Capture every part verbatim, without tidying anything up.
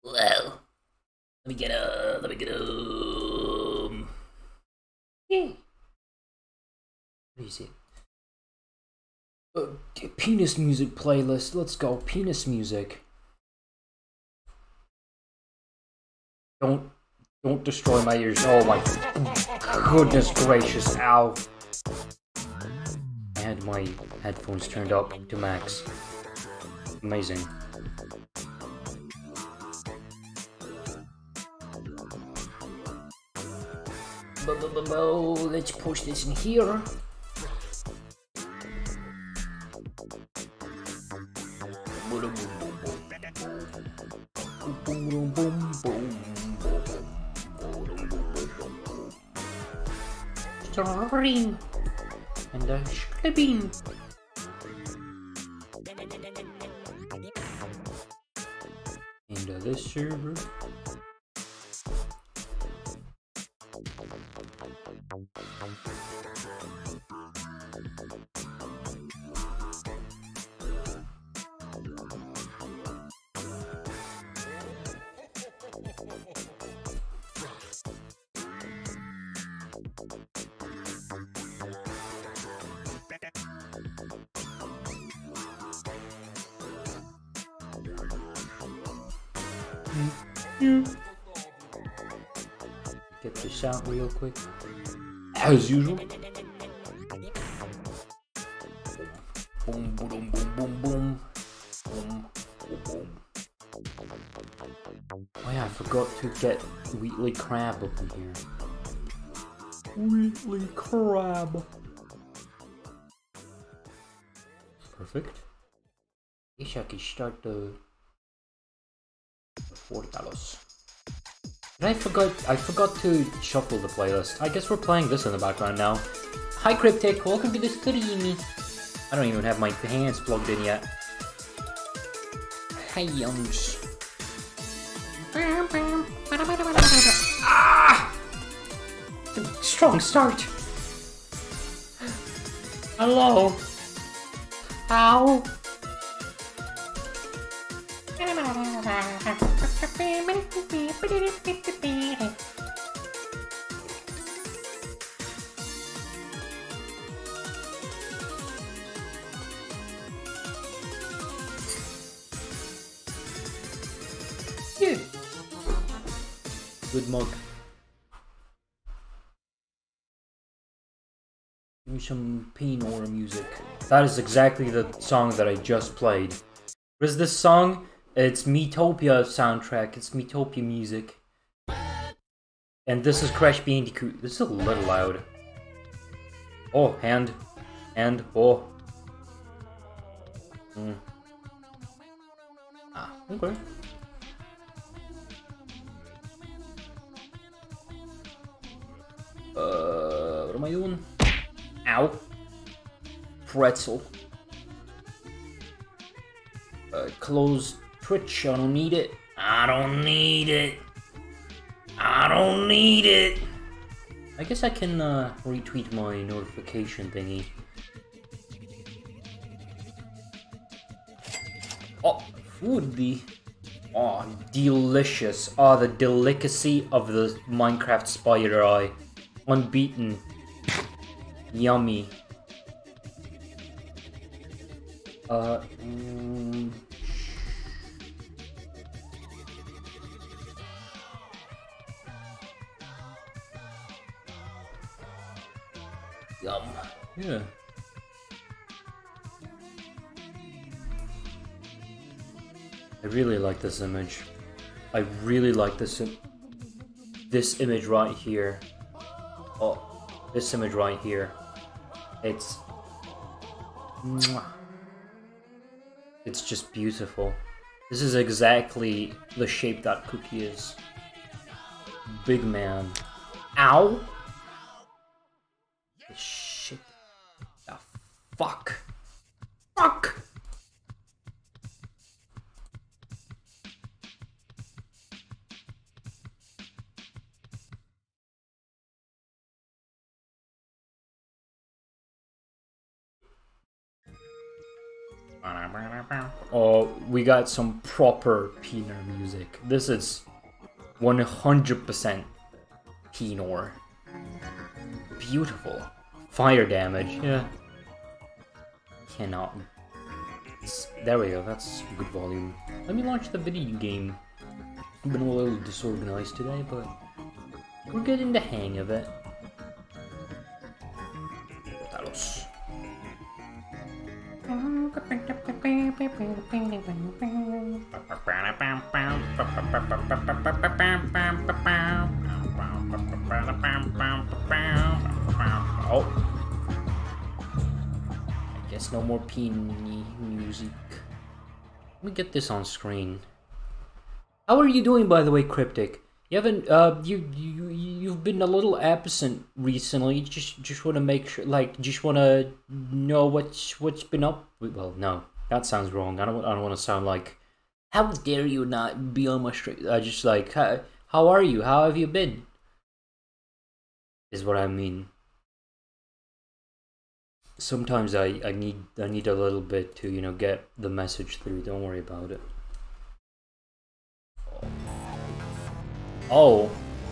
Well, let me get a. Let me get a. Yeah. What is it? Uh, penis music playlist. Let's go. Penis music. Don't. Don't destroy my ears. Oh my goodness gracious. Ow. I had my headphones turned up to max. Amazing. Let's push this in here. Ring and a screaming. Into this server. Get this out real quick. As usual. Boom, boom, boom, boom, boom. Boom, boom. Oh yeah, I forgot to get Wheatley Crab up in here. Wheatley Crab. Perfect. Guess I can start the Fortalos. And I forgot I forgot to shuffle the playlist. I guess we're playing this in the background now. Hi Cryptic, welcome to the stream. I don't even have my hands plugged in yet. Hey youngs. Ah! Strong start. Hello. Ow. Yeah. Good mug. Give me some Pinor music. That is exactly the song that I just played. What is this song? It's Miitopia soundtrack. It's Miitopia music. And this is Crash Bandicoot. This is a little loud. Oh, hand. Hand. Oh. Mm. Ah, okay. Uh, what am I doing? Ow. Pretzel. Uh, close Twitch. I don't need it. I don't need it. I don't need it. I guess I can uh, retweet my notification thingy. Oh, food. Oh, delicious. Oh, the delicacy of the Minecraft spider eye. Unbeaten. Yummy. Uh, mm. Yum. Yeah. I really like this image. I really like this Im this image right here. Oh, this image right here. It's it's just beautiful. This is exactly the shape that cookie is. Big man. Ow! Shit. The fuck. Fuck! Oh, we got some proper Pinor music. This is one hundred percent Pinor. Beautiful. Fire damage, yeah. Cannot. It's, there we go, that's good volume. Let me launch the video game. I've been a little disorganized today, but we're getting the hang of it. Talos. Oh. I guess no more Peony music. Let me get this on screen. How are you doing, by the way, Cryptic? You haven't, uh, you, you, you've been a little absent recently. Just, just want to make sure, like, just want to know what's, what's been up. Well, no, that sounds wrong. I don't, I don't want to sound like, how dare you not be on my stream? I just like, how, how are you? How have you been? Is what I mean. Sometimes I, I need, I need a little bit to, you know, get the message through. Don't worry about it. Oh,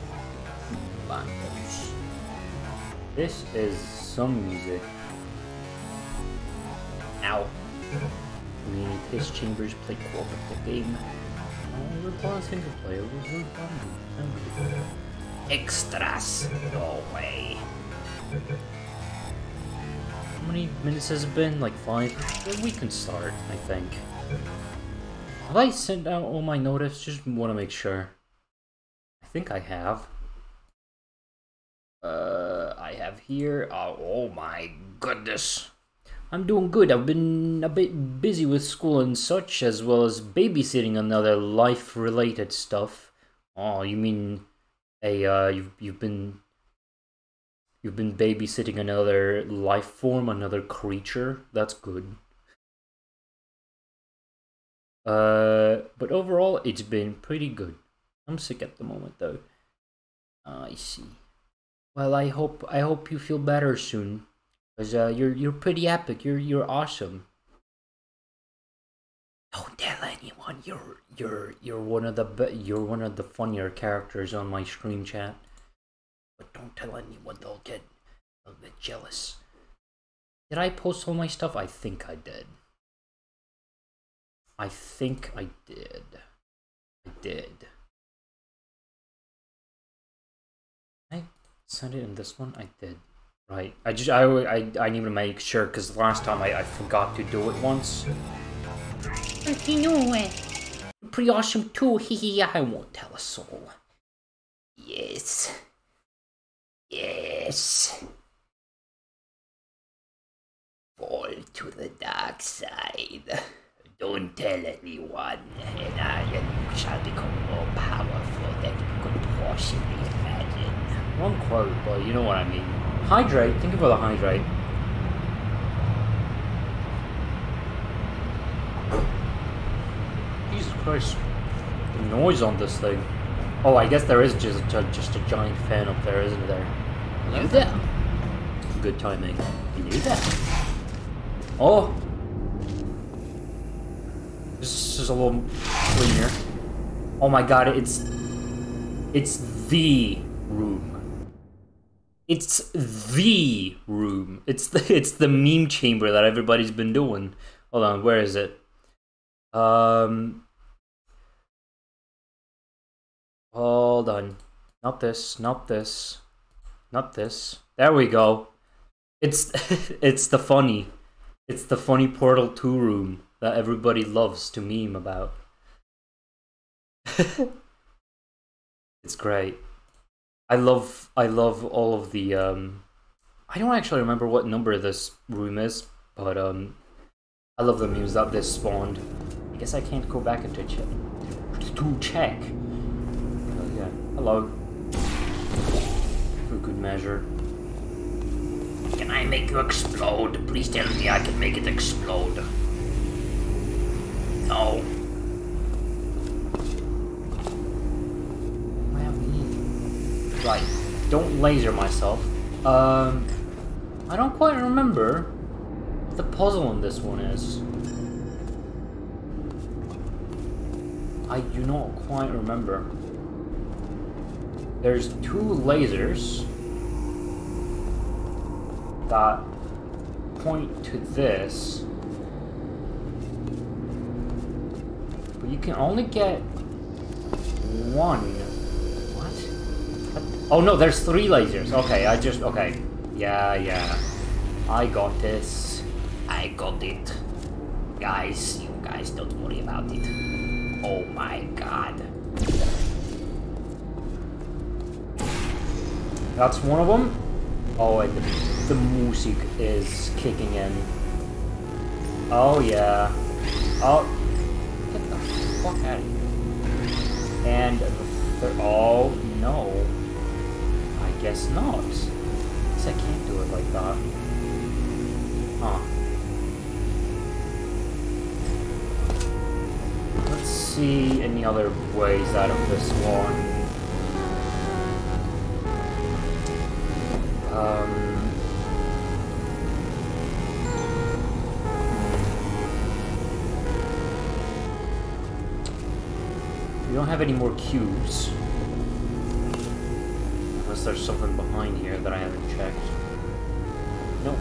this is some music. Ow. We need test chambers, play cooperative game. Oh, we're playing single player. We're fun. Extras. No way. How many minutes has it been? Like five? We can start, I think. Have I sent out all my notices? Just want to make sure. I think I have. Uh, I have here. Oh, oh my goodness. I'm doing good. I've been a bit busy with school and such, as well as babysitting and other life-related stuff. Oh, you mean, hey, uh, you've you've been you've been babysitting another life form, another creature? That's good. Uh, but overall, it's been pretty good. I'm sick at the moment, though. Uh, I see. Well, I hope I hope you feel better soon, cause uh, you're you're pretty epic. You're you're awesome. Don't tell anyone. You're you're you're one of the be you're one of the funnier characters on my stream chat. But don't tell anyone. They'll get they'll get jealous. Did I post all my stuff? I think I did. I think I did. I did. I sent it in this one? I did. Right. I just, I, I, I need to make sure, because last time I, I forgot to do it once. You know it. Pretty awesome too. Hehe, I won't tell a soul. Yes. Yes. Fall to the dark side. Don't tell anyone, and I and you shall become more powerful than you could possibly imagine. Wrong quote, but you know what I mean. Hydrate, think about the hydrate. Jesus Christ. The noise on this thing. Oh, I guess there is just a, just a giant fan up there, isn't there? Hello there. Good timing. Hello there. Oh! This is a little cleaner. Oh my god, it's... It's the room. It's the room. It's the, it's the meme chamber that everybody's been doing. Hold on, where is it? Um... Hold on. Not this, not this. Not this. There we go. It's it's the funny. It's the funny Portal two room that everybody loves to meme about. It's great. I love I love all of the um I don't actually remember what number this room is, but um I love the memes that this spawned. I guess I can't go back into check to check. Uh, yeah. Hello. For good measure. Can I make you explode? Please tell me I can make it explode. No. Right. Don't laser myself. Um, I don't quite remember what the puzzle in this one is. I do not quite remember. There's two lasers that point to this, but you can only get one. What? Oh no, there's three lasers. Okay, I just okay. Yeah, yeah. I got this. I got it. Guys, you guys don't worry about it. Oh my god. That's one of them. Oh, and the, the music is kicking in. Oh yeah. Oh, get the fuck out of here. And the third. Oh no. I guess not. I guess I can't do it like that. Huh. Let's see any other ways out of this one. Um, we don't have any more cubes. Unless there's something behind here that I haven't checked. Nope.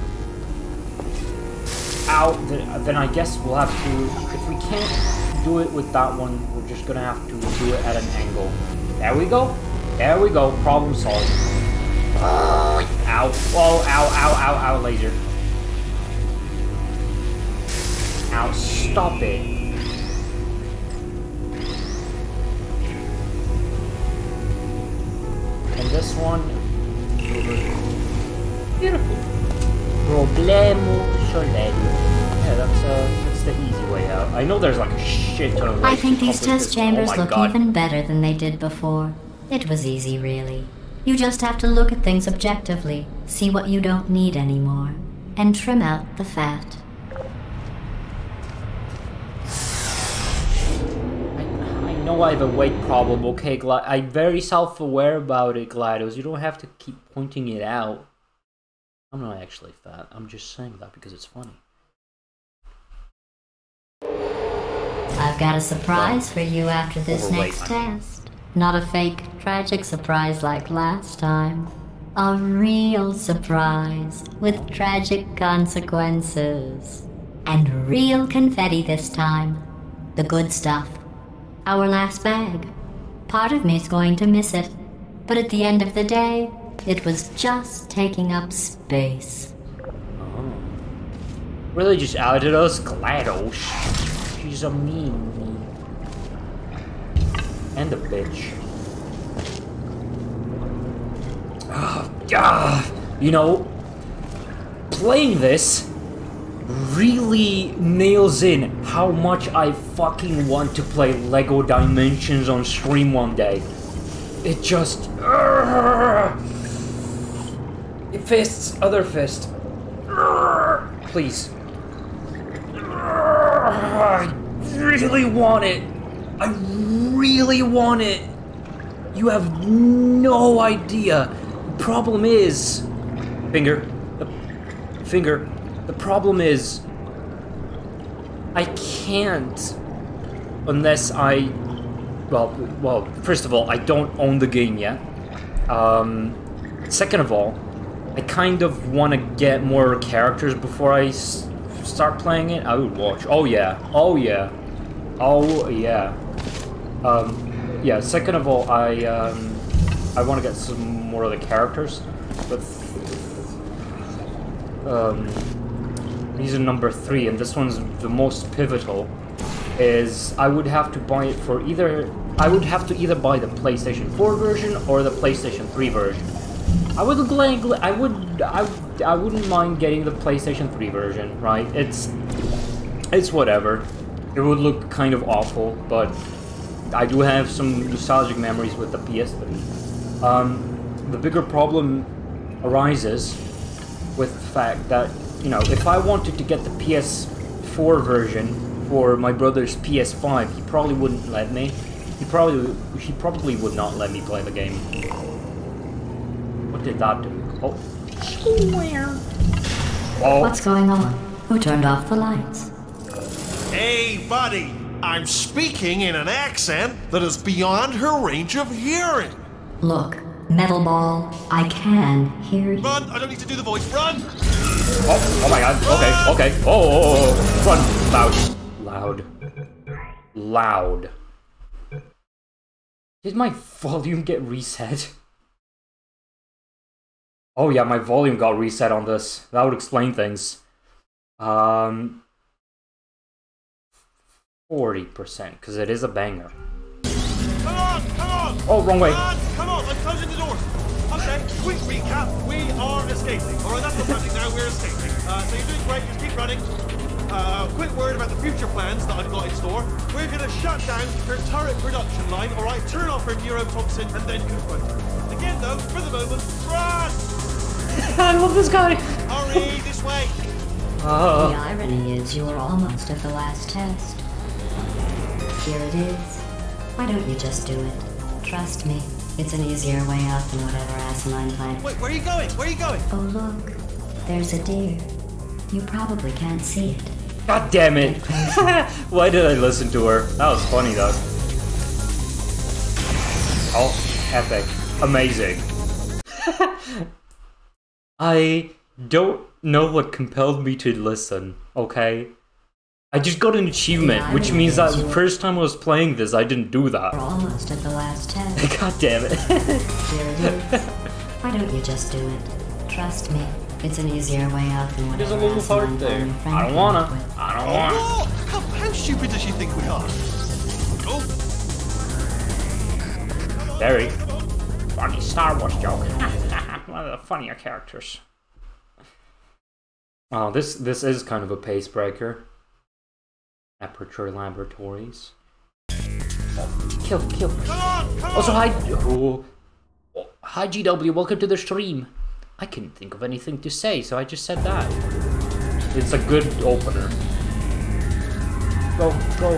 Ow! Then, then I guess we'll have to... If we can't do it with that one, we're just gonna have to do it at an angle. There we go! There we go! Problem solved. Ow. Oh, ow, ow, ow, ow, laser. Ow, stop it. And this one... Beautiful. Problemo solello. Yeah, that's, uh, that's the easy way out. I know there's like a shit ton of ways I think to these accomplish test this. chambers Oh my look God. even better than they did before. It was easy, really. You just have to look at things objectively, see what you don't need anymore, and trim out the fat. I, I know I have a weight problem, okay, Gla- I'm very self-aware about it, GLaDOS. You don't have to keep pointing it out. I'm not actually fat, I'm just saying that because it's funny. I've got a surprise for you after this Overweight, next I mean. test. Not a fake, tragic surprise like last time. A real surprise with tragic consequences. And real confetti this time. The good stuff. Our last bag. Part of me's going to miss it. But at the end of the day, it was just taking up space. Oh. Really just outed us, GLaDOS. She's a mean. And a bitch. Ah, ah, you know, playing this really nails in how much I fucking want to play LEGO Dimensions on stream one day. It just... Uh, fists, other fist. Uh, please. Uh, I really want it. I really want it. You have no idea. The problem is... Finger. The, finger. The problem is... I can't... Unless I... Well, well, first of all, I don't own the game yet. Um, second of all, I kind of want to get more characters before I s start playing it. I would watch. Oh yeah. Oh yeah. Oh yeah. Um, yeah, second of all, I, um, I want to get some more of the characters, but, um, reason number three, and this one's the most pivotal, is I would have to buy it for either, I would have to either buy the PlayStation four version or the PlayStation three version. I would, I would, I, I wouldn't mind getting the PlayStation three version, right? It's, it's whatever. It would look kind of awful, but I do have some nostalgic memories with the P S three. Um, the bigger problem arises with the fact that, you know, if I wanted to get the P S four version for my brother's P S five, he probably wouldn't let me. He probably, he probably would not let me play the game. What did that do? Oh. Oh. What's going on? Who turned off the lights? Hey, buddy! I'm speaking in an accent that is beyond her range of hearing. Look, Metal Ball, I can hear you. Run! I don't need to do the voice. Run! Oh, oh my god. Okay, okay. Oh, oh, oh, oh. Run. Loud. Loud. Loud. Did my volume get reset? Oh yeah, my volume got reset on this. That would explain things. Um... forty percent, because it is a banger. Come on, come on! Oh, wrong way. Come on, come on, I'm closing the door. Okay, quick recap. We are escaping. Alright, that's what's happening now, we're escaping. Uh, so you're doing great, just keep running. Uh, quick word about the future plans that I've got in store. We're gonna shut down her turret production line, alright? Turn off her neurotoxin and then confront her. Again though, for the moment, run! I love this guy. Hurry, this way! Uh, The irony is you're almost at the last test. Here it is. Why don't you just do it? Trust me, it's an easier way out than whatever asinine plan. Wait, where are you going? Where are you going? Oh look, there's a deer. You probably can't see it. God damn it. Why did I listen to her? That was funny though. Oh, epic. Amazing. I don't know what compelled me to listen, okay? I just got an achievement, which means that the first time I was playing this, I didn't do We're that. almost at the last test. God damn it. Here it is. Why don't you just do it? Trust me, it's an easier way out than whatever There's a little asinine part there. plan Frank I don't came wanna. up with. I don't wanna. Oh, how, how stupid does she think we are? Oh, Very funny Star Wars joke. One of the funnier characters. Oh, this this is kind of a pace breaker. Aperture Laboratories. Oh, kill, kill. come on, come Also, on! hi, oh, oh, hi G W. Welcome to the stream. I couldn't think of anything to say, so I just said that. It's a good opener. Go, go.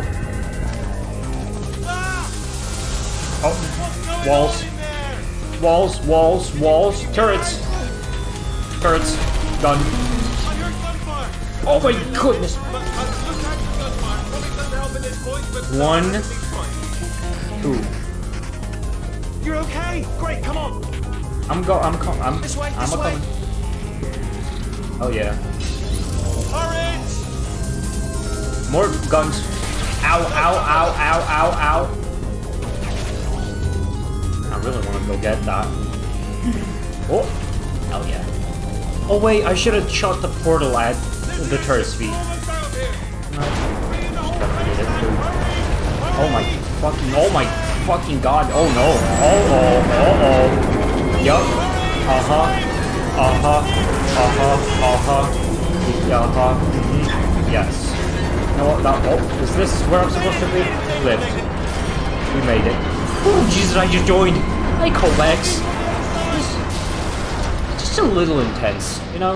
Ah! Oh, What's going walls. on in there? Walls, walls, walls, turrets, turrets, gun. I heard gunfire. Oh my goodness! But, uh, look out for gunfire. Probably doesn't help at this point, but uh, One. everything's fine. Two. You're okay? Great, come on. I'm go. I'm. Co I'm. This way, I'm this a way. coming. Oh yeah. Turrets! More guns. Ow! Ow! Ow! Ow! Ow! Ow! I really want to go get that. Oh! Hell yeah! Oh wait, I should have shot the portal at the turret's feet. Almost out here. No. Bring in the whole Just gotta place get it now. through. Hurry! Oh my fucking, oh my fucking god, oh no, oh oh, oh oh, yup, uh-huh, uh-huh, uh-huh, uh-huh, uh-huh, mm-hmm. Yes. You know what, that, oh, is this where I'm supposed to be? Lift. We made it. Oh Jesus, I just joined. Hey Kovacs. It's just a little intense, you know?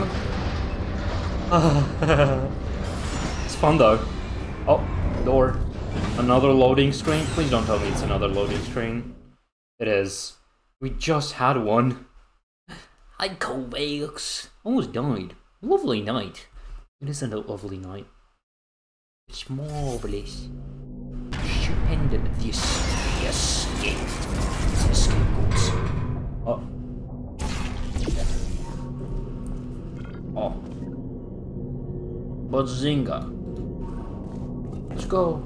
It's fun though. Oh, door. Another loading screen? Please don't tell me it's another loading screen. It is. We just had one. Hi, Kovacs. Almost died. Lovely night. It isn't a lovely night. It's marvelous. Stupendous. The escape. The escape. Oh. Oh. Bazinga. Let's go.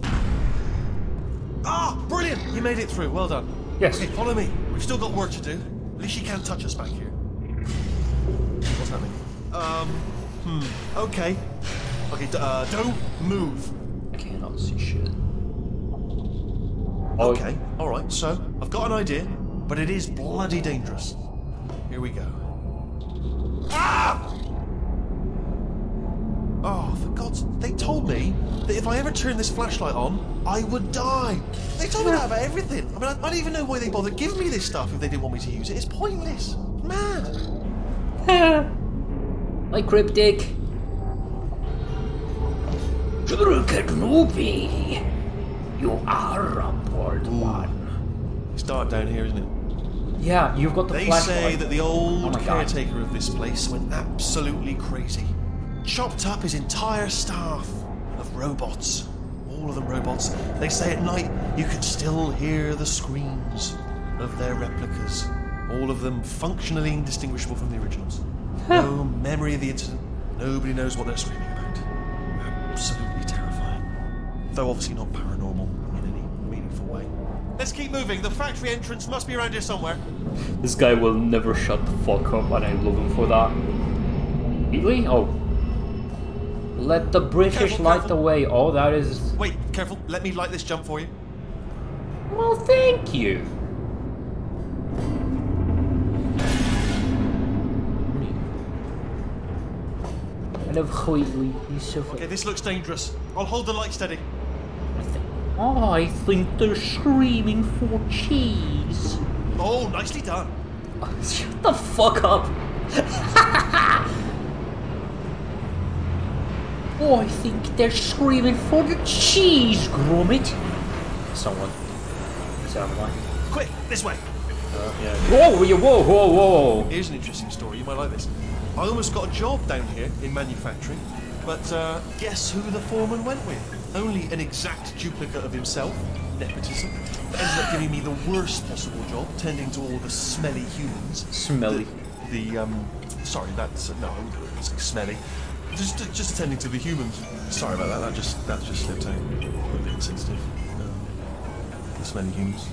Ah, brilliant! You made it through. Well done. Yes. Okay, follow me. We've still got work to do. At least she can't touch us back here. What's happening? Um, hmm. Okay. Okay, d uh, don't move. I cannot see shit. Okay, alright, so I've got an idea, but it is bloody dangerous. Here we go. Ah! Oh, for God's... They told me that if I ever turned this flashlight on, I would die. They told me that about everything. I mean, I, I don't even know why they bothered giving me this stuff if they didn't want me to use it. It's pointless. Man. My cryptic. Kenobi, you are a bored one. It's dark down here, isn't it? Yeah, you've got the They flashlight. say that the old Oh my God. caretaker of this place went absolutely crazy. Chopped up his entire staff of robots, all all of them robots. They say at night you can still hear the screams of their replicas. All of them functionally indistinguishable from the originals. No memory of the incident. Nobody knows what they're screaming about. Absolutely terrifying. Though obviously not paranormal in any meaningful way. Let's keep moving. The factory entrance must be around here somewhere. This guy will never shut the fuck up, and I love him for that. Really? Oh. Let the British Careful, light careful. the way. Oh, that is... Wait, careful. Let me light this jump for you. Well, thank you. I love Wheatley. He's so funny. Okay, this looks dangerous. I'll hold the light steady. Oh, I think they're screaming for cheese. Oh, nicely done. Shut the fuck up. Oh, I think they're screaming for the cheese, Gromit. Someone. Sound like. Quick, this way. Uh, yeah. Whoa, whoa, whoa, whoa, whoa. Here's an interesting story. You might like this. I almost got a job down here in manufacturing, but uh, guess who the foreman went with? Only an exact duplicate of himself. Nepotism. That ended up giving me the worst possible job, tending to all the smelly humans. Smelly. The, the um, sorry, that's no, I wouldn't do it. It's like smelly. Just, just attending to the humans. Sorry about that. That just, that just slipped out. A bit insensitive. Um, the smelly humans.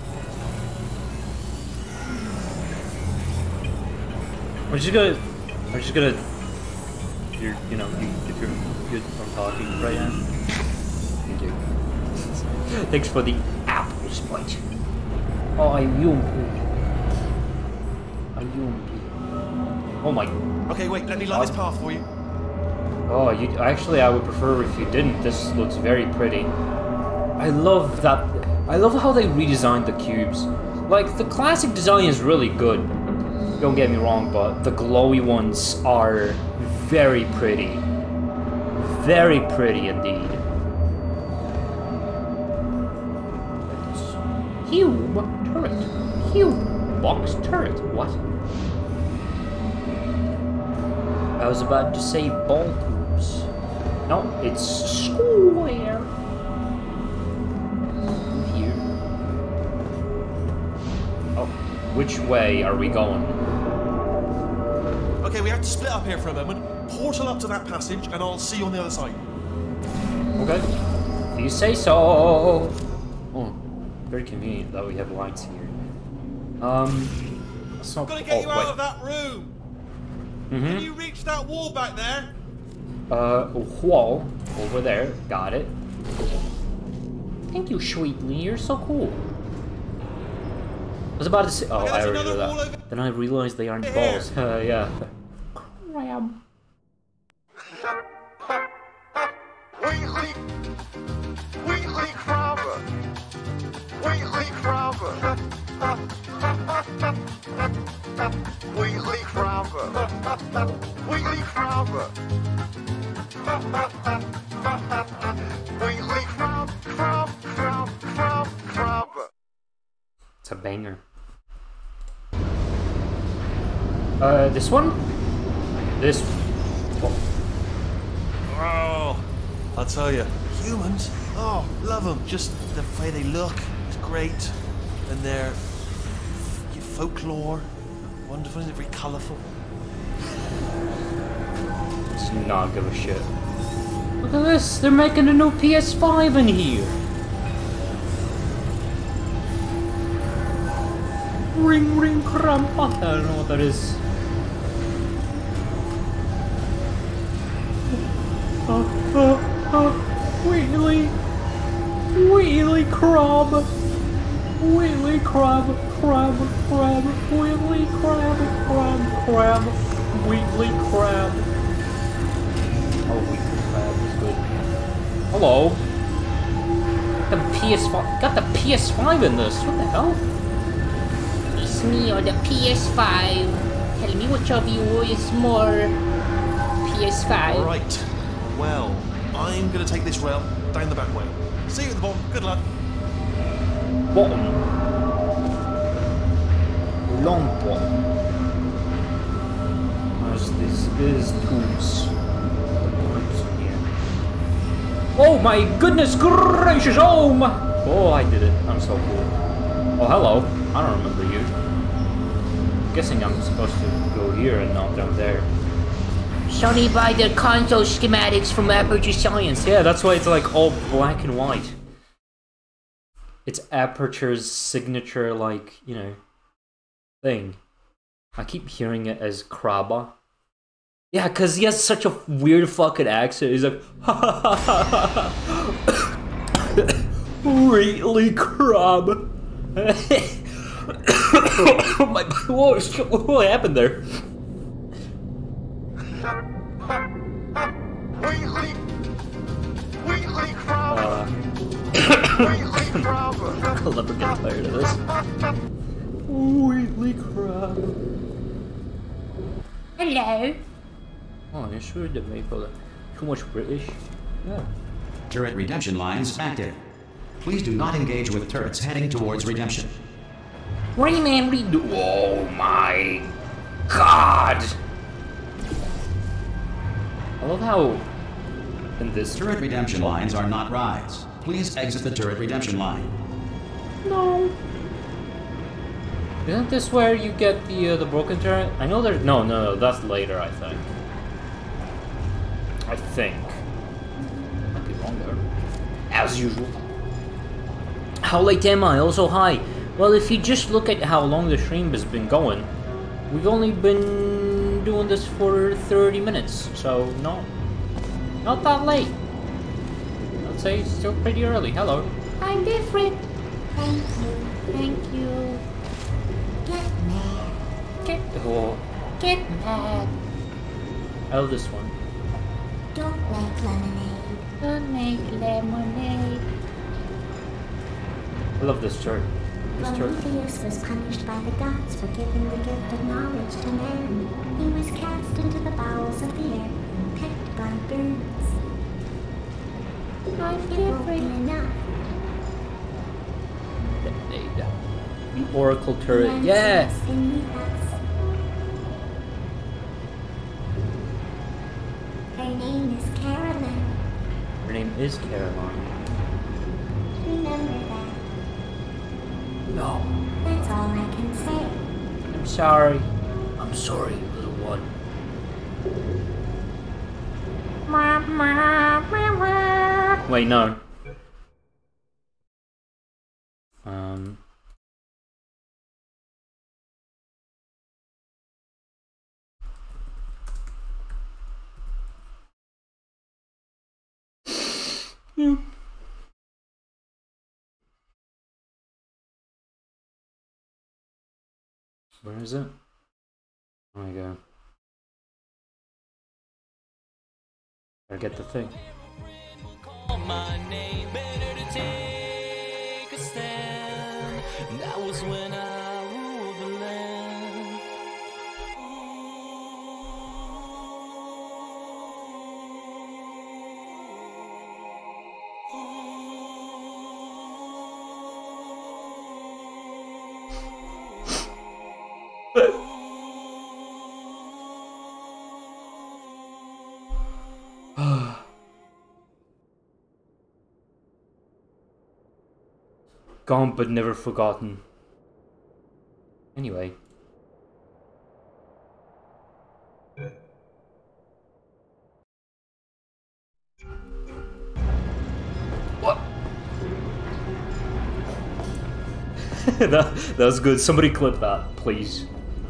We're just gonna. We're just gonna. You're, you know, you, if you're good from talking right now. Thank you. Thanks for the apple spite. Oh, I'm yumpy. I'm yumpy. Oh my. Okay, wait. Let me light this path for you. Oh, you actually, I would prefer if you didn't. This looks very pretty. I love that. I love how they redesigned the cubes. Like, the classic design is really good. Don't get me wrong, but the glowy ones are very pretty. Very pretty indeed. Cube turret. Cube box turret. What? I was about to say ball cubes. No, it's square. Here. Oh, which way are we going? Okay, we have to split up here for a moment. Portal up to that passage, and I'll see you on the other side. Okay. If you say so. Oh, very convenient that we have lights here. Um, that's not. I'm gonna get oh, you wait. out of that room. Mm-hmm. Can you reach that wall back there? Uh, a wall over there. Got it. Thank you, Sweetly. You're so cool. I was about to say. Oh, Okay, I there's already another knew wall that. over Then I realized they aren't here. balls. Uh, yeah. Crab. Wheatley, Wheatley Crabber, Wheatley Crabber, Wheatley Crabber, Wheatley Crabber, Wheatley Crab, Crab, Crab, Crab, Crabber. It's a banger. Uh, this one? This. Oh. Oh, I'll tell you, humans. Oh, love them. Just the way they look is great, and their folklore, wonderful and very colourful. Let's not give a shit. Look at this. They're making a new P S five in here. Ring, ring, crampa. I don't know what that is. Uh, uh, uh, Wheatley, Wheatley crab, Wheatley crab, crab, crab, Wheatley crab, crab, crab, Wheatley crab. Oh, Wheatley crab is good. Hello. The P S five, got the P S five in this. What the hell? It's me or the P S five. Tell me which of you is more P S five. All right. Well, I'm gonna take this rail down the back way. See you at the bottom. Good luck. Bottom. Long bottom. As this is tools. Oh my goodness gracious! Oh my! Oh, I did it. I'm so cool. Oh, hello. I don't remember you. I'm guessing I'm supposed to go here and not down there. Sorry, by the console schematics from Aperture Science. Yeah, that's why it's like all black and white. It's Aperture's signature, like, you know, thing. I keep hearing it as Krabba. Yeah, because he has such a weird fucking accent. He's like, ha ha ha ha ha. Really, crab? Oh my, what, what happened there? Wheatley, Wheatley crab. Uh, Wheatley crab. I'll never get tired of this. Wheatley crab. Hello. Oh, you sure did make all that. Too much British? Yeah. Turret redemption lines active. Please do not engage with turrets heading towards redemption. Rayman redo. Oh my god! I love how in this Turret redemption lines are not rides. Please exit the turret redemption line. No. Isn't this where you get the uh, the broken turret? I know there's no, no, no. That's later, I think. I think. Might be wrong there. As usual. How late am I? Also, hi. Well, if you just look at how long the stream has been going, we've only been doing this for thirty minutes, so no, not that late. I'd say it's still pretty early. Hello. I'm different. Thank you. Thank you. Get mad. Get Oh, get mad. I love this one. Don't make lemonade. Don't make lemonade. I love this turret. This turret. Prometheus was punished by the gods for giving the gift of knowledge to man. He was cast into the bowels of the earth and pecked by birds. I'm It won't be different. enough. Detonate. The Oracle turret. Yeah. Ransoms beneath us. Her name is Carolyn. Her name is Caroline. Remember that. No. That's all I can say. I'm sorry. I'm sorry, little one. Wait, no. Um. Hmm. Where is it? Oh my god. Gotta get the thing. My name, better to take a stand. That was when I ruled the land. Gone but never forgotten. Anyway. What? that, that was good. Somebody clip that, please.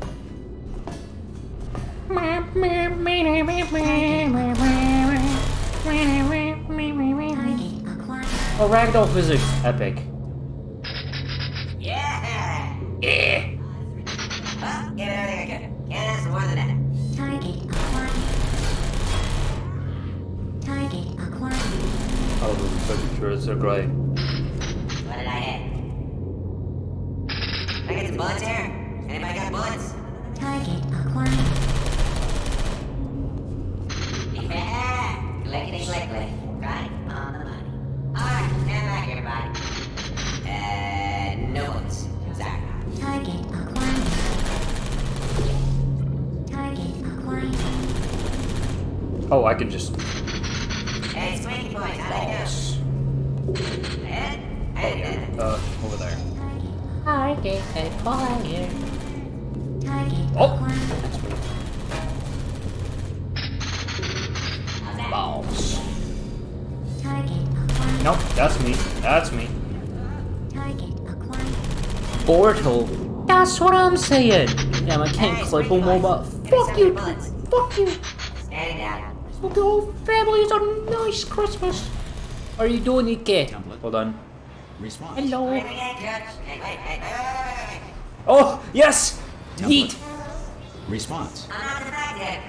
Target acquired. Oh, ragdoll physics, epic. Yeah! Yeah! Well, give it everything I could. Can't ask for more than that. Target acquired. Target acquired. Oh, the fucking turrets are great. What did I hit? Can I get some bullets here? Anybody got bullets? Target acquired. Yeah! Clickety clickety. Right on the money. Alright, stand back, everybody. Uh, no bullets. Sorry. Target acquired. Target acquired. Oh, I can just. Hey, Squeaky Boys, Balls. Oh yeah, uh, over there. Target acquired. Oh! Balls. Nope, that's me. That's me. Portal. That's what I'm saying. Damn, I can't clip them all, but fuck you. Fuck you. Standing down. Hope the whole family is a nice Christmas. Are you doing it, kid? Hold on. Response. Hello. Wait, wait, wait, wait, wait, wait, wait. Oh, yes! Yeet! Response. I'm not detected.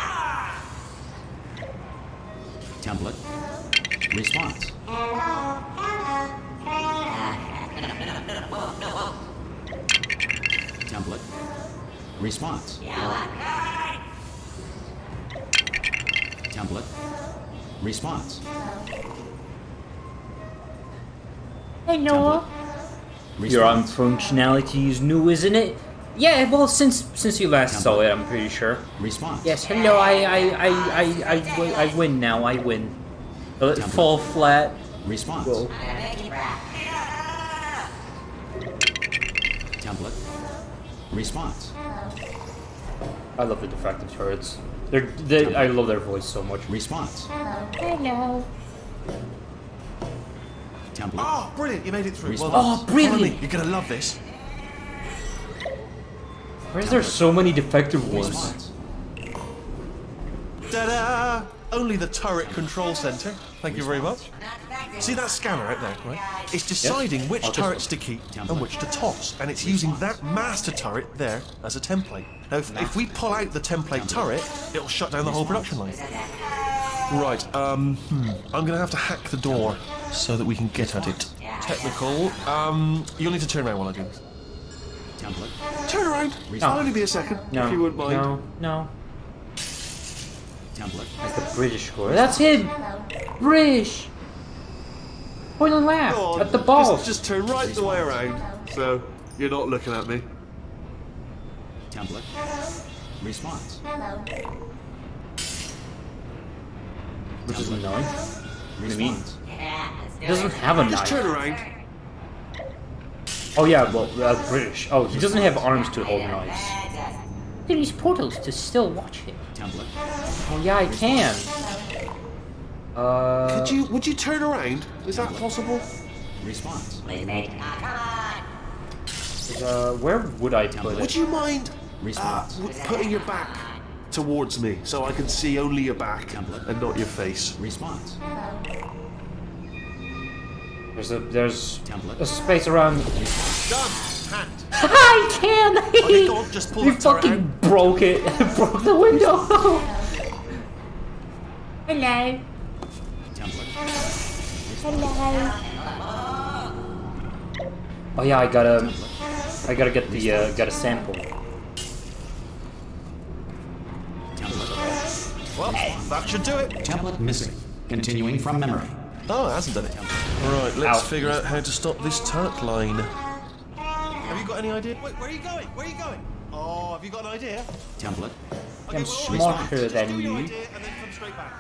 Template. Response. Template. Response. Template. Response. Hello. Your um, Response. functionality is new, isn't it? Yeah, well, since since you last saw it, I'm pretty sure. Response. Yes, hello, I I I I I, wi- I win now, I win. Uh, fall flat. Response. Whoa. Template. Response. I love the defective turrets. They're, they, I love their voice so much. Response. Hello. Template. Oh, brilliant! You made it through. Well Response. done. Oh, brilliant. Finally, you're gonna love this. Why is there so many defective ones? Response. Ta-da! Only the turret control center. Thank you very much. See that scanner out there, right? It's deciding which Oh, this turrets one. to keep Template. and which to toss, and it's using that master turret there as a template. Now, if, if we pull out the template turret, it'll shut down the whole production line. Right, um, hmm, I'm gonna have to hack the door so that we can get at it. Technical, um, you'll need to turn around while I do this. Template. Turn around! I'll only be a second, No, if you wouldn't mind. no, no. Template. That's the British score. That's him! British! Point and laugh Go on, at the balls. Just, just turn right the way around, so you're not looking at me. Template. Response. Which is annoying. What do you mean? Response. He doesn't have a Just knife. turn around. Oh yeah, well, uh, British. Oh, he doesn't have arms to hold knives. There is portals to still watch him. Template. Oh yeah, I can. Uh, Could you, would you turn around? Is that possible? Response. Please, mate. Ah, come on. uh, where would I put Would it? you mind uh, Response. w- putting your back towards me so I can see only your back Template. and not your face? Response. There's a there's Template. a space around. Done. Hacked. I can. Okay, go on, just pull He the turret fucking broke it. Broke the window. Hello. Template. Hello. Oh yeah, I gotta, I gotta get the, uh, gotta sample. Template. Well, that should do it. Template missing. Continuing from memory. Oh, it hasn't done it. Right, let's Ow. figure out how to stop this turret line. Have you got any idea? Wait, where are you going? Where are you going? Oh, have you got an idea? Template. Okay, I'm well, smarter just than do your you. idea and then come straight back.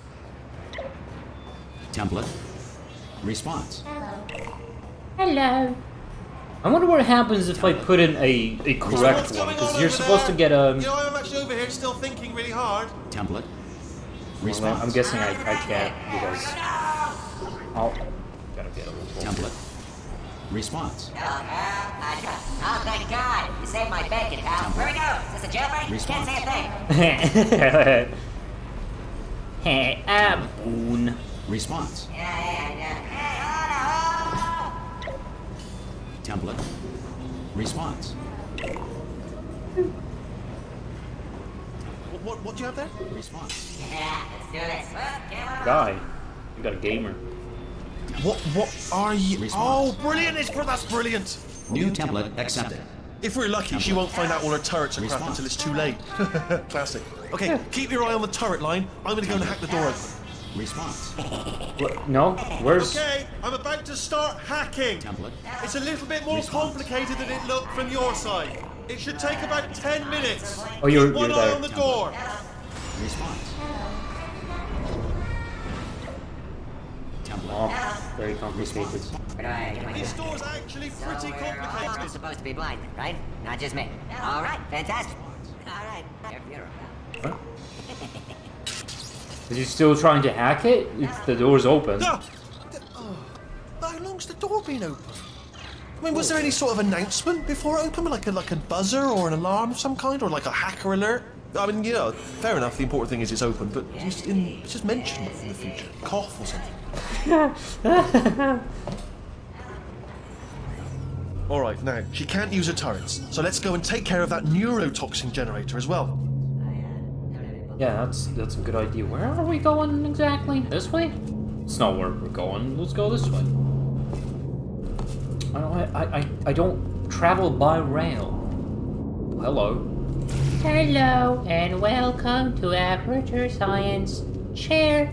Template. Response. Hello. I wonder what happens if I put in a, a correct What's one, going because on you're over supposed to there? get a... You know, I'm actually over here still thinking really hard. Template. Well, Response. I'm guessing I, I can't, because... Oh, gotta get a little... Template. Response. Oh, uh, oh, thank God. You saved my bacon, pal. Where we go? Is this a jailbreak? Response. Can't say a thing. Hey, ah, boon. Response. Yeah, yeah, yeah. Hey, oh, Template. Response. What, what, what do you have there? Response. no, no. Yeah, let's do this. Well, come on. Guy, you got a gamer. What, what are you? Response. Oh, brilliant! It's, that's brilliant. New template accepted. If we're lucky, she won't find out all her turrets are crap Response. until it's too late. Classic. Okay, keep your eye on the turret line. I'm gonna go and hack the door open. Response. What? No? Where's... Okay, I'm about to start hacking. Template. It's a little bit more Response. complicated than it looked from your side. It should take about ten minutes. Oh, you're, Keep one you're eye there. on the door. Response. Oh, very complicated. Where do I get my This store's actually So pretty we're all complicated. supposed to be blind, right? Not just me. All right, fantastic. All right, your funeral. What? Is he still trying to hack it? It's, the door's open. No! Oh, how long's the door been open? I mean, was there any sort of announcement before it opened? Like a, like a buzzer or an alarm of some kind? Or like a hacker alert? I mean, you know, fair enough, the important thing is it's open, but just, in, just mention it in the future. Cough or something. Alright, now, she can't use her turrets, so let's go and take care of that neurotoxin generator as well. Yeah, that's that's a good idea. Where are we going exactly? This way? It's not where we're going. Let's go this way. I don't, I, I, I don't travel by rail. Hello. Hello and welcome to Aperture Science Chair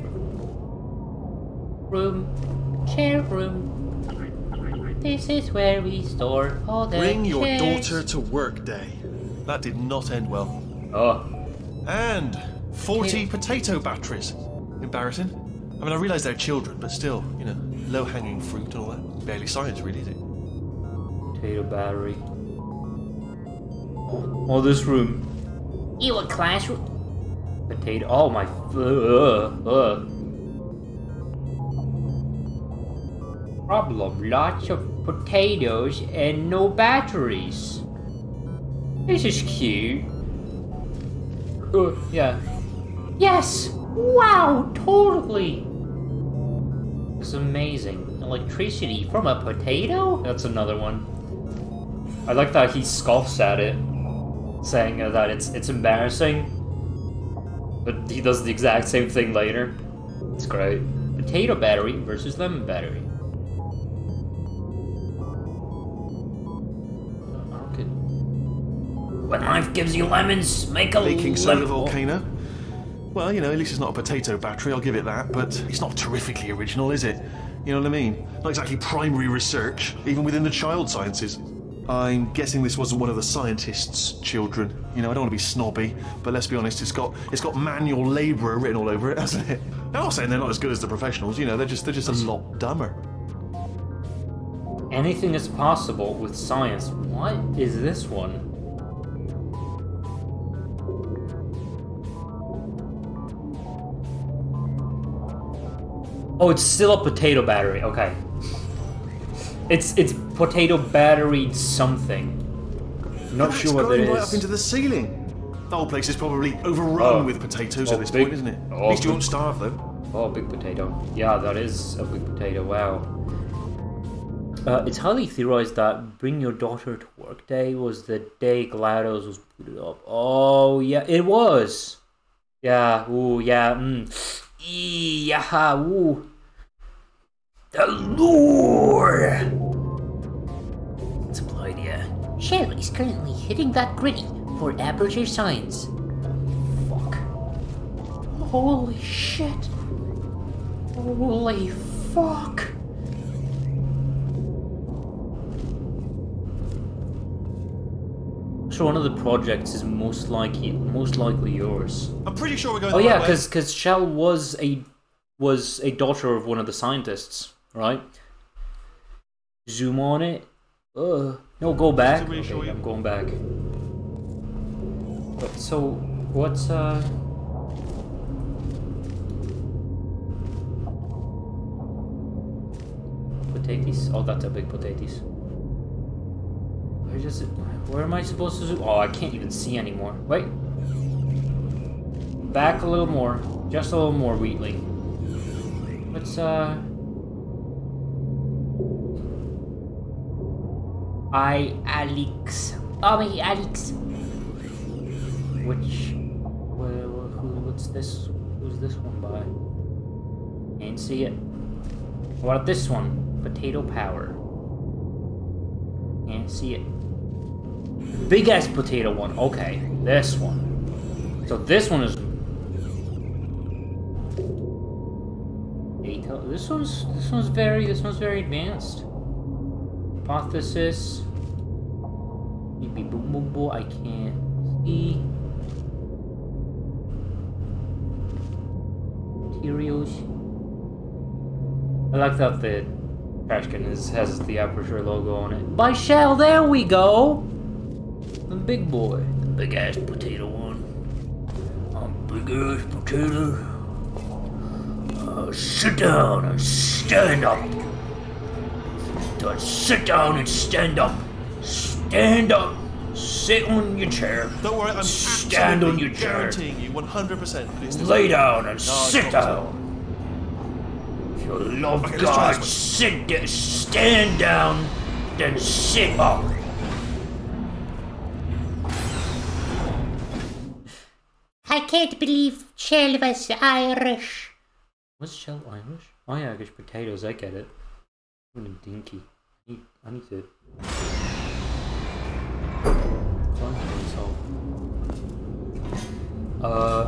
Room. Chair Room. This is where we store all the Bring your chairs. daughter to work day. That did not end well. Oh. And forty potato batteries. Embarrassing. I mean, I realise they're children, but still, you know, low-hanging fruit and all that. Barely science, really, is it? Potato battery. Oh, this room. You a classroom? Potato. Oh my. Uh, uh. Problem. Lots of potatoes and no batteries. This is cute. Uh, yeah. Yes! Wow, totally! It's amazing. Electricity from a potato? That's another one. I like that he scoffs at it, saying uh, that it's it's embarrassing. But he does the exact same thing later. It's great. Potato battery versus lemon battery. Okay. When life gives you lemons, make a Baking soda lemon. volcano. Well, you know, at least it's not a potato battery, I'll give it that, but it's not terrifically original, is it? You know what I mean? Not exactly primary research, even within the child sciences. I'm guessing this wasn't one of the scientists' children. You know, I don't want to be snobby, but let's be honest, it's got it's got manual labourer written all over it, hasn't it? I'm not saying they're not as good as the professionals, you know, they're just they're just a lot dumber. Anything is possible with science. What is this one? Oh, it's still a potato battery. Okay. It's it's potato battery something. Not Oh, sure it's what going it right is. up into the ceiling. The whole place is probably overrun Oh. with potatoes Oh, at this big- point, isn't it? oh, At least you big- won't starve, though. Oh, big potato. Yeah, that is a big potato. Wow. Uh, it's highly theorized that Bring Your Daughter to Work Day was the day GLaDOS was booted up. Oh, yeah, it was. Yeah, ooh, yeah, mm. Eee, yeah, ooh. The lure! Simple idea. Shelly's currently hitting that gritty for Aperture Science. Fuck. Holy shit! Holy fuck! So one of the projects is most likely, most likely yours. I'm pretty sure we're going Oh the yeah, right way. because because Shell was a was a daughter of one of the scientists, right? Zoom on it. Uh, no, go back. Does it reassure Okay, you? I'm going back. But so what's uh? Potatoes? Oh, that's a big potatoes. Where does it? Where am I supposed to zoom? Oh, I can't even see anymore. Wait. Back a little more. Just a little more, Wheatley. Let's, uh... I, Alex. Oh, me, Alex. Which... Where, who, what's this? Who's this one by? Can't see it. What about this one? Potato Power. Can't see it. Big ass potato one. Okay, this one. So this one is. This one's this one's very this one's very advanced. Hypothesis. Beep beep boom boom boom. I can't see. Materials. I like that the trash can is, has the Aperture logo on it. By Shell, there we go! The big boy. The big ass potato one. I'm big ass potato. Uh, sit down and stand up. Don't sit down and stand up. Stand up. Sit on your chair. Don't worry, I'm stand on your chair. guaranteeing you one hundred percent. Lay down and No, sit down. If you love Okay, let's try God, this sit down, stand down, then sit up. I can't believe Shell was Irish. Was Shell Irish? Oh yeah, Irish potatoes, I get it. I'm a dinky. I need, I need to... Find myself. Uh...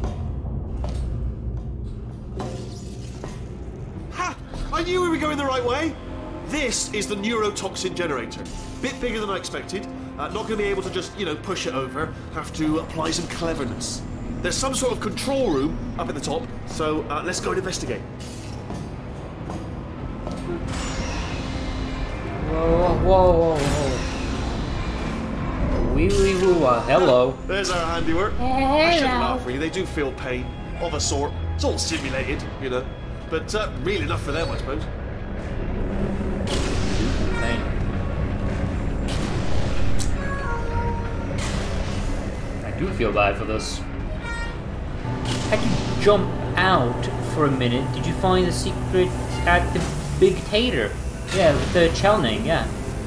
Ha! I knew we were going the right way. This is the neurotoxin generator. Bit bigger than I expected. Uh, not going to be able to just, you know, push it over. Have to apply some cleverness. There's some sort of control room up at the top, so uh, let's go and investigate. Whoa, whoa, whoa, whoa. Wee wee woo, uh, hello. There's our handiwork. I shouldn't laugh, really. They do feel pain, of a sort. It's all simulated, you know. But uh, real enough for them, I suppose. Pain. I do feel bad for this. Had you jump out for a minute? Did you find the secret at the Big Tater? Yeah, with the Chelning, yeah.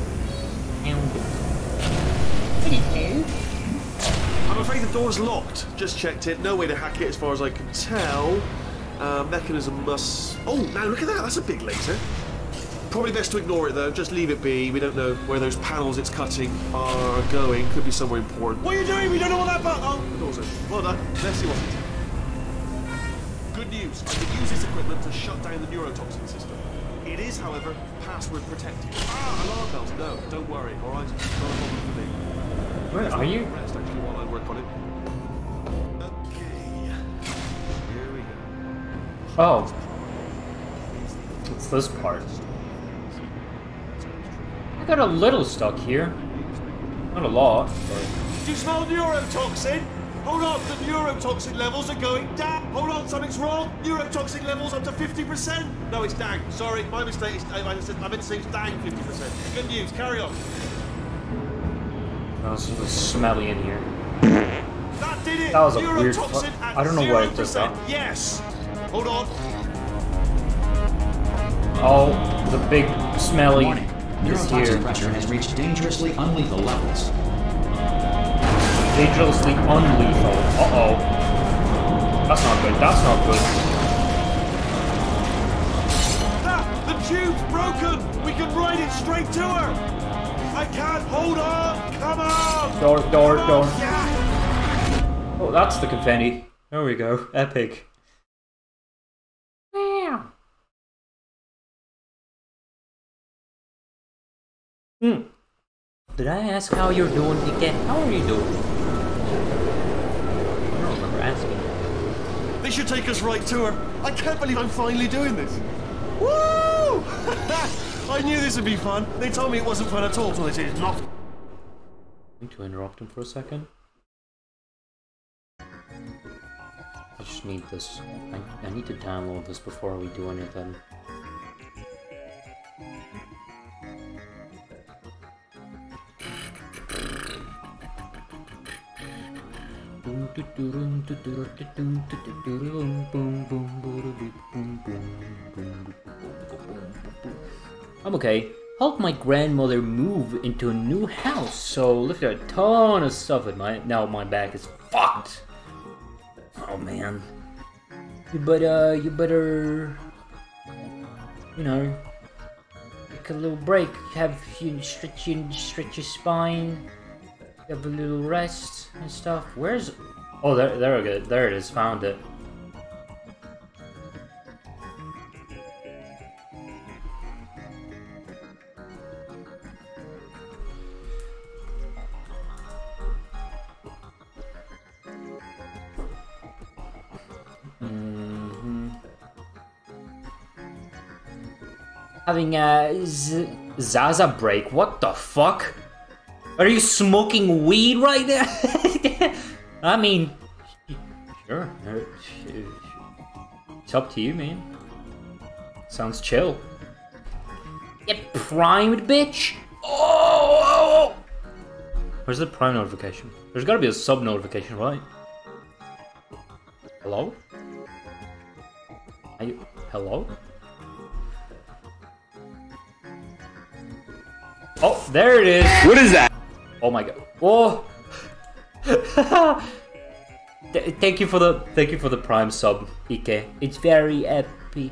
I'm afraid the door's locked. Just checked it. No way to hack it as far as I can tell. Uh, mechanism must... Oh, now look at that. That's a big laser. Probably best to ignore it, though. Just leave it be. We don't know where those panels it's cutting are going. Could be somewhere important. What are you doing? We don't know what that button... Oh, the door's open. Well done. Let's see what it is. Good news. I can use this equipment to shut down the neurotoxin system. It is, however, password protected. Ah, alarm bells. No, don't worry. All right, not a problem for me. Where are you? Rest actually while I work on it. Okay. Here we go. Oh. It's this part. I got a little stuck here. Not a lot, but... Do you smell neurotoxin? Hold on, the neurotoxin levels are going down. Hold on, something's wrong. Neurotoxin levels up to fifty percent. No, it's down. Sorry, my mistake. It's, I, I meant to say it's down fifty percent. Good news, carry on. Oh, it's just smelly in here. That did it. That was a weird... Neurotoxin at I don't know what it just got. Yes. Hold on. Oh, the big smelly Warning. is Neurotoxin here. pressure has reached dangerously unlethal levels. Dangerously unlethal. Uh-oh. That's not good. That's not good. Ah, the tube's broken. We can ride it straight to her. I can't. Hold on. Come on. Door, door, Come door. on. Yeah. Oh, that's the confetti. There we go. Epic. Hmm. Did I ask how you're doing again? How are you doing? I don't remember asking. They should take us right to her. I can't believe I'm finally doing this. Woo! I knew this would be fun. They told me it wasn't fun at all, so they said it's not. I need to interrupt him for a second. I just need this. I, I need to download this before we do anything. I'm okay. Helped my grandmother move into a new house, so lifted a ton of stuff at my now my back is fucked. Oh man. You better you better you know take a little break, have you stretch your stretch your spine, have a little rest and stuff. Where's oh there there we go, there it is, found it. having a Z Zaza break. What the fuck? Are you smoking weed right now? I mean, sure. It's up to you, man. Sounds chill. Get primed, bitch. Oh! Where's the prime notification? There's gotta be a sub notification, right? Hello? Are you... Hello? Oh, there it is! What is that? Oh my god. Whoa! Th thank you for the... Thank you for the prime sub, Ike. It's very epic.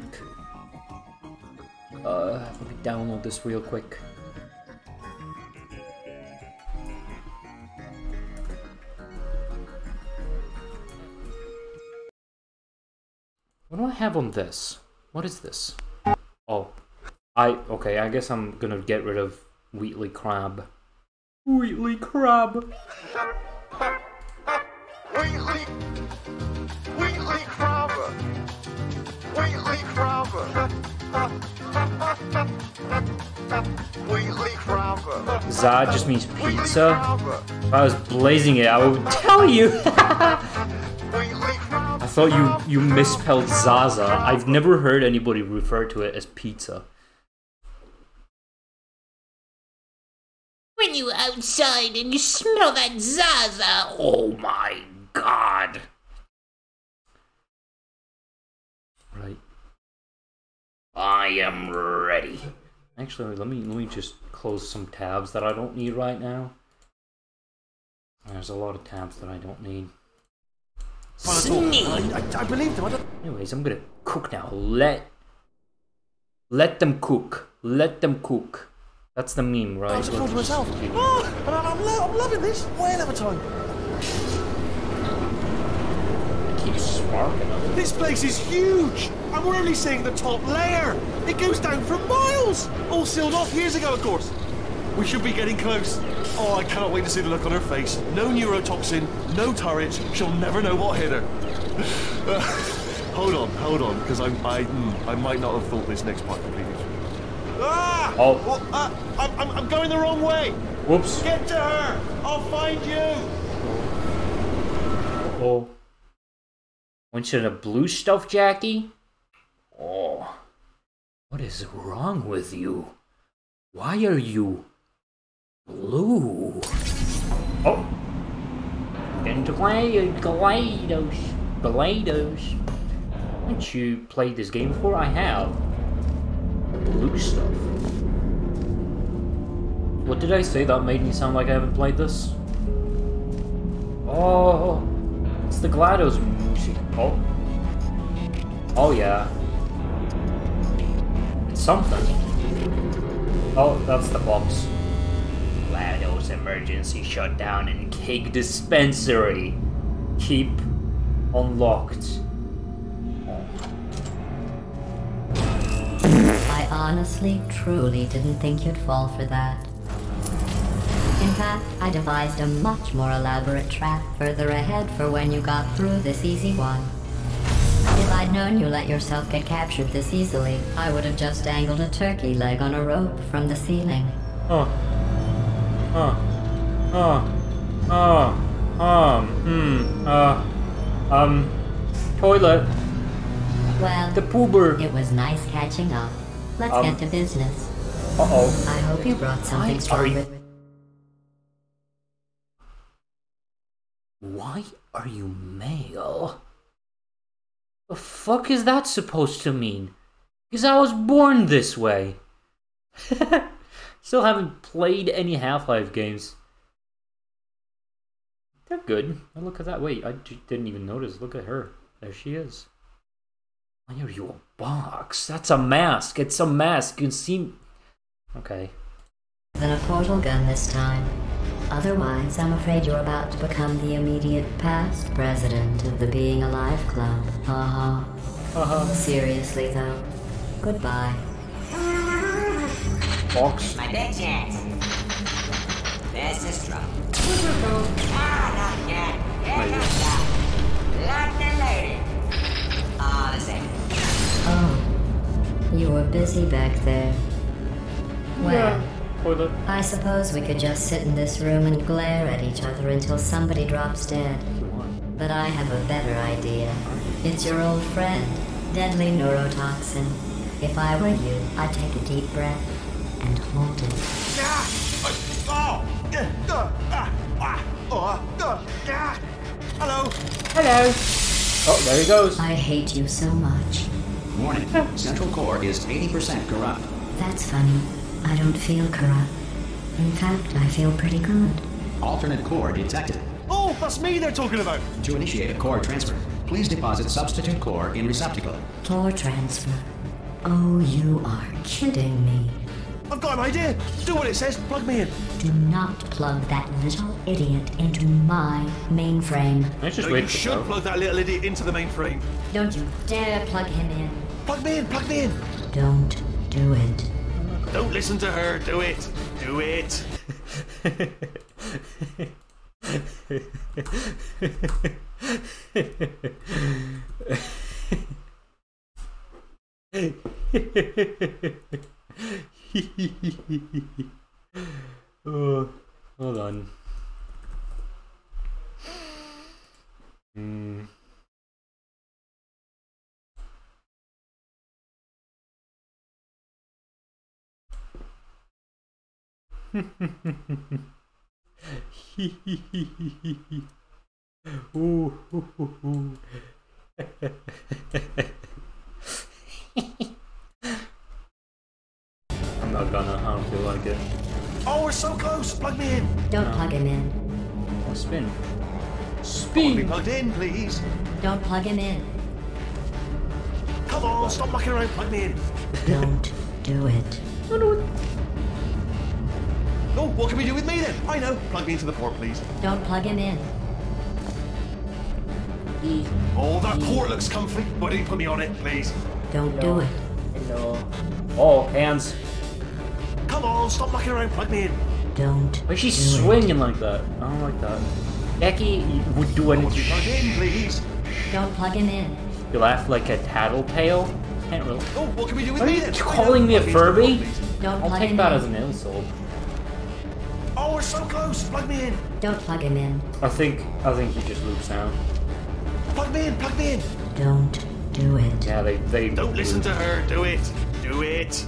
Uh, let me download this real quick. What do I have on this? What is this? Oh. I... Okay, I guess I'm gonna get rid of Wheatley Crab. Wheatley Crab! Wheatley, Wheatley Crabber, Wheatley Crabber, Wheatley Crabber. Za just means pizza. If I was blazing it, I would tell you. I thought you you misspelled Zaza. I've never heard anybody refer to it as pizza. When you outside and you smell that Zaza, Oh my god. Right. I am ready. Actually, let me let me just close some tabs that I don't need right now. There's a lot of tabs that I don't need. Sneak. I, I, I believed him. I don't... Anyways, I'm gonna cook now. Let let them cook. Let them cook. That's the meme, right? I was to myself. Oh, and I'm, I'm, lo I'm loving this. Whale of a time. It keeps sparking up. This place is huge, and we're only seeing the top layer. It goes down for miles. All sealed off years ago, of course. We should be getting close. Oh, I cannot wait to see the look on her face. No neurotoxin, no turrets. She'll never know what hit her. Uh, hold on, hold on, because I, I, mm, I might not have thought this next part completely through. Ah! Oh. Well, uh, I'm, I'm, I'm going the wrong way. Whoops. Get to her. I'll find you. Oh. Want you to blue stuff, Jackie? Oh. What is wrong with you? Why are you blue? Oh. Getting to Glados. Glados. Haven't you played this game before? I have. Blue stuff. What did I say that made me sound like I haven't played this? Oh, it's the GLaDOS music. Oh. Oh yeah. It's something. Oh, that's the box. GLaDOS emergency shutdown and cake dispensary. Keep unlocked. I honestly, truly didn't think you'd fall for that. In fact, I devised a much more elaborate trap further ahead for when you got through this easy one. If I'd known you let yourself get captured this easily, I would have just dangled a turkey leg on a rope from the ceiling. Oh. Oh. Oh. Oh. Um. Hmm. Uh. Um. Toilet. Well, The poober. it was nice catching up. Let's Um, get to business. Uh-oh. I hope you brought something Why are strong you- with... Why are you male? The fuck is that supposed to mean? Because I was born this way. Still haven't played any Half-Life games. They're good. Oh, look at that. Wait, I j didn't even notice. Look at her. There she is. Why are you a box? That's a mask. It's a mask. You can see... Okay. than a portal gun this time. Otherwise, I'm afraid you're about to become the immediate past president of the Being Alive Club. Uh-huh. Uh-huh. Seriously, though. Goodbye. Box. My big chance. This is trouble. Ah, not yet. Here comes that. Locked and loaded. All the same. Oh. You were busy back there. Well, Yeah. Toilet. I suppose we could just sit in this room and glare at each other until somebody drops dead. But I have a better idea. It's your old friend, deadly neurotoxin. If I were you, I'd take a deep breath and hold it. Ah! Oh! Yeah, uh, ah, ah, oh, uh, ah. Hello. Hello. Oh, there he goes. I hate you so much. Warning. Central core is eighty percent corrupt. That's funny. I don't feel corrupt. In fact, I feel pretty good. Alternate core detected. Oh, that's me they're talking about. To initiate a core transfer, please deposit substitute core in receptacle. Core transfer. Oh, you are kidding me. I've got an idea. Do what it says. Plug me in. Do not plug that little idiot into my mainframe. Let's just No, wait you for should it. plug that little idiot into the mainframe. Don't you dare plug him in. Plug me in. Plug me in. Don't do it. Don't listen to her. Do it. Do it. Oh, hold on. Hmm. Ooh, ooh, ooh, ooh. I'm not gonna, I don't feel like it. Oh, we're so close. Plug me in. Don't plug him in. Oh, spin. I want to be Spin! plugged in, please. Don't plug him in. Come on, stop mucking around. Plug me in. Don't do it. Oh, what can we do with me then? I know. Plug me into the port, please. Don't plug him in. Oh, that port looks comfy. Why don't you put me on it, please? Don't do it. Hello. Oh, hands. Come on, stop mucking around. Plug me in. Don't Why is she do swinging like that? I don't like that. Becky would do I want to be plugged anything. in, please. it. Don't plug him in. You laugh like a tattletale? Can't really. Oh, what can we do with Are me you then? calling me a Plug into the port, Furby? please. Don't I'll plug take him that in. as an insult. Oh, we're so close. Plug me in. Don't plug him in. I think I think he just loops now. Plug me in. Plug me in. Don't do it. Yeah, they they Don't listen to her. Do it. Do it.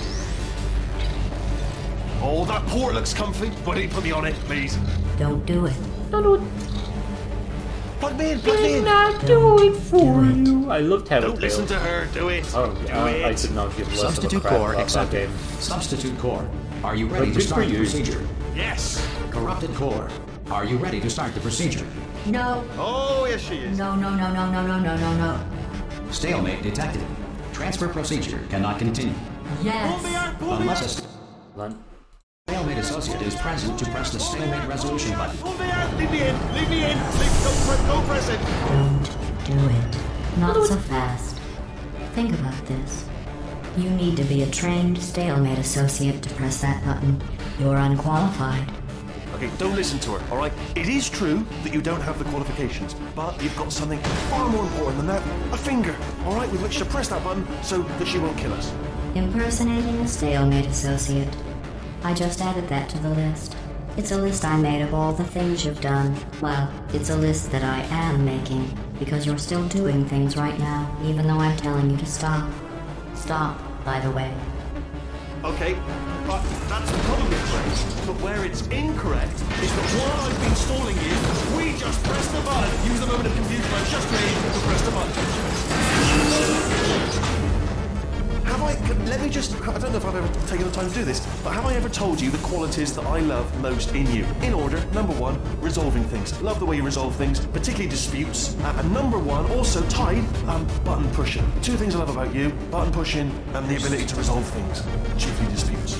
Oh, that port looks comfy. Why don't you put me on it, please? Don't do it. Plug me in. Plug me in. do it for do it. you. I love Don't listen Tattletale. to her. Do it. Oh, Do I, I it. did not give less Substitute of a crap core about that accepted. game. Substitute core. Are you ready But to good start for the you. procedure? Yes. Corrupted core. Are you ready to start the procedure? No. Oh, yes, she is. No, no, no, no, no, no, no, no, no. Stalemate detected. Transfer procedure cannot continue. Pull me Yes. out. Pull me Unless a out. st- Len- stalemate associate is present to press the stalemate resolution button. Pull me out. Leave me in. Leave me in. Leave, don't, press, don't press it. Don't do it. Not so fast. Think about this. You need to be a trained stalemate associate to press that button. You're unqualified. Okay, don't listen to her, all right? It is true that you don't have the qualifications, but you've got something far more important than that. A finger, all right, with which to press that button so that she won't kill us. Impersonating a stalemate associate. I just added that to the list. It's a list I made of all the things you've done. Well, it's a list that I am making, because you're still doing things right now, even though I'm telling you to stop. Stop, by the way. Okay, but that's probably correct. But where it's incorrect is that while I've been stalling you, we just press the button. Use the moment of confusion I've just made to press the button. Have I, let me just, I don't know if I've ever taken the time to do this, but have I ever told you the qualities that I love most in you? In order, number one, resolving things. Love the way you resolve things, particularly disputes. Uh, and number one, also tied, um, button pushing. Two things I love about you, button pushing and the ability to resolve things, chiefly disputes.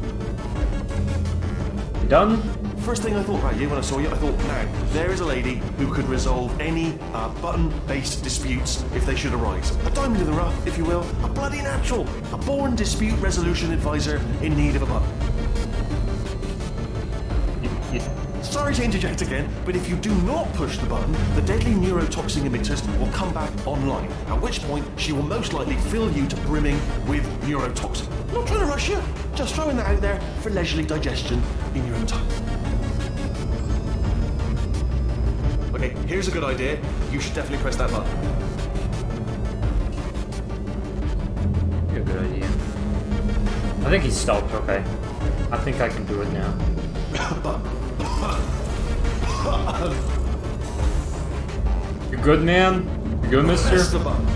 You done? First thing I thought about you when I saw you, I thought, now, there is a lady who could resolve any uh, button-based disputes if they should arise. A diamond in the rough, if you will, a bloody natural, a born dispute resolution advisor in need of a button. You, you, sorry to interject again, but if you do not push the button, the deadly neurotoxin emitters will come back online, at which point she will most likely fill you to brimming with neurotoxin. I'm not trying to rush you, just throwing that out there for leisurely digestion in your own time. Okay, here's a good idea. You should definitely press that button. Yeah, good idea. I think he's stopped, okay. I think I can do it now. You good, man? You good, mister? Press the button.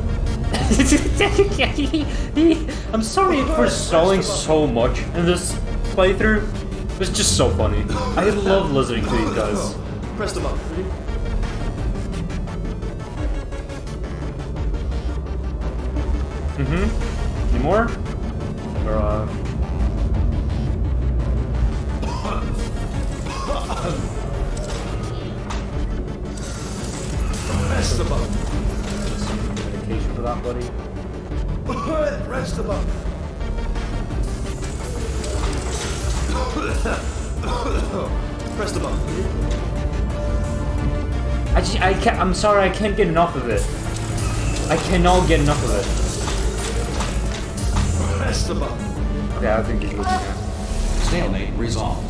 I'm sorry for stalling so much in this playthrough. It was just so funny. I love listening to these guys. Press the button. Mm-hmm. Any more? Or, uh... Press the button. Some medication for that, buddy. Press the button. Press the button. I just, I can't, I'm sorry, I can't get enough of it. I cannot get enough of it. Press the button. Okay, I think it's good now. Stalemate resolved.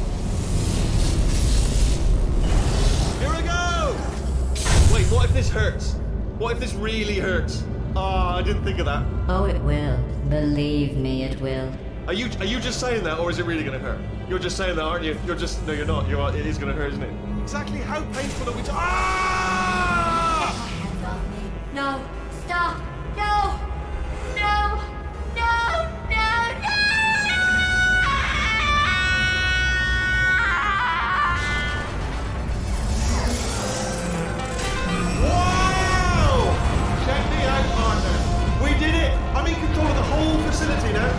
Here we go! Wait, what if this hurts? What if this really hurts? Ah, I didn't think of that. Oh, it will. Believe me, it will. Are you are you just saying that, or is it really going to hurt? You're just saying that, aren't you? You're just no, you're not. You're it is going to hurt, isn't it? Exactly how painful are we? To- ah! No, stop! No! No! No! No! No! Wow! Check me out, partner. We did it. I'm in control of the whole facility now.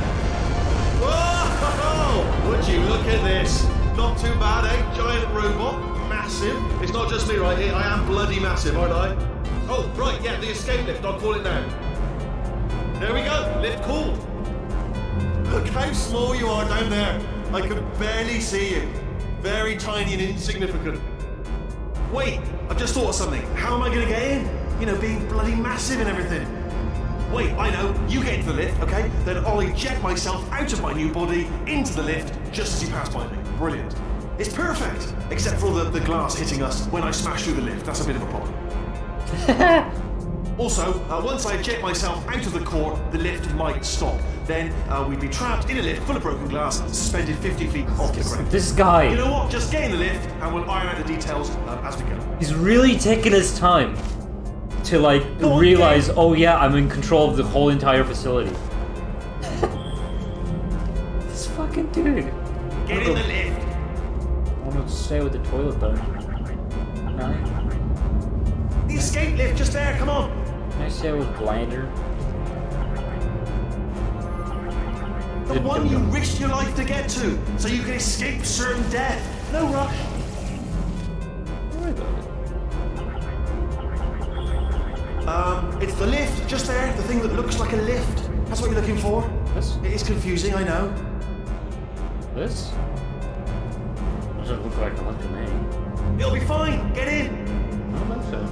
Whoa! Would you look at this? Not too bad, eh? Giant robot, massive. It's not just me right here. I am bloody massive, aren't I? Oh, right, yeah, the escape lift. I'll call it now. There we go. Lift cooled. Look how small you are down there. I can barely see you. Very tiny and insignificant. Wait, I've just thought of something. How am I going to get in? You know, being bloody massive and everything. Wait, I know. You get into the lift, okay? Then I'll eject myself out of my new body into the lift just as you pass by me. Brilliant. It's perfect, except for all the, the glass hitting us when I smash through the lift. That's a bit of a problem. Also, uh, once I eject myself out of the core, the lift might stop. Then uh, we'd be trapped in a lift full of broken glass, suspended fifty feet off the ground. This guy. You know what? Just get in the lift and we'll iron out the details uh, as we go. He's really taking his time to like Go on, realize, get oh yeah, I'm in control of the whole entire facility. This fucking dude. Get in the lift. I'm gonna stay with the toilet though. No? The escape lift just there. Come on. Can I stay with Blander? The one you risked your life to get to, so you can escape certain death. No rush. Um, it's the lift, just there, the thing that looks like a lift. That's what you're looking for. This? It is confusing, I know. This? Doesn't look like a lift to me. It'll be fine. Get in. I don't think so.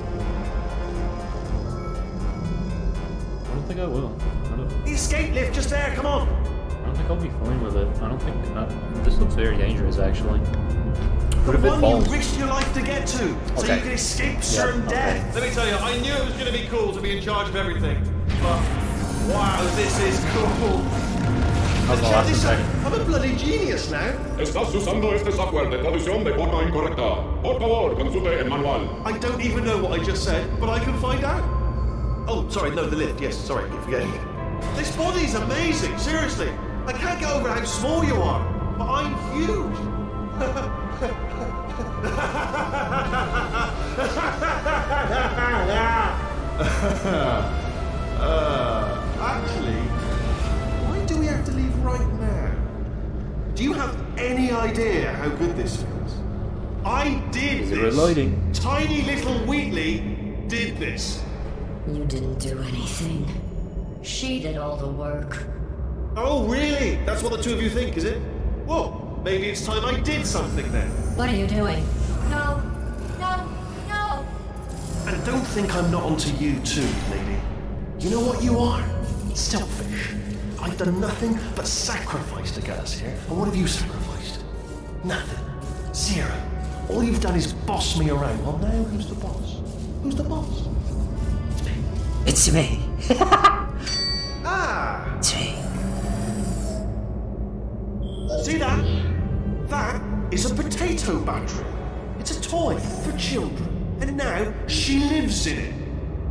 I don't think I will. I don't, The escape lift, just there. Come on. I don't think I'll be fine with it. I don't think... Uh, this looks very dangerous, actually. What The if it one falls? you risked your life to get to, so Okay. you can escape certain okay. death. Let me tell you, I knew it was going to be cool to be in charge of everything. But, wow, this is cool. How's the Check last this out. second? I'm a bloody genius now. Estás usando este software de traducción de forma incorrecta. Por favor, consulte el manual. I don't even know what I just said, but I can find out. Oh, sorry, no, the lift. Yes, sorry, I keep forgetting. This body's amazing, seriously. I can't get over how small you are, but I'm huge. uh, actually, why do we have to leave right now? Do you have any idea how good this feels? I did Is it this. reloading? Tiny little Wheatley did this. You didn't do anything. She did all the work. Oh, really? That's what the two of you think, is it? Well, maybe it's time I did something then. What are you doing? No, no, no! And don't think I'm not onto you too, lady. You know what you are? Selfish. I've done nothing but sacrifice to get us here. And what have you sacrificed? Nothing. Zero. All you've done is boss me around. Well, now who's the boss? Who's the boss? It's me. Ah! It's me. See that? That is a potato battery. It's a toy for children. And now she lives in it.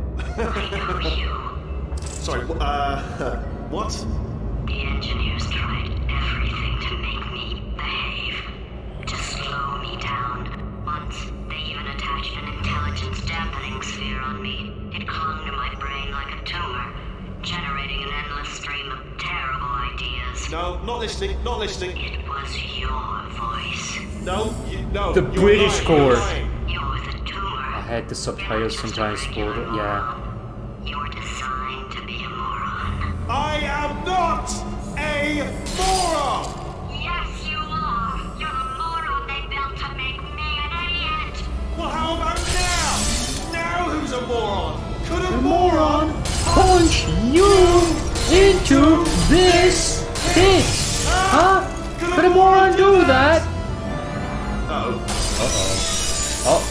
Sorry, uh, what? The engineers tried everything to make me behave, to slow me down. Once, they even attached an intelligence dampening sphere on me. It clung to my brain like a tumor, generating an endless stream of terrible ideas. No, not listening, not listening. It was your voice. No, you, no. The you're British lying, core. you're lying. You're the tumor. I had the subtitles sometimes spoiled it, yeah. You're designed to be a moron. I am not a moron! Yes, you are. You're a moron they built to make me an idiot. Well, how about now? Now who's a moron? Could a moron Punch you into this pit! Huh? Could a moron do that? Uh-oh. Uh-oh. Oh.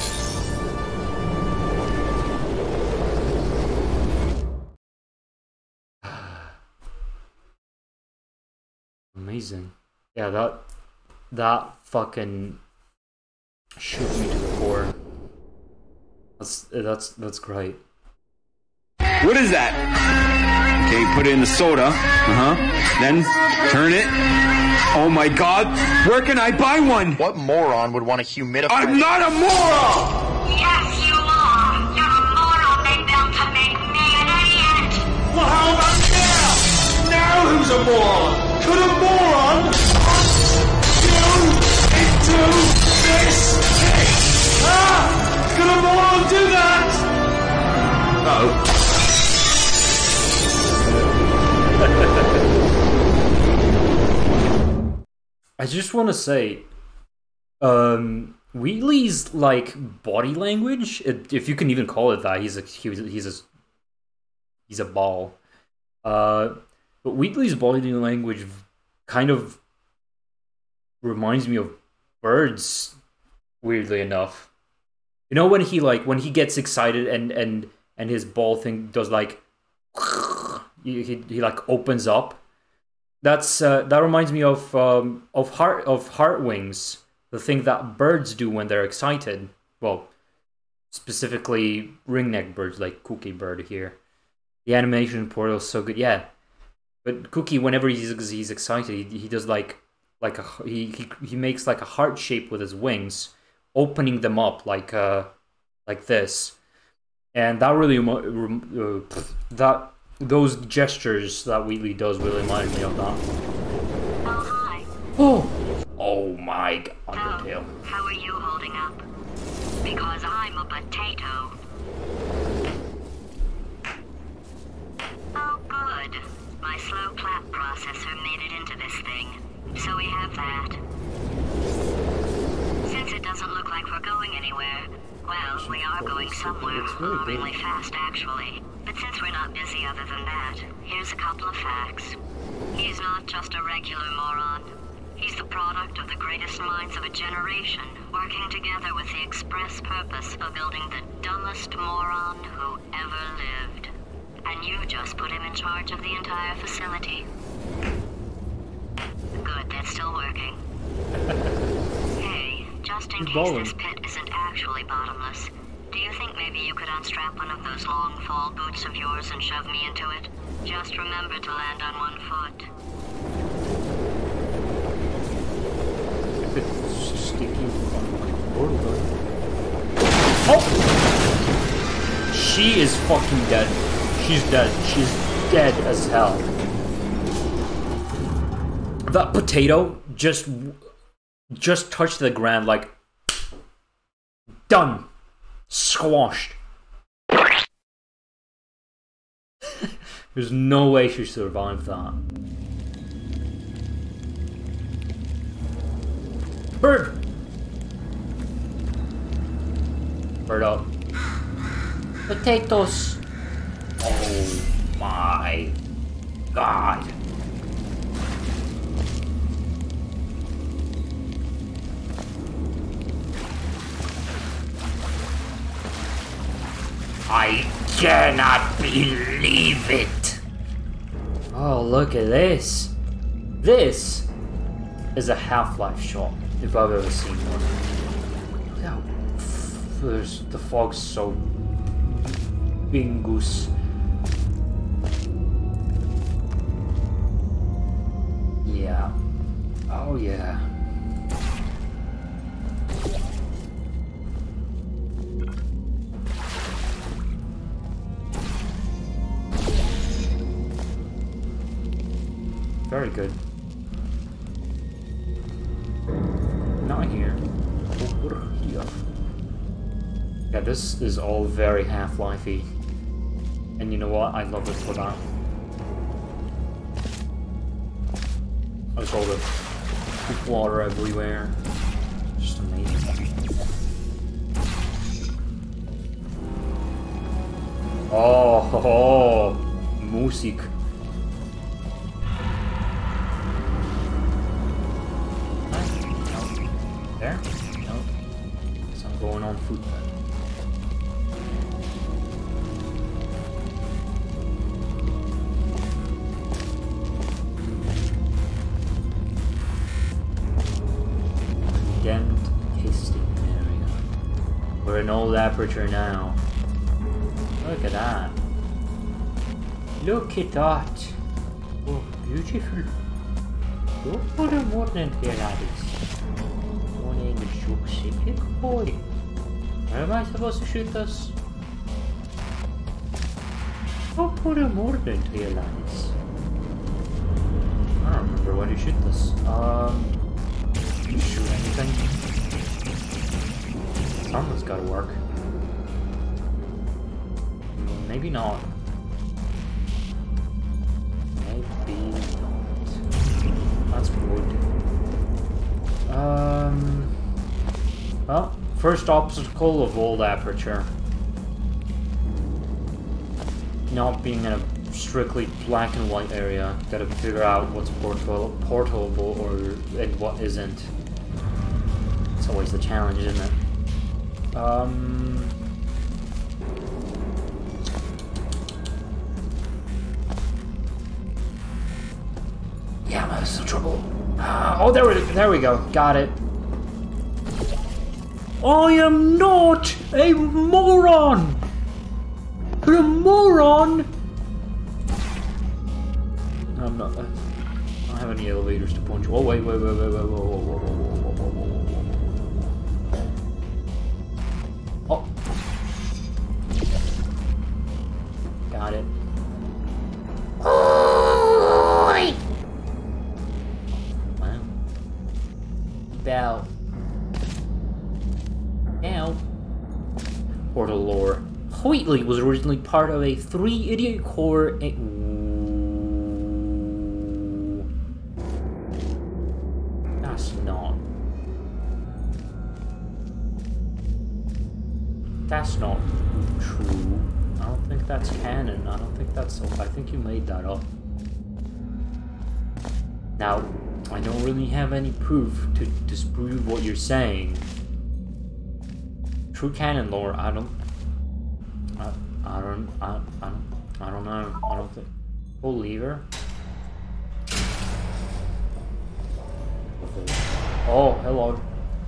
Amazing. Yeah, that that fucking shook me to the core. That's that's that's great. What is that? Okay, put it in the soda. Uh-huh. Then turn it. Oh my god, where can I buy one? What moron would want to humidify? I'm not a moron! Yes, you are. You're a moron they built to make me an idiot. Well, how about now? Now who's a moron? Could a moron do into this pit? Ah! Could a moron do that? Uh-oh. I just want to say, um, Wheatley's like body language, if you can even call it that, he's a he's a, he's a, he's a ball. Uh, but Wheatley's body language kind of reminds me of Bird's, weirdly enough. You know when he like when he gets excited and and and his ball thing does like he he, he like opens up. That's uh, that reminds me of um, of heart of heart wings, the thing that birds do when they're excited. Well, specifically ringneck birds like Cookie Bird here. The animation in Portal is so good, yeah. But Cookie, whenever he's he's excited, he, he does like like a he, he he makes like a heart shape with his wings, opening them up like uh like this, and that really uh, that. Those gestures that Wheatley does really remind me of that. Oh, hi. Oh! Oh my god, Undertale. Oh, how are you holding up? Because I'm a potato. Oh, good. My slow clap processor made it into this thing. So we have that. Since it doesn't look like we're going anywhere, well, we are going somewhere. Alarmingly fast, actually. But since we're not busy other than that, here's a couple of facts. He's not just a regular moron. He's the product of the greatest minds of a generation, working together with the express purpose of building the dumbest moron who ever lived. And you just put him in charge of the entire facility. Good, that's still working. Hey, just in case this pit isn't actually bottomless, do you think maybe you could unstrap one of those long fall boots of yours and shove me into it? Just remember to land on one foot. It's sticky Oh! She is fucking dead. She's dead. She's dead as hell. That potato just just touched the ground like done. Squashed. There's no way she survived that. Bird! Bird up. Potatoes! Oh my god. I cannot believe it! Oh, look at this! This is a Half-Life shot, if I've ever seen one. Look how f there's, the fog's so bingus. Yeah. Oh yeah. Very good. Not here. Over here. Yeah, this is all very Half-Life-y. And you know what? I love it for that. There's all the water everywhere. Just amazing. Oh, ho, ho. Musik. There? No. So I'm going on foot then. Condemned Histing area. We're in old aperture now. Look at that. Look at that. Oh, beautiful. Go for the morning here, laddies. Boy. Where am I supposed to shoot this? Go put a mordant here, lads. I don't remember where to shoot this. Um, shoot anything? Something's gotta work. Maybe not. Maybe not. That's wood. Um. Well, first obstacle of old aperture. Not being in a strictly black and white area. Gotta figure out what's portable, portable or and what isn't. It's always the challenge, isn't it? Um. Yeah, I'm having some trouble. Uh, oh, there we, there we go. Got it. I am not a moron! You're a moron! I'm not. I don't have any elevators to punch. Oh, wait, wait, wait, wait, wait, whoa, whoa, whoa, whoa, whoa, whoa, whoa, whoa, whoa. Oh. Got it. Oi! Wow. Bell. Now, Portal lore. Wheatley was originally part of a three idiot core. A That's not. That's not true. I don't think that's canon. I don't think that's. I think you made that up. Now, I don't really have any proof to disprove what you're saying. True canon lore, I don't, I, I don't, I, I don't, I don't know. I don't think. Oh, lever. Oh, hello.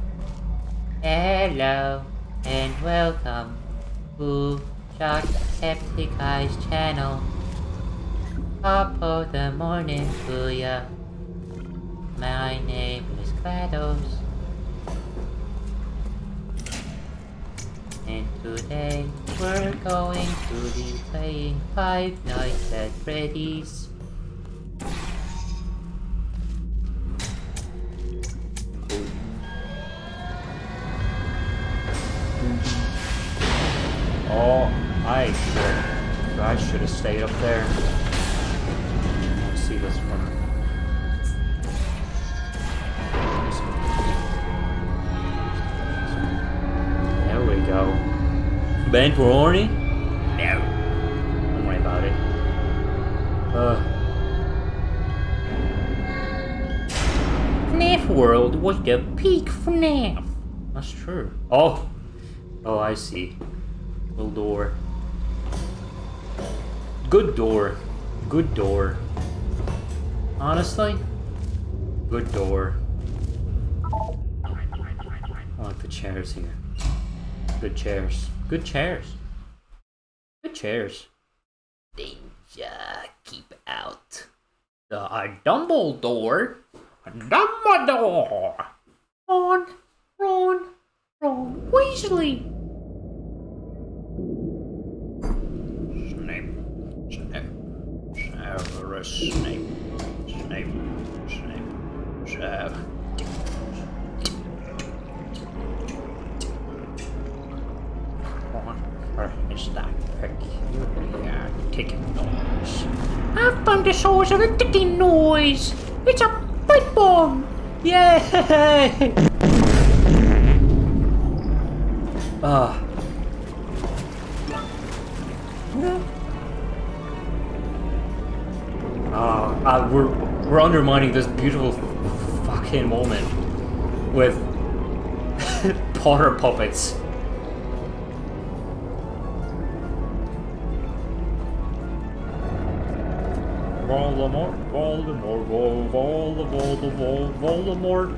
Hello and welcome to Jacksepticeye's channel. Top of the morning to ya. My name is GLaDOS. And today we're going to be playing Five Nights at Freddy's. Oh, I should I should have stayed up there. Let's see this one. There we go. Band for horny? No. Don't worry about it. Uh. F NAF World was the peak F NAF. That's true. Oh. Oh, I see. Little door. Good door. Good door. Honestly? Good door. I like the chairs here. Good chairs. Good chairs. Good chairs. Danger, keep out. The uh, Dumbledore. Dumbledore. Ron, Ron, Ron Weasley. Snape, Snape, Severus Snape, Snape, Snape, Snape. What is that peculiar ticking noise? I've found the source of the ticking noise. It's a pipe bomb. Yay! Ah. Ah, uh, we're we're undermining this beautiful fucking moment with Potter puppets. Voldemort, Voldemort, Vol, Voldemort, Vol, Voldemort.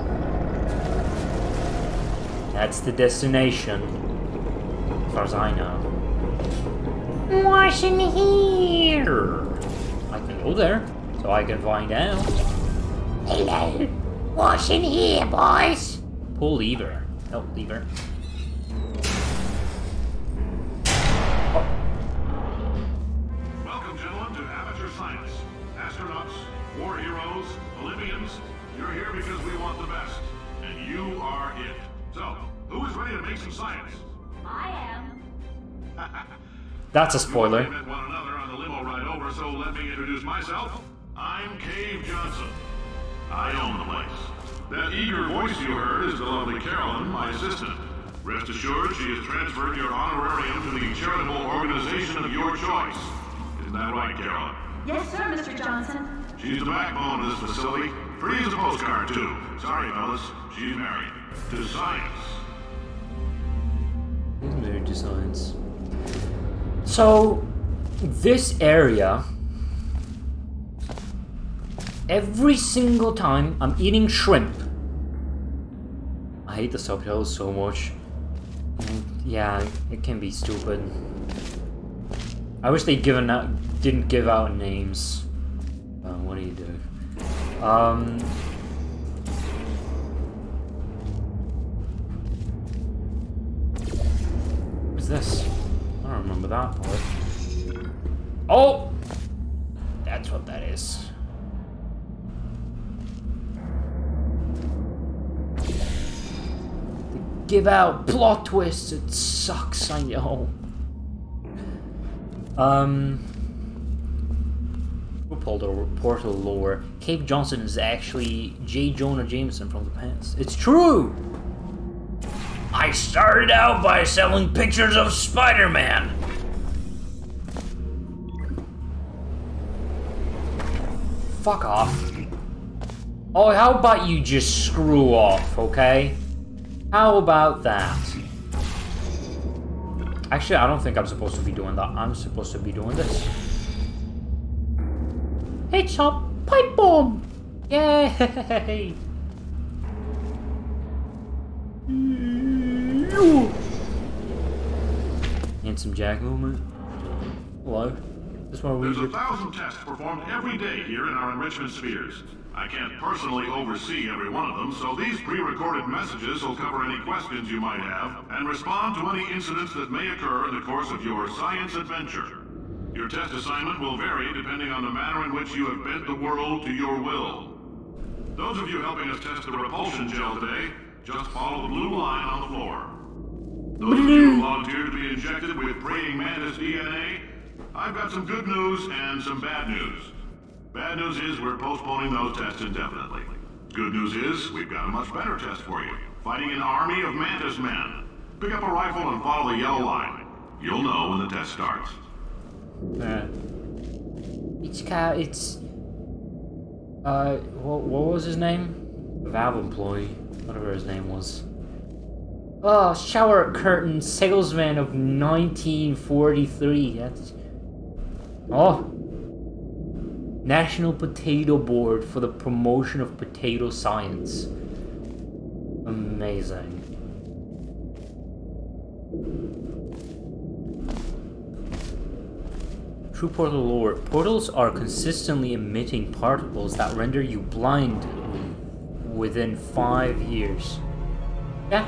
That's the destination, as far as I know. What's in here? I can go there, so I can find out. Hello. What's in here, boys? Pull lever. Oh, lever. Welcome, gentlemen, to Amateur Science. Astronauts, war heroes, Olympians, you're here because we want the best. And you are it. So, who is ready to make some science? I am. That's a spoiler. We met one another on the limo ride over, so let me introduce myself. I'm Cave Johnson. I own the place. That eager voice you heard is the lovely Carolyn, my assistant. Rest assured, she has transferred your honorarium to the charitable organization of your choice. Isn't that right, Carolyn? Yes, sir, Mister Johnson. She's the backbone of this facility. Pretty as a postcard, too. Sorry, fellas. She's married. To science. He's married to science. So, this area, every single time I'm eating shrimp, I hate the subtitles so much. And yeah, it can be stupid. I wish they'd given out, didn't give out names. Uh, what do you do? Um. What's this? I don't remember that part. Oh! That's what that is. They give out plot twists. It sucks, I know. Um. Portal, portal lore. Cave Johnson is actually J. Jonah Jameson from the past. It's true! I started out by selling pictures of Spider-Man. Fuck off. Oh, how about you just screw off, okay? How about that? Actually, I don't think I'm supposed to be doing that. I'm supposed to be doing this. It's a pipe bomb! Yay! Handsome Jack movement. Hello. This one we There's a thousand tests performed every day here in our enrichment spheres. I can't personally oversee every one of them, so these pre-recorded messages will cover any questions you might have and respond to any incidents that may occur in the course of your science adventure. Your test assignment will vary depending on the manner in which you have bent the world to your will. Those of you helping us test the repulsion gel today, just follow the blue line on the floor. Those of you who volunteer to be injected with praying mantis D N A, I've got some good news and some bad news. Bad news is we're postponing those tests indefinitely. Good news is we've got a much better test for you. Fighting an army of mantis men. Pick up a rifle and follow the yellow line. You'll know when the test starts. Uh, it's ca- it's uh what, what was his name? Valve employee, whatever his name was. Oh, shower curtain salesman of nineteen forty-three. That's oh. National Potato Board for the Promotion of Potato Science. Amazing. True portal lore. Portals are consistently emitting particles that render you blind within five years. Yeah.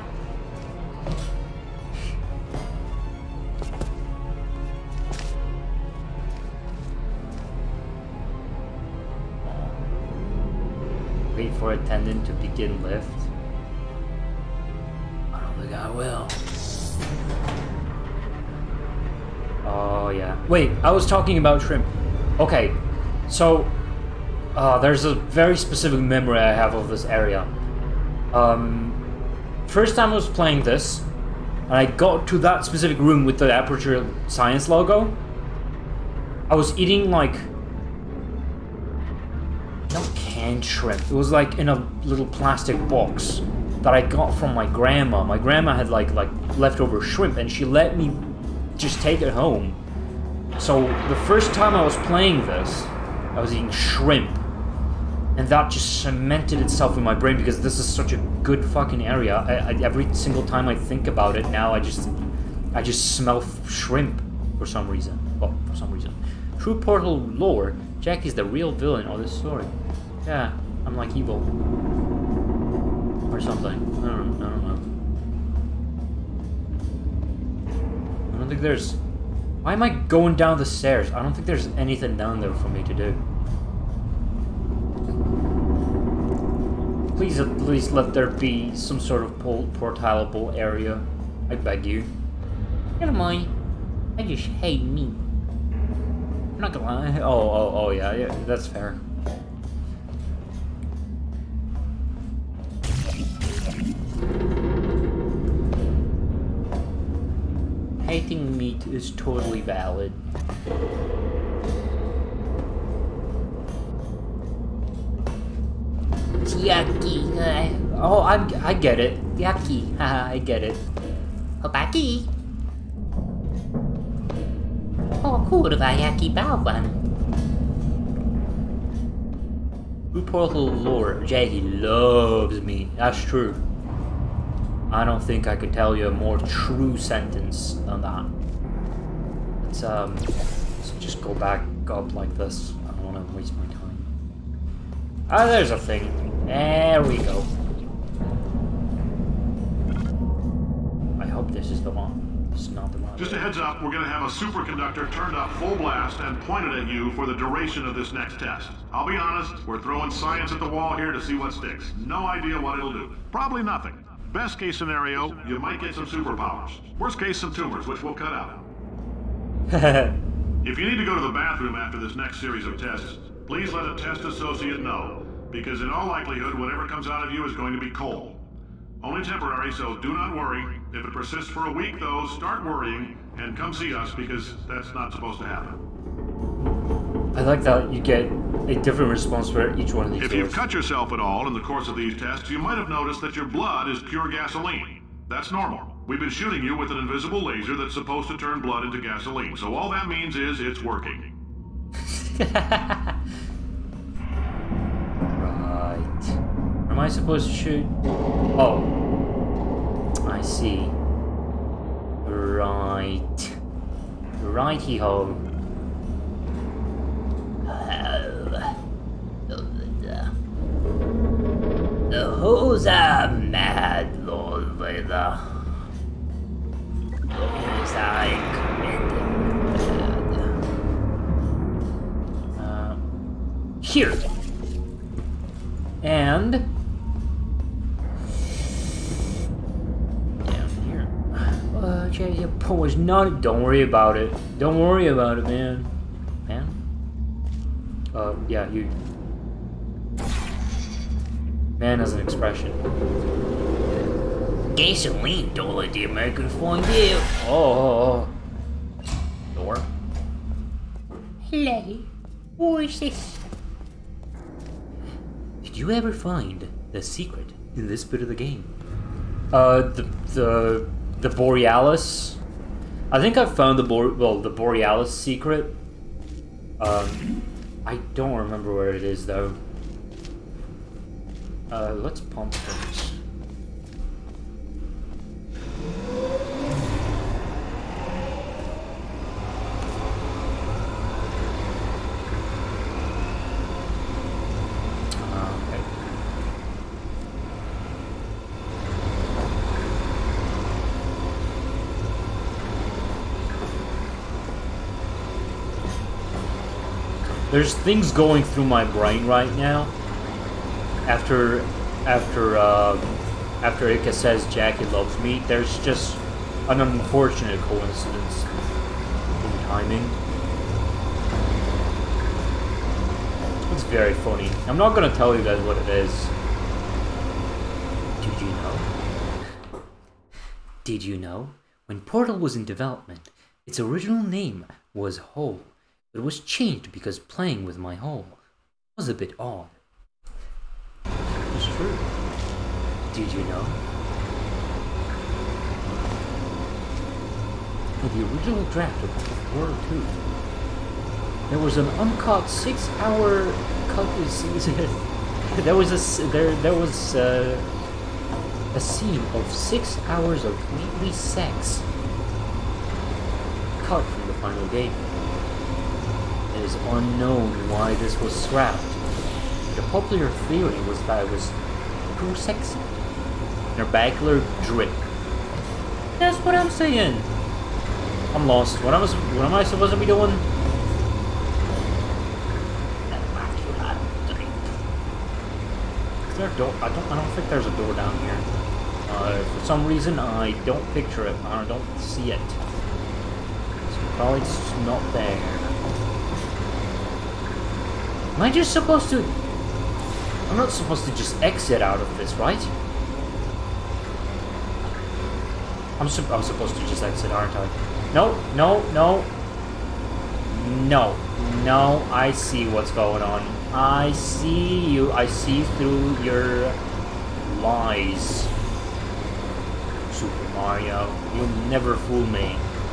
Wait for attendant to begin lift. I don't think I will. Oh yeah. Wait, I was talking about shrimp. Okay, so uh, there's a very specific memory I have of this area. Um, first time I was playing this, and I got to that specific room with the Aperture Science logo. I was eating like not canned shrimp. It was like in a little plastic box that I got from my grandma. My grandma had like like leftover shrimp, and she let me just take it home. So the first time I was playing this, I was eating shrimp, and that just cemented itself in my brain because this is such a good fucking area. I, I, every single time I think about it now, I just I just smell shrimp for some reason. Well, for some reason. True portal lore. Jackie's the real villain of this story. Yeah, I'm like evil. Or something. I don't know. I don't know. I don't think there's... Why am I going down the stairs? I don't think there's anything down there for me to do. Please at least let there be some sort of portalable area. I beg you. Never mind. I just hate meat. I'm not gonna lie. Oh, oh, oh, yeah, yeah, that's fair. Hating meat is totally valid. It's yucky. Uh, oh, I'm, I get it. Yucky. Haha, I get it. Hobaki. Oh, kurva bao one. True portal lore. Jackie loves me. That's true. I don't think I could tell you a more true sentence than that. Let's um, let's just go back up like this. I don't want to waste my time. Ah, there's a thing. There we go. I hope this is the one. This is not the one. Just a heads up, we're going to have a superconductor turned up full blast and pointed at you for the duration of this next test. I'll be honest, we're throwing science at the wall here to see what sticks. No idea what it'll do. Probably nothing. Best case scenario, you might get some superpowers. Worst case, some tumors, which we'll cut out. If you need to go to the bathroom after this next series of tests, please let a test associate know, because in all likelihood, whatever comes out of you is going to be coal. Only temporary, so do not worry. If it persists for a week, though, start worrying and come see us, because that's not supposed to happen. I like that you get a different response for each one of these. If you've cut yourself at all in the course of these tests, you might have noticed that your blood is pure gasoline. That's normal. We've been shooting you with an invisible laser that's supposed to turn blood into gasoline, so all that means is it's working. Right. Am I supposed to shoot? Oh. I see. Right. Righty-ho. Who's a mad Lord Vader? Who's I committed mad? Uh, here. And down here. Uh, your was not. Don't worry about it. Don't worry about it, man. Man. Uh, yeah, you. Man has an expression. Gasoline, dollar the American fondue. Oh, Hello. Who is this? Did you ever find the secret in this bit of the game? Uh, the the the Borealis. I think I found the Bor well the Borealis secret. Um, I don't remember where it is though. Uh, let's pump things. There's things going through my brain right now. After, after, uh, after Ika says Jackie loves me, there's just an unfortunate coincidence in timing. It's very funny. I'm not gonna tell you guys what it is. Did you know? Did you know? When Portal was in development, its original name was Hole. It was changed because playing with my hole was a bit odd. It's true. Did you know? For the original draft of World two, there was an uncut six-hour cut. there was a there there was uh, a scene of six hours of completely sex cut from the final game. It is unknown why this was scrapped. The popular theory was that it was too sexy. Narbacular drip. That's what I'm saying. I'm lost. What am I, what am I supposed to be doing? Narbacular drip. Is there a door? I don't. I don't think there's a door down here. Uh, for some reason, I don't picture it. I don't see it. So probably it's not there. Am I just supposed to... I'm not supposed to just exit out of this, right? I'm, su I'm supposed to just exit, aren't I? No, no, no. No. No, I see what's going on. I see you. I see through your lies. Super Mario, you'll never fool me.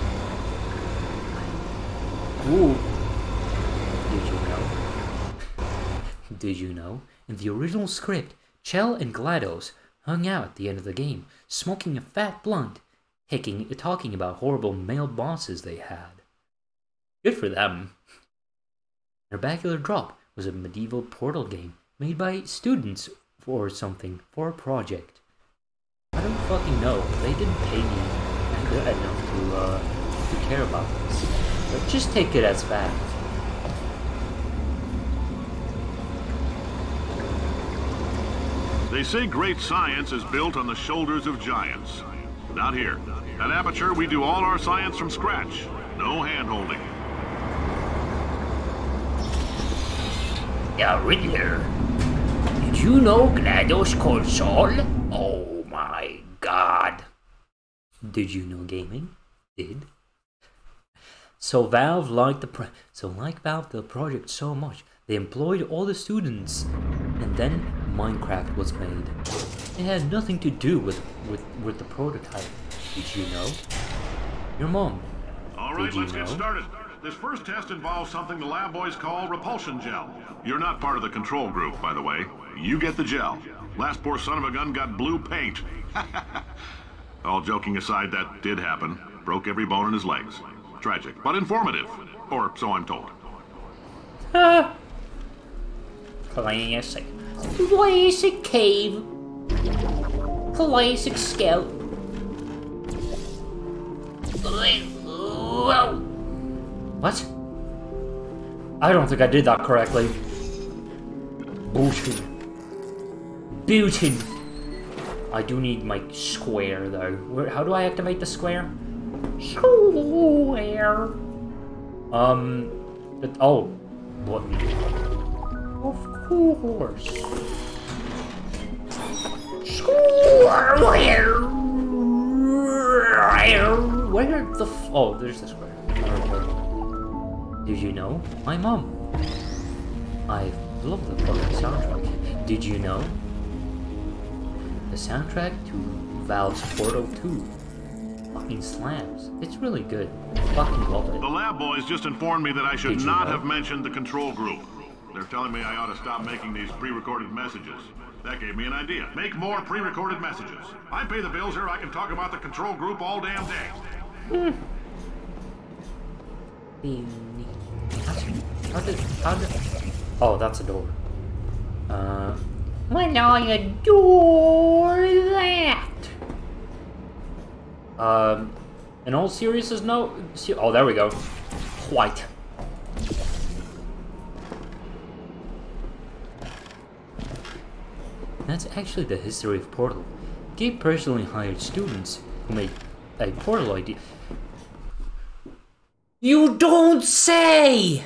Ooh. Did you know? Did you know? In the original script, Chell and GLaDOS hung out at the end of the game, smoking a fat blunt, taking, talking about horrible male bosses they had. Good for them. Narbacular Drop was a medieval Portal game made by students or something for a project. I don't fucking know. They didn't pay me enough to, uh, to care about this. But just take it as fact. They say great science is built on the shoulders of giants. Not here. At Aperture, we do all our science from scratch. No hand-holding. The Riddler. Did you know GLaDOS called Saul? Oh my god. Did you know gaming? Did? So Valve liked the pro so like Valve the project so much, they employed all the students, and then Minecraft was made. It had nothing to do with with with the prototype. Did you know? Your mom. All right, let's get started. This first test involves something the lab boys call repulsion gel. You're not part of the control group, by the way. You get the gel. Last poor son of a gun got blue paint. All joking aside, that did happen. Broke every bone in his legs. Tragic, but informative. Or so I'm told. Ah. Classic. Classic cave. Classic scout. What? I don't think I did that correctly. Bootin. Bootin. I do need my square though. Where, how do I activate the square? Square. Um. It, oh. Button. Of course. Square. Where the f- oh, there's the square. Okay. Did you know? My mom. I love the fucking soundtrack. Did you know? The soundtrack to Valve's Portal two fucking slams. It's really good. Fucking love it. The lab boys just informed me that I should Did you not know? have mentioned the control group. They're telling me I ought to stop making these pre-recorded messages. That gave me an idea. Make more pre-recorded messages. I pay the bills here, I can talk about the control group all damn day. How did, how did, oh, that's a door. Uh, When are you do that? um, in all seriousness, no. se- Oh, there we go. White. That's actually the history of Portal. Gabe personally hired students who made a Portal I D. You don't say!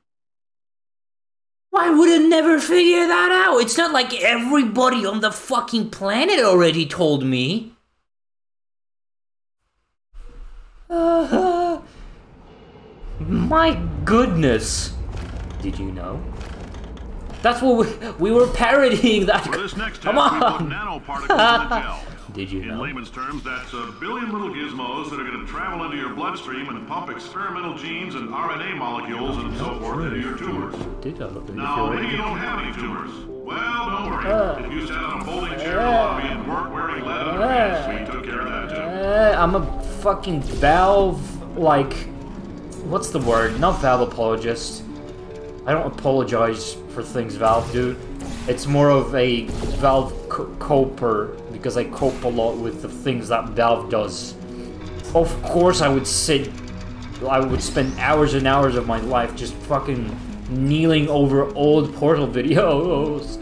Why would I never figure that out? It's not like everybody on the fucking planet already told me. Uh, my goodness. Did you know? That's what we, we were parodying that. For this next test, Come we put on. nanoparticles in the gel. Did you In know? layman's terms, that's a billion little gizmos that are going to travel into your bloodstream and pump experimental genes and R N A molecules and so forth into your tumors. Did I look Now, maybe you don't have any tumors. Well, don't worry. If you sat on a folding chair in the lobby and weren't wearing lead underpants, we took care of that too. Uh, I'm a fucking Valve, like, what's the word? Not Valve apologist. I don't apologize for things Valve do. It's more of a Valve co coper, because I cope a lot with the things that Valve does. Of course I would sit, I would spend hours and hours of my life just fucking kneeling over old Portal videos.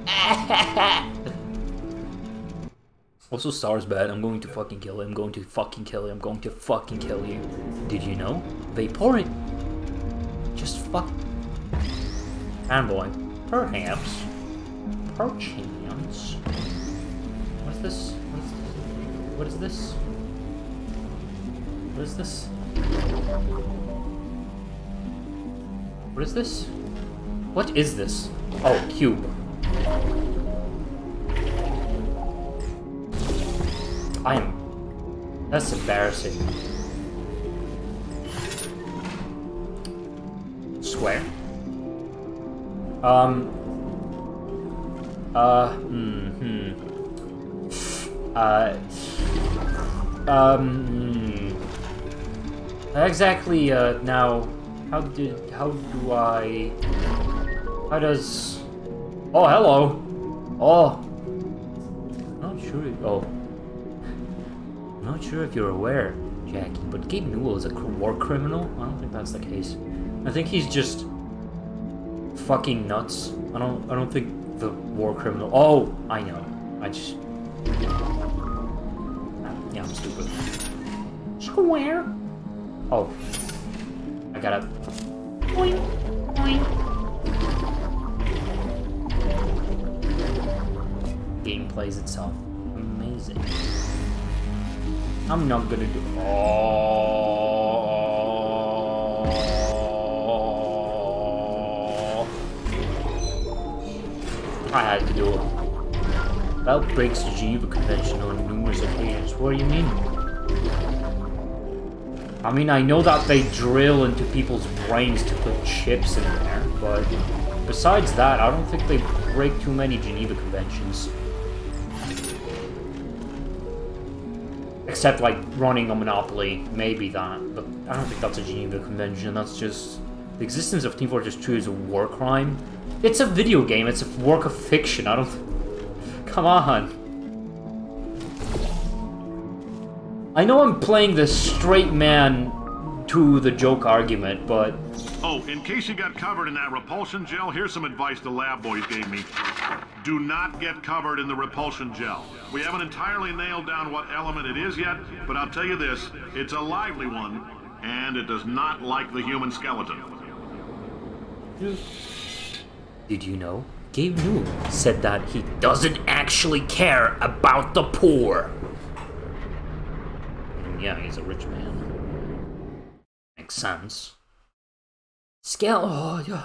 Also, Star's bad. I'm going to fucking kill him. I'm going to fucking kill him. I'm going to fucking kill you. Did you know? Vaporeon. Just fuck. Fanboy. Perhaps. Perchance. What's this? What is this? What is this? What is this? What is this? Oh, cube. I am... That's embarrassing. Square. Um... Uh... Hmm... hmm. Uh... Um... Hmm. Exactly, uh, now... How did... How do I... How does... Oh, hello! Oh! Not sure if... Oh. Not sure if you're aware, Jackie, but Gabe Newell is a war criminal? I don't think that's the case. I think he's just... fucking nuts. I don't... I don't think the war criminal... Oh! I know. I just... Yeah, I'm stupid. Square! Oh. I gotta... Boing, boing. Game plays itself. Amazing. I'm not gonna do... Oh. I had to do it. Valve breaks the Geneva Convention on numerous occasions. What do you mean? I mean, I know that they drill into people's brains to put chips in there, but besides that, I don't think they break too many Geneva Conventions. Except, like, running a monopoly, maybe that, but I don't think that's a Geneva Convention. That's just... The existence of Team Fortress two is a war crime. It's a video game, it's a work of fiction, I don't... Come on. I know I'm playing the straight man to the joke argument, but... Oh, in case you got covered in that repulsion gel, here's some advice the lab boys gave me. Do not get covered in the repulsion gel. We haven't entirely nailed down what element it is yet, but I'll tell you this, it's a lively one, and it does not like the human skeleton. Did you know? Gabe Newell said that he doesn't actually care about the poor. Yeah, he's a rich man. Makes sense. Scale. Oh, yeah.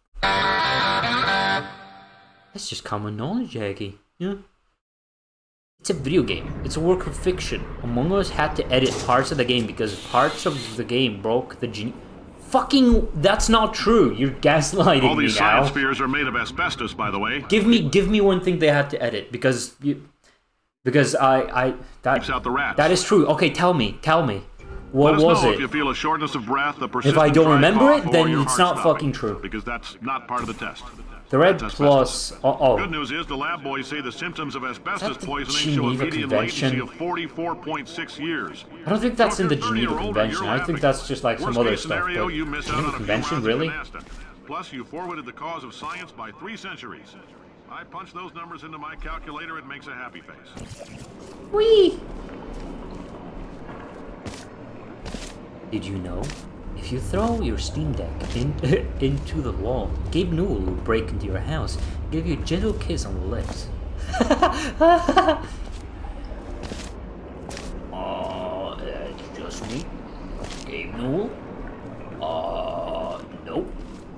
That's just common knowledge, Jackie. Yeah. It's a video game. It's a work of fiction. Among Us had to edit parts of the game because parts of the game broke the gene. Fucking, that's not true. You're gaslighting All these me now. science spheres are made of asbestos, by the way. Give me, give me one thing they had to edit because you, because I, I that Keeps out the rats. that is true. Okay, tell me, tell me, what Let us was know it? if you feel a shortness of breath, a If persistent I don't dry remember cough, it, or then your it's heart not stopping, fucking true. Because that's not part of the test. The Red That's Plus. Oh, oh. Good news is the lab boys say the symptoms of asbestos the poisoning show a Geneva median Convention? latency of forty-four point six years. I don't think that's So in if the you're thirty Geneva or older, Convention. you're I think laughing. that's just like some Worst other case stuff. scenario, But you miss out Geneva on a few Convention, rounds really? of gymnastic. Plus, you forwarded the cause of science by three centuries. I punch those numbers into my calculator, it makes a happy face. Whee! Did you know? If you throw your Steam Deck in, into the wall, Gabe Newell will break into your house, give you a gentle kiss on the lips. Uh, that's just me. Gabe Newell? Uh, nope.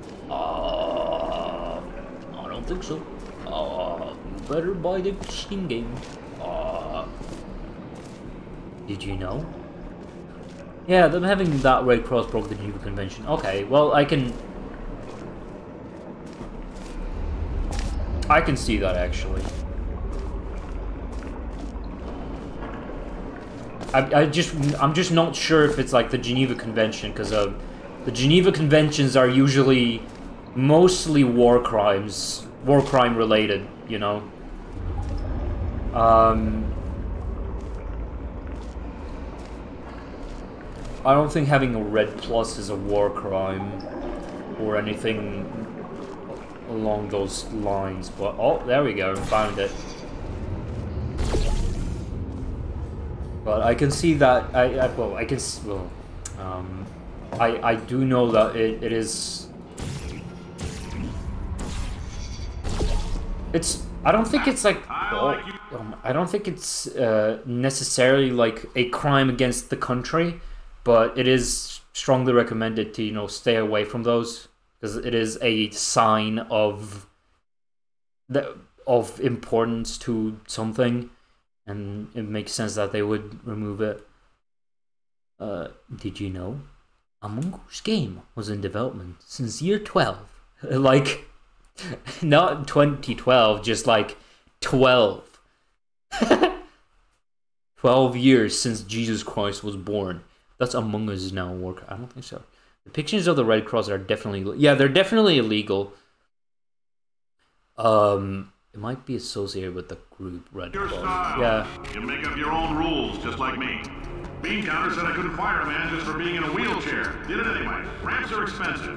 Uh, I don't think so. Uh, you better buy the Steam game. Uh, Did you know? Yeah, them having that Red Cross broke the Geneva Convention. Okay, well, I can... I can see that, actually. I, I just, I'm just not sure if it's like the Geneva Convention, because uh, the Geneva Conventions are usually mostly war crimes, war crime related, you know? Um... I don't think having a Red Plus is a war crime or anything along those lines, but oh, there we go, found it. But I can see that, I, I well, I can, well, um, I, I do know that it, it is, it's, I don't think it's like, oh, um, I don't think it's uh, necessarily like a crime against the country, but it is strongly recommended to, you know, stay away from those, because it is a sign of the, of importance to something, and it makes sense that they would remove it. Uh, did you know? Among Us game was in development since year twelve. Like, not twenty twelve, just like twelve. twelve years since Jesus Christ was born. That's Among Us now work. I don't think so. The pictures of the Red Cross are definitely, yeah, they're definitely illegal. Um, it might be associated with the group Red Your Cross. style. Yeah. You make up your own rules, just like me. Bean Counter said I couldn't fire a man just for being in a wheelchair. Did it anyway. Ramps are expensive.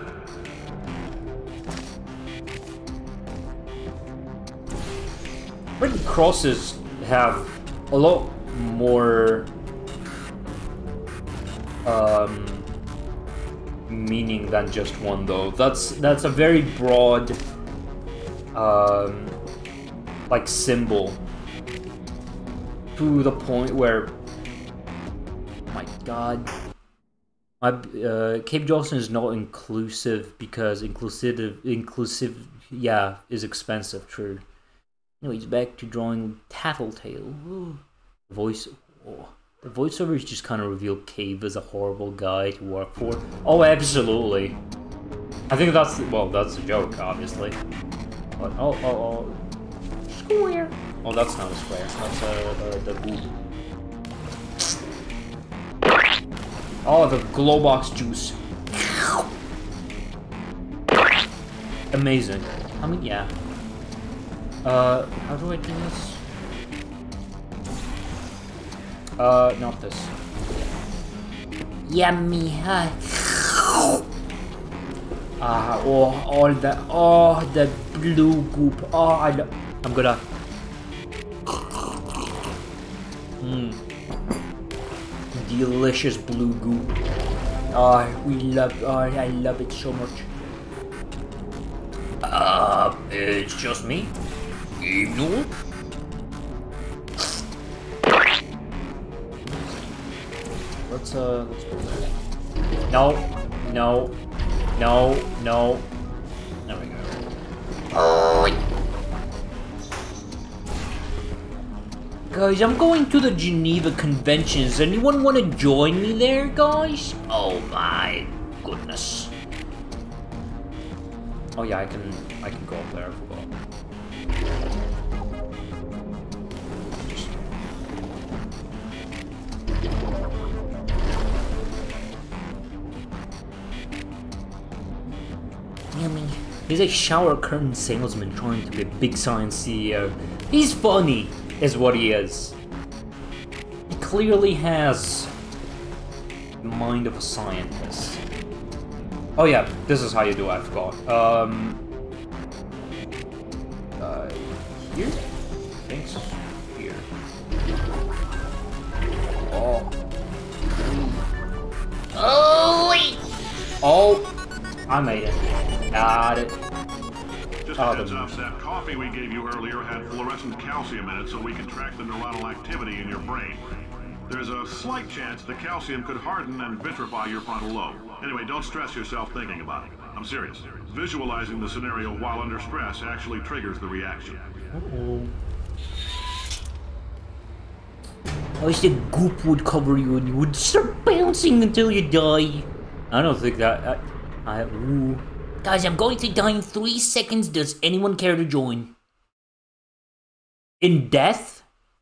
Red Crosses have a lot more um, meaning than just one, though. That's that's a very broad, um, like symbol, to the point where, oh my God, my uh, Cape Johnson is not inclusive because inclusive, inclusive, yeah, is expensive. True. No, he's back to drawing Tattletale. Ooh. The voice, oh. The voiceovers just kind of reveal Cave as a horrible guy to work for. Oh, absolutely. I think that's, well, that's a joke, obviously. But, oh, oh, oh. Square. Oh, that's not a square. That's uh, the, the boob. Oh, the Glowbox juice. Amazing. I mean, yeah. Uh, how do I do this? Uh, not this. Yummy, huh? Ah, oh, all the, oh, the blue goop. Oh, I, I'm gonna. Mmm. Delicious blue goop. Oh, we love, oh, I love it so much. Uh, it's just me. Gabe Newell? Let's, uh, let's go there. No, no. No, no. There we go. Oh. Guys, I'm going to the Geneva Conventions. Anyone want to join me there, guys? Oh my goodness. Oh yeah, I can I can go up there, I forgot. Just... Yummy. He's a shower curtain salesman trying to be a big science C E O. He's funny, is what he is. He clearly has the mind of a scientist. Oh yeah, this is how you do it, I forgot. Um... Uh... Here? Thanks. Here. Oh. Oh! Oh! I made it. Got it. Just a heads up, that coffee we gave you earlier had fluorescent calcium in it so we can track the neuronal activity in your brain. There's a slight chance the calcium could harden and vitrify your frontal lobe. Anyway, don't stress yourself thinking about it. I'm serious. Visualizing the scenario while under stress actually triggers the reaction. Uh-oh. I wish the goop would cover you and you would start bouncing until you die. I don't think that... I... I ooh. Guys, I'm going to die in three seconds. Does anyone care to join? In death?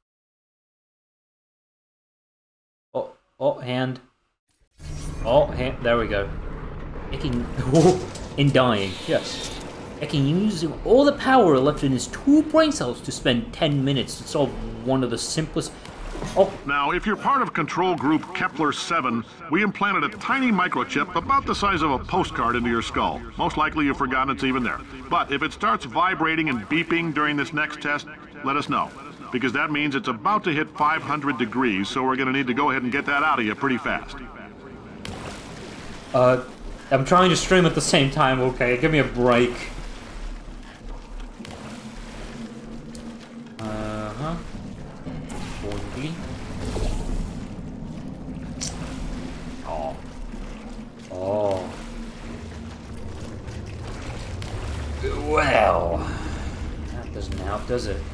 Oh, oh, hand. Oh, hand. There we go. I can... in dying, yes. I can use all the power left in his two brain cells to spend ten minutes to solve one of the simplest... Oh. Now, if you're part of control group Kepler seven, we implanted a tiny microchip about the size of a postcard into your skull. Most likely you've forgotten it's even there. But if it starts vibrating and beeping during this next test, let us know. Because that means it's about to hit five hundred degrees, so we're going to need to go ahead and get that out of you pretty fast. Uh, I'm trying to stream at the same time, okay? Give me a break. Uh-huh. Oh. Oh. Well. That doesn't help, does it?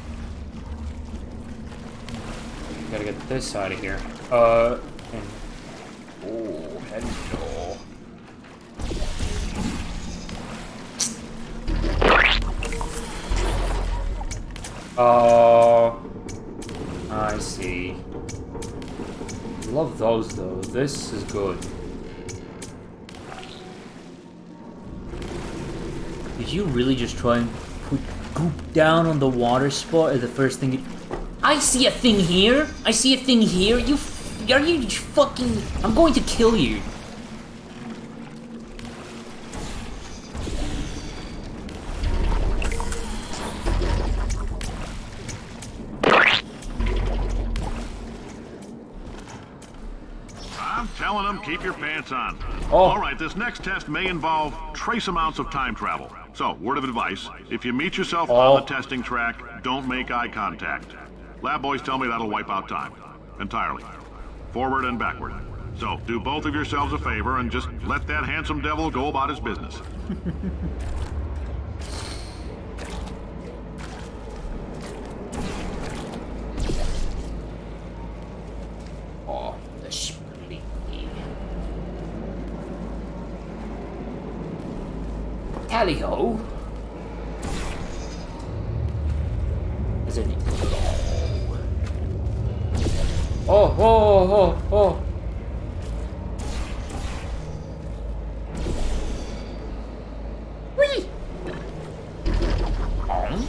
Gotta get this out of here. Uh. And, oh, hello. Oh. I see. Love those though. This is good. Did you really just try and put goop down on the water spot as the first thing you... I see a thing here! I see a thing here! You f are you fucking... I'm going to kill you! Telling them, keep your pants on. Oh. All right, this next test may involve trace amounts of time travel. So, word of advice, if you meet yourself oh. on the testing track, don't make eye contact. Lab boys tell me that'll wipe out time. Entirely. Forward and backward. So, do both of yourselves a favor and just let that handsome devil go about his business. Oh, the splitting. Tally-ho. Is it? Oh, oh, oh, oh. Whee! Oh.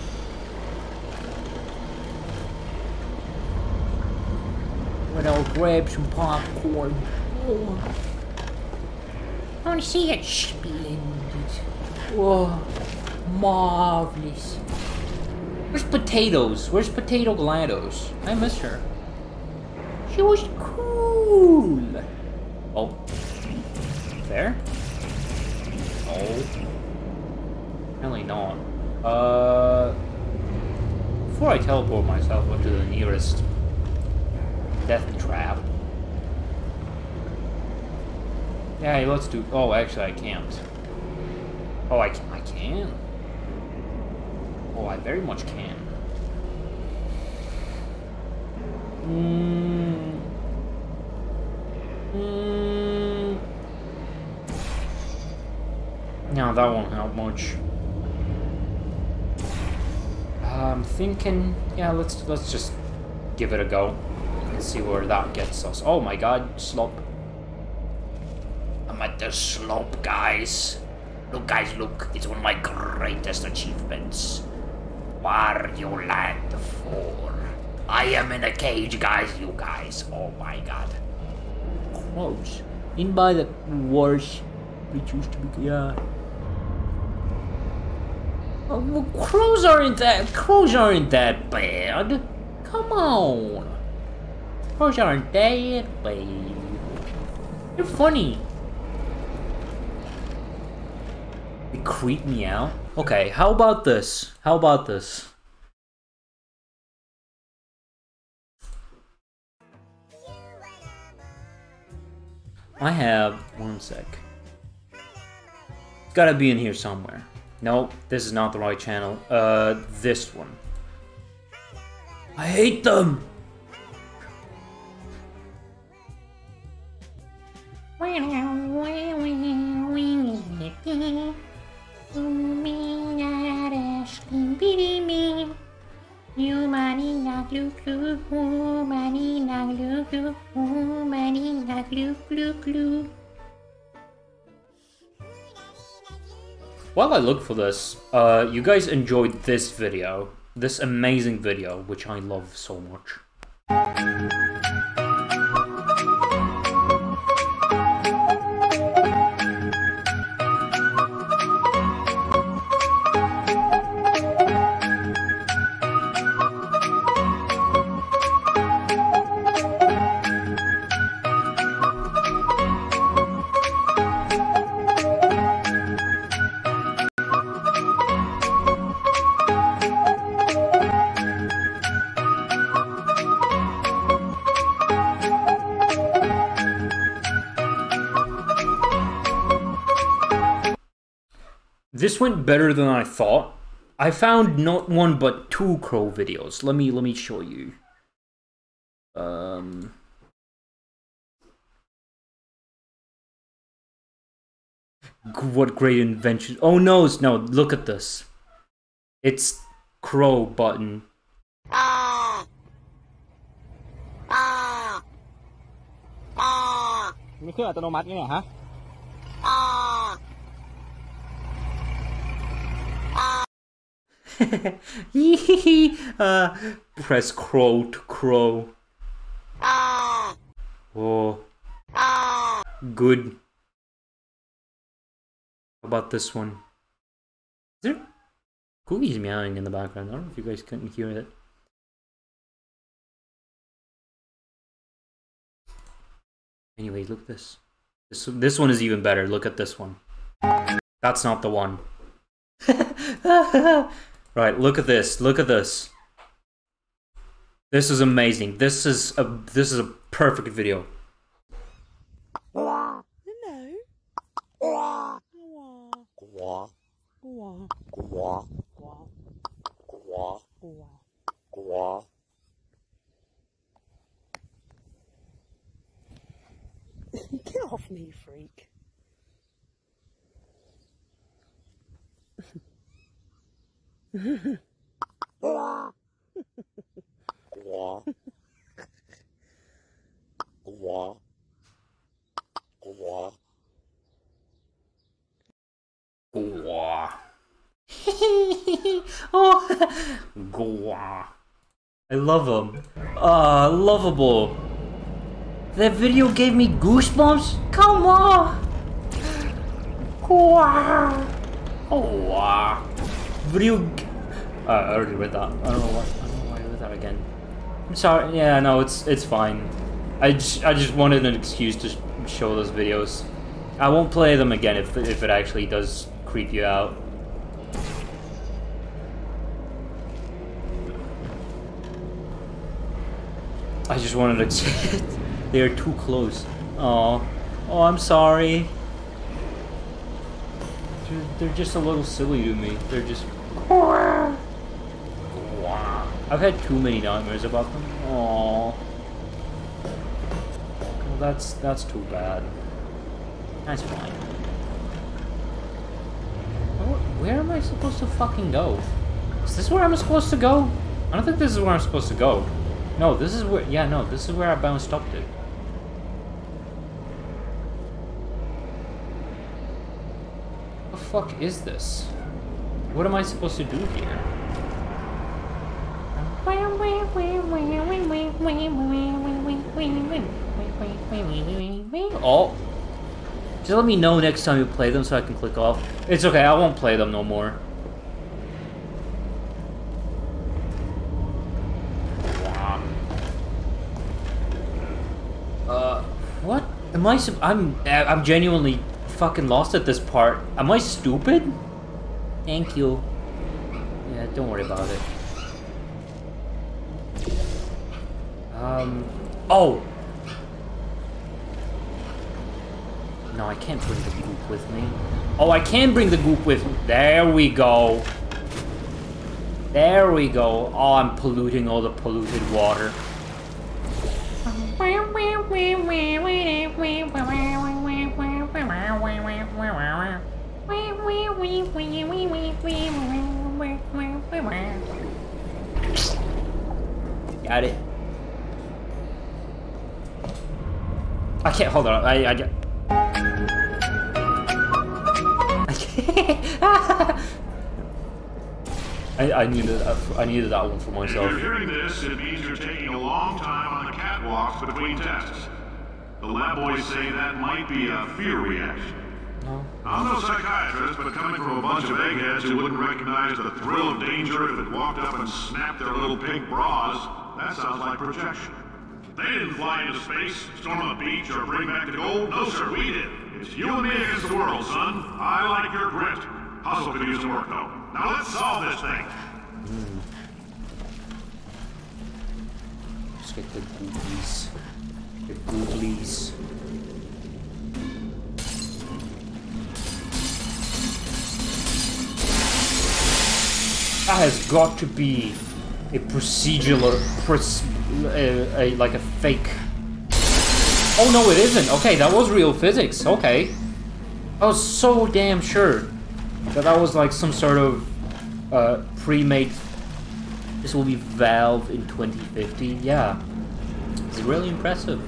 When I'll grab some popcorn. Oh. I want to see it splendid. Oh, marvelous. Where's Potatoes? Where's Potato GLaDOS? I miss her. She was cool. Oh. There? Oh. Apparently not. Uh. Before I teleport myself into the nearest death trap. Yeah, let's do... Oh, actually, I can't. Oh, I can. I can. Oh, I very much can. Mm. Mm. No, that won't help much. I'm thinking... Yeah, let's let's just give it a go and see where that gets us. Oh my god, slope. I'm at the slope, guys. Look, guys, look. It's one of my greatest achievements. Wario Land four. I am in a cage, guys, you guys. Oh my god. Close. In by the worst. It used to be... Yeah. Oh, well, crows aren't that... Crows aren't that bad. Come on. Crows aren't that bad. They're funny. They creep me out. Okay, how about this? How about this? I have... One sec. It's gotta be in here somewhere. Nope, this is not the right channel. Uh, this one. I hate them! While I look for this, uh, you guys enjoyed this video, this amazing video, which I love so much. This went better than I thought. I found not one but two crow videos. Let me let me show you. Um What great invention. Oh no, no, look at this. It's crow button. Ah. Ah. Ah. มีเครื่องอัตโนมัติเนี่ยฮะ Ah. uh, press crow to crow. Ah. Oh. Ah. Good. How about this one? Is there cookies meowing in the background? I don't know if you guys couldn't hear it. Anyway, look at this. This this one is even better. Look at this one. That's not the one. Right, look at this. Look at this. This is amazing. This is a this is a perfect video. Hello. Get off me, freak. Gua. Gua. Gua. Oh, Gua. I love him. Ah, uh, lovable. That video gave me goosebumps. Come on. Gua. Oh, video. Uh, I already read that. I don't know why. I don't know why I read that again. I'm sorry. Yeah, no, it's it's fine. I just I just wanted an excuse to show those videos. I won't play them again if if it actually does creep you out. I just wanted to. They are too close. Aww. Oh, I'm sorry. They're, they're just a little silly to me. They're just... I've had too many nightmares about them. Aww. Well, that's, that's too bad. That's fine. Where am I supposed to fucking go? Is this where I'm supposed to go? I don't think this is where I'm supposed to go. No, this is where... Yeah, no, this is where I bounced up to. What the fuck is this? What am I supposed to do here? Oh. Just let me know next time you play them so I can click off. It's okay, I won't play them no more. Uh, what? Am I sub- I'm- I'm genuinely fucking lost at this part. Am I stupid? Thank you. Yeah, don't worry about it. Um, oh! No, I can't bring the goop with me. Oh, I can bring the goop with me. There we go. There we go. Oh, I'm polluting all the polluted water. Got it. I can't, hold on, I, I, I can't. I, I needed, I needed that one for myself. If you're hearing this, it means you're taking a long time on the catwalks between tests. The lab boys say that might be a fear reaction. No. I'm no psychiatrist, but coming from a bunch of eggheads who wouldn't recognize the thrill of danger if it walked up and snapped their little pink bras, that sounds like projection. They didn't fly into space, storm a beach, or bring back the gold. No, sir, we did. It's you and me against the world, son. I like your grit. Hustle could use some work, though. Now let's solve this thing. Mm. Let's get the googlies. The googlies. That has got to be a procedural, pres a, a, like a fake. Oh no, it isn't. Okay, that was real physics. Okay, I was so damn sure that that was like some sort of uh, pre-made. This will be Valve in twenty fifty. Yeah, it's really impressive.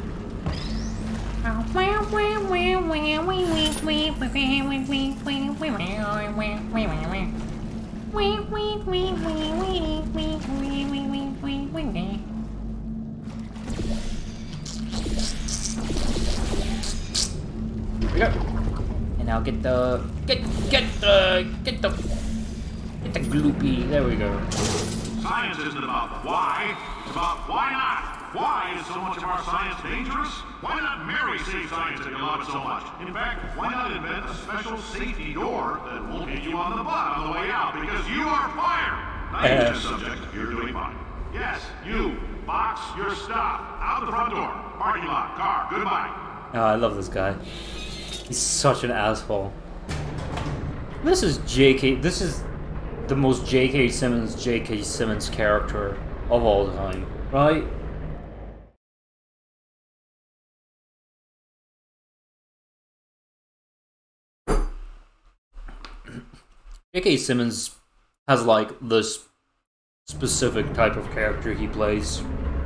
Here we go. And now get the get get the get the get the gloopy. There we go. Science isn't about why, it's about why not. Why is so much of our science dangerous? Why not marry safe science if you love it so much? In fact, why not invent a special safety door that won't hit you on the butt on the way out because you are fired? Now you uh. subject, you're doing fine. Yes, you. Box your stuff. Out the front door. Parking lot. Car. Goodbye. Oh, I love this guy. He's such an asshole. This is J K. This is the most J K. Simmons, J K. Simmons character of all time, right? J K. Simmons has like this specific type of character he plays.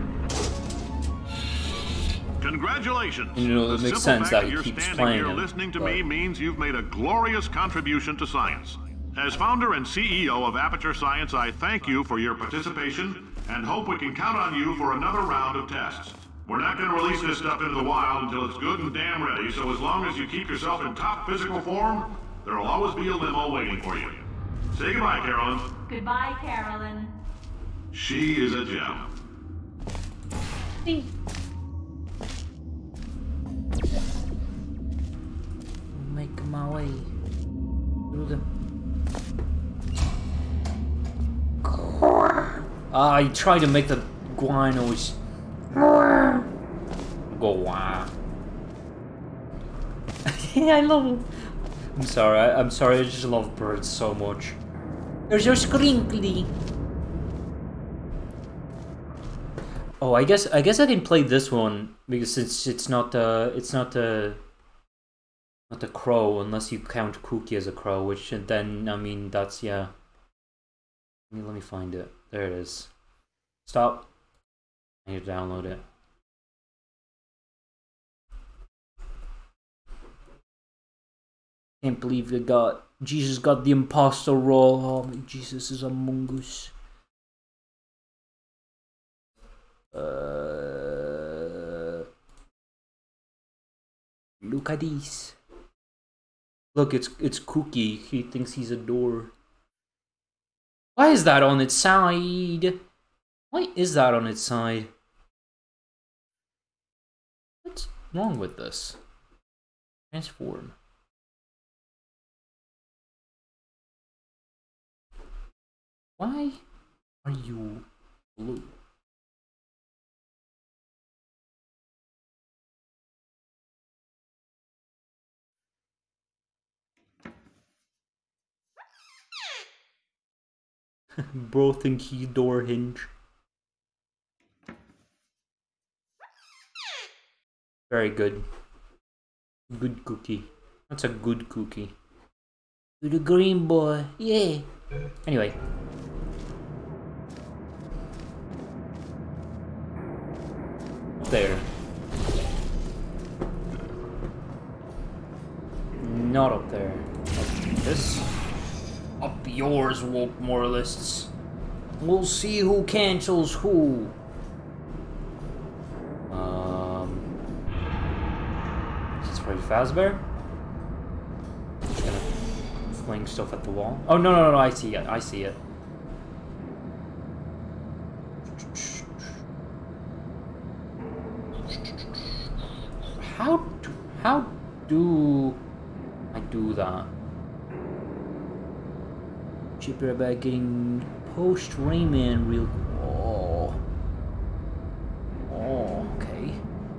Congratulations. And, you know, it the makes simple sense fact that he you're keeps standing playing here him, listening to but... me means you've made a glorious contribution to science. As founder and C E O of Aperture Science, I thank you for your participation and hope we can count on you for another round of tests. We're not going to release this stuff into the wild until it's good and damn ready, so as long as you keep yourself in top physical form, there will always be a limo waiting for you. Say goodbye, Carolyn. Goodbye, Carolyn. She is a gem. Make my way through the... Ah, I tried to make the guy noise. Go wah. Yeah, I love them. I'm sorry, I, I'm sorry, I just love birds so much. They're so scrinkly. Oh, I guess I guess I can play this one because it's it's not uh it's not a not a crow unless you count Cookie as a crow, which then I mean that's yeah. Let me let me find it. There it is. Stop. I need to download it. Can't believe you got Jesus got the imposter role. Oh, my Jesus is Among Us. Uh, look at these. Look, it's it's Cookie. He thinks he's a door. Why is that on its side? Why is that on its side? What's wrong with this? Transform. Why are you blue? Bro think he door hinge. Very good. Good cookie. That's a good cookie. To the green boy. Yeah. Anyway. There. Not up there. Up this. Up yours, woke moralists. We'll see who cancels who. Um. Is this Freddy Fazbear? Just gonna fling stuff at the wall. Oh no no no! I see it. I see it. How do how do I do that? Cheaper about getting post Rayman real. Oh. Oh, okay.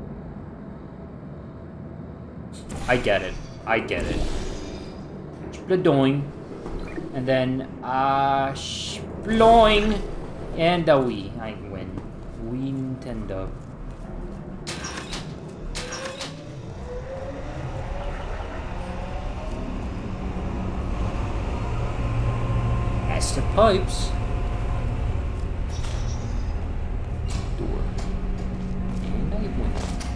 I get it. I get it. Splodoing. And then, uh, sploing. And a Wii. I win. Wii Nintendo. The pipes. Door. And I win.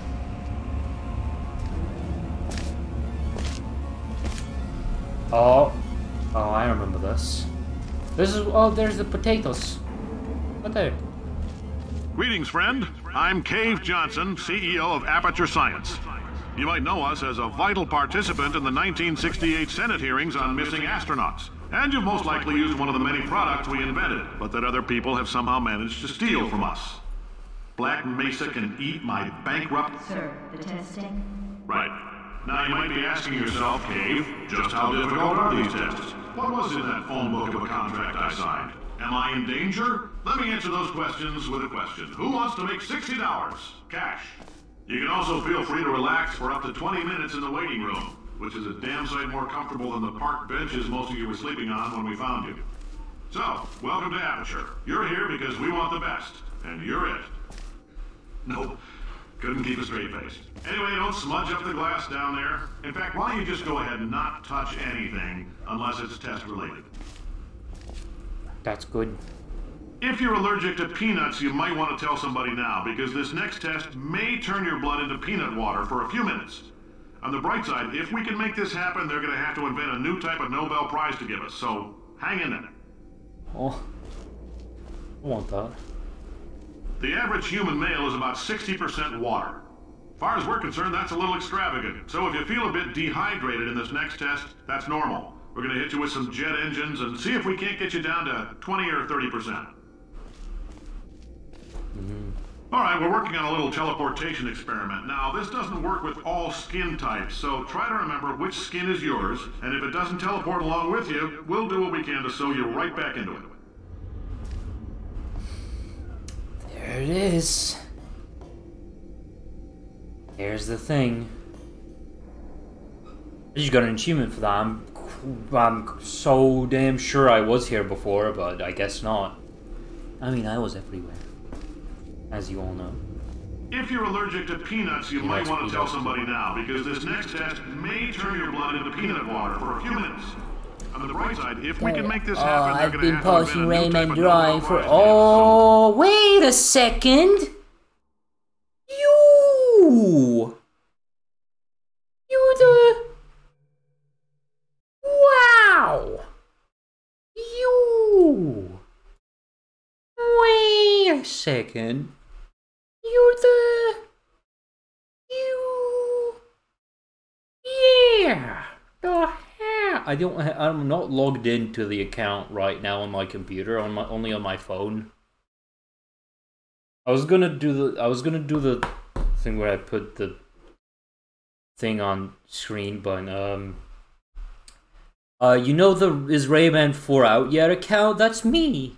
Oh. Oh, I remember this. This is, oh, there's the potatoes. What there? Greetings, friend. I'm Cave Johnson, C E O of Aperture Science. You might know us as a vital participant in the nineteen sixty-eight Senate hearings on missing astronauts. And you've most likely used one of the many products we invented, but that other people have somehow managed to steal from us. Black Mesa can eat my bankrupt... Sir, the testing? Right. Now you might be asking yourself, Cave, just how difficult are these tests? What was in that phone book of a contract I signed? Am I in danger? Let me answer those questions with a question. Who wants to make sixty dollars? Cash. You can also feel free to relax for up to twenty minutes in the waiting room, which is a damn sight more comfortable than the park benches most of you were sleeping on when we found you. So, welcome to Aperture. You're here because we want the best, and you're it. Nope, couldn't keep a straight face. Anyway, don't smudge up the glass down there. In fact, why don't you just go ahead and not touch anything unless it's test related? That's good. If you're allergic to peanuts, you might want to tell somebody now, because this next test may turn your blood into peanut water for a few minutes. On the bright side, if we can make this happen, they're going to have to invent a new type of Nobel Prize to give us, so hang in there. Oh, I want that. The average human male is about sixty percent water. As far as we're concerned, that's a little extravagant. So if you feel a bit dehydrated in this next test, that's normal. We're going to hit you with some jet engines and see if we can't get you down to twenty or thirty percent. Mm-hmm. All right, we're working on a little teleportation experiment. Now, this doesn't work with all skin types, so try to remember which skin is yours, and if it doesn't teleport along with you, we'll do what we can to sew you right back into it. There it is. Here's the thing. I just got an achievement for that. I'm, I'm so damn sure I was here before, but I guess not. I mean, I was everywhere, as you all know. If you're allergic to peanuts, you Peanuts, might want to tell peanuts. somebody now, because this next test may turn your blood into peanut water for a few minutes. On the bright side, if we can make this Oh, happen, they're I've gonna been have to invent passing a new type Rayman of Dry Nobel for. Prize Oh, wait a second! You! You the. Wow! You! Wait a second. You're the. You. Yeah! The hell? I don't. ha- I'm not logged into the account right now on my computer. On my only on my phone. I was gonna do the. I was gonna do the thing where I put the thing on screen, but um. Uh, you know the is Rayman four out yet account? That's me.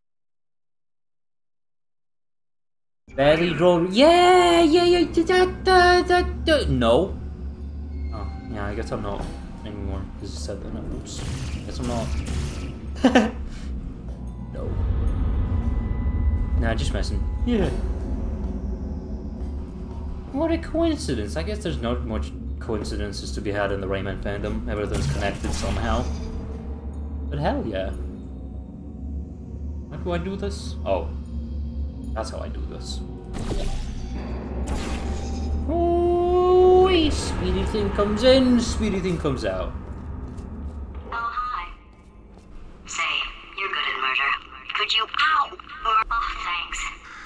Badly roll. Yeah, yeah, yeah. Da, da, da, da. No. Oh, yeah. I guess I'm not anymore because it said that. No, oops. Guess I'm not. No. Nah, just messing. Yeah. What a coincidence. I guess there's not much coincidences to be had in the Rayman fandom. Everything's connected somehow. But hell yeah. How do I do this? Oh. That's how I do this. Oh, speedy thing comes in, speedy thing comes out. Oh, hi. Say, you're good at murder. Could you... Ow! Oh, thanks.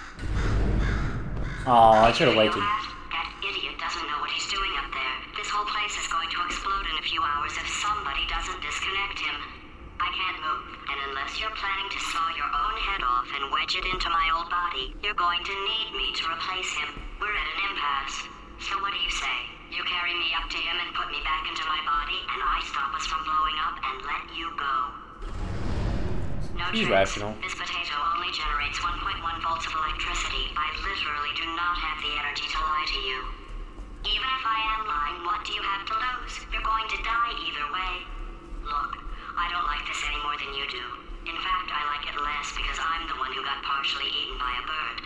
Oh, I should have waited. That idiot doesn't know what he's doing up there. This whole place is going to explode in a few hours if somebody doesn't disconnect him. I can't move, and unless you're planning to saw your own head off and wedge it into my old body, you're going to need me to replace him. We're at an impasse. So what do you say? You carry me up to him and put me back into my body, and I stop us from blowing up and let you go. No He's tricks. rational. This potato only generates one point one volts of electricity. I literally do not have the energy to lie to you. Even if I am lying, what do you have to lose? You're going to die either way. Look, I don't like this any more than you do. In fact, I like it less because I'm the one who got partially eaten by a bird.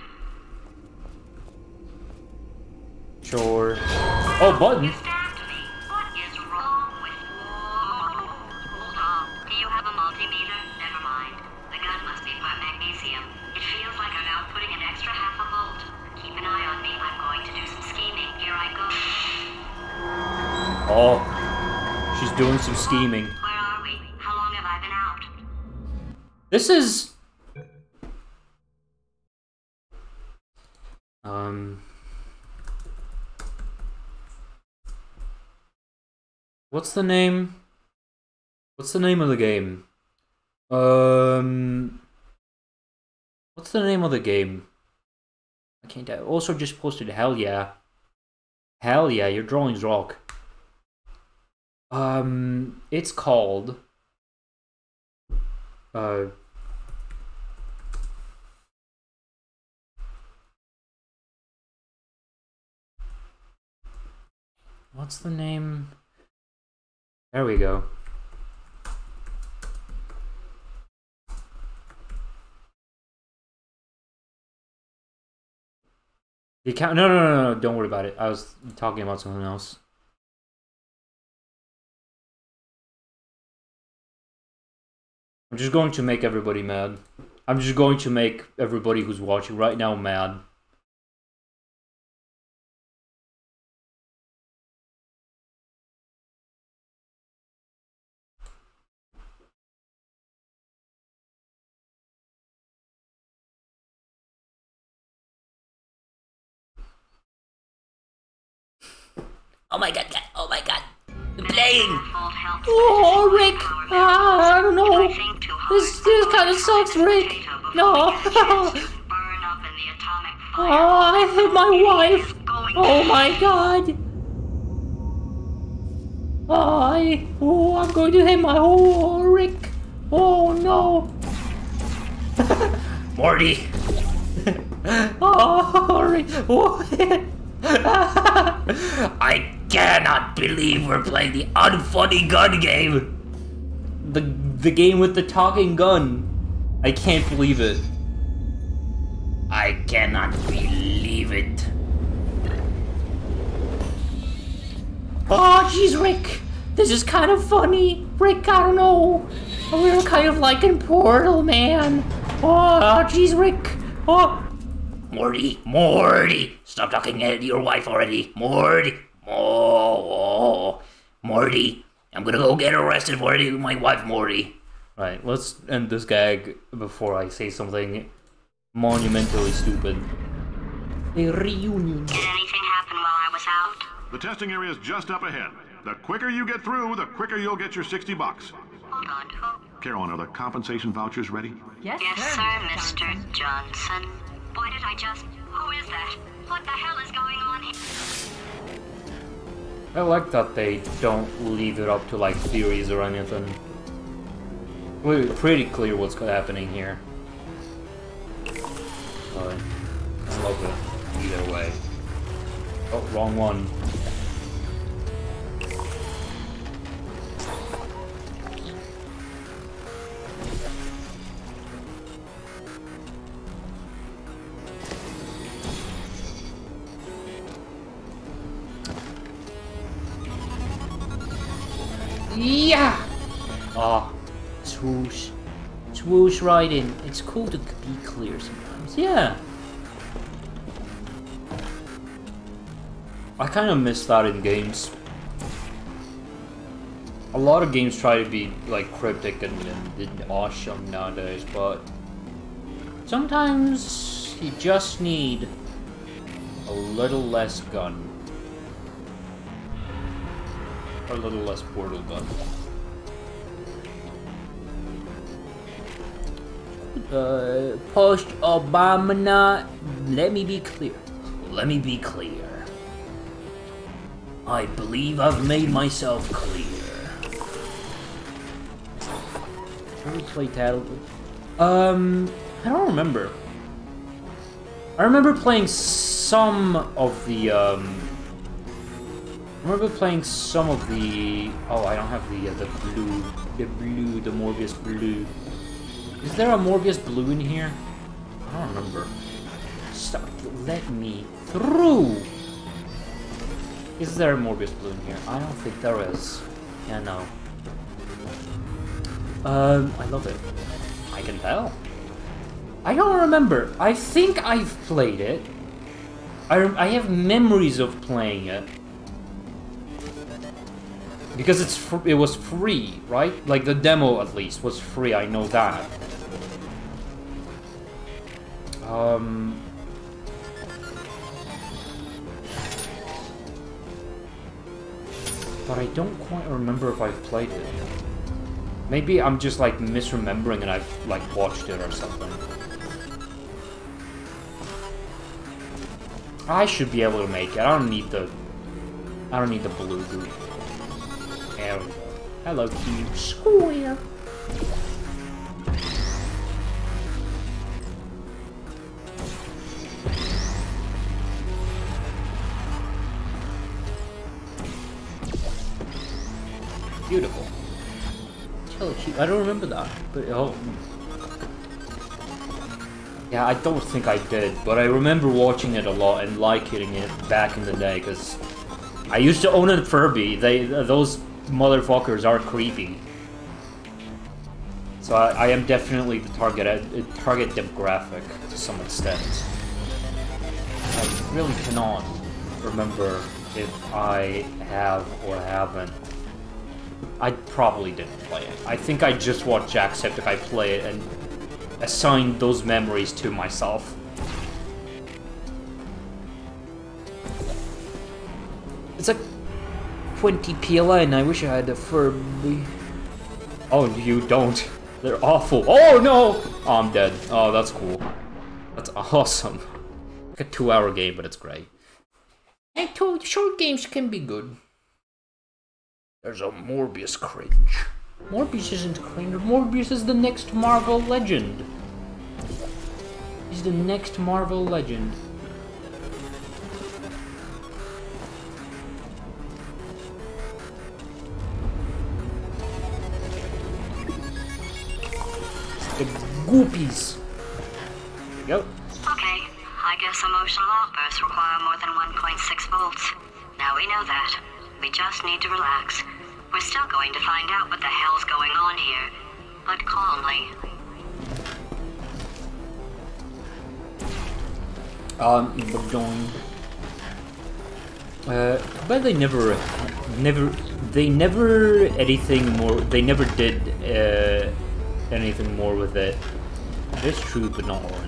Sure. Oh, button. You stabbed me. What is wrong with you? Hold on. Do you have a multimeter? Never mind. The gun must be part magnesium. It feels like I'm outputting an extra half a volt. Keep an eye on me. I'm going to do some scheming. Here I go. Oh. She's doing some scheming. Where are we? How long have I been out? This is... Um... What's the name? What's the name of the game? Um... What's the name of the game? I can't tell. Also just posted hell yeah. Hell yeah, your drawings rock. Um, it's called... Uh... What's the name? There we go. The account. No, no, no, no, don't worry about it. I was talking about something else. I'm just going to make everybody mad. I'm just going to make everybody who's watching right now mad. Oh my god, god, oh my god. The plane! Oh, Rick! Ah, I don't know. This, this kind of sucks, Rick. No. Oh, I hit my wife. Oh my god. Oh, I, oh, I'm going to hit my oh, Rick. Oh no. Morty! Oh, Rick. Oh. I cannot believe we're playing the unfunny gun game. The the game with the talking gun. I can't believe it. I cannot believe it. Oh, jeez, Rick. This is kind of funny. Rick, I don't know. We were kind of like in Portal, man. Oh, jeez, Rick. Oh. Morty, Morty, stop talking to your wife already. Morty, oh, Morty, I'm gonna go get arrested for it, my wife, Morty. Right, let's end this gag before I say something monumentally stupid. A reunion. Did anything happen while I was out? The testing area is just up ahead. The quicker you get through, the quicker you'll get your sixty bucks. Hold on. Carolyn, are the compensation vouchers ready? Yes, yes sir, Mister Johnson. Why did I just... Who is that? What the hell is going on here? I like that they don't leave it up to like theories or anything. We're pretty clear what's happening here. But I love it either way. Oh, wrong one. Yeah! Ah, swoosh. Swoosh right in. It's cool to be clear sometimes. Yeah. I kind of miss that in games. A lot of games try to be like cryptic and, and, and awesome nowadays, but sometimes you just need a little less gun. A little less portal gun. Uh, post Obama. Let me be clear. Let me be clear. I believe I've made myself clear. Ever play Tattletale? Um, I don't remember. I remember playing some of the um. I remember playing some of the... Oh, I don't have the uh, the blue, the blue, the Morbius blue. Is there a Morbius blue in here? I don't remember. Stop! Let me through. Is there a Morbius blue in here? I don't think there is. Yeah, no. Um, I love it. I can tell. I don't remember. I think I've played it. I I have memories of playing it. Because it's fr it was free, right? Like the demo at least was free, I know that. Um But I don't quite remember if I've played it. Maybe I'm just like misremembering and I've like watched it or something. I should be able to make it. I don't need the I don't need the blue group. There we go. Hello, cube. Square. Beautiful. Hello, cube. I don't remember that, but oh. Yeah, I don't think I did, but I remember watching it a lot and liking it back in the day, because I used to own a Furby. They, those motherfuckers are creepy. So I, I am definitely the target uh, target demographic to some extent. I really cannot remember if I have or haven't. I probably didn't play it. I think I just watched Jacksepticeye play it and assigned those memories to myself. It's like twenty P L N. I wish I had a Furby. Oh, you don't. They're awful. Oh no! Oh, I'm dead. Oh, that's cool. That's awesome. Like a two-hour game, but it's great. I told you, short games can be good. There's a Morbius cringe. Morbius isn't cringe. Morbius is the next Marvel legend. He's the next Marvel legend. goopies. There we go. Okay, I guess emotional outbursts require more than one point six volts. Now we know that. We just need to relax. We're still going to find out what the hell's going on here, but calmly. Um, we're going. Uh, but they never, never, they never anything more. They never did uh, anything more with it. It's true, but not orange.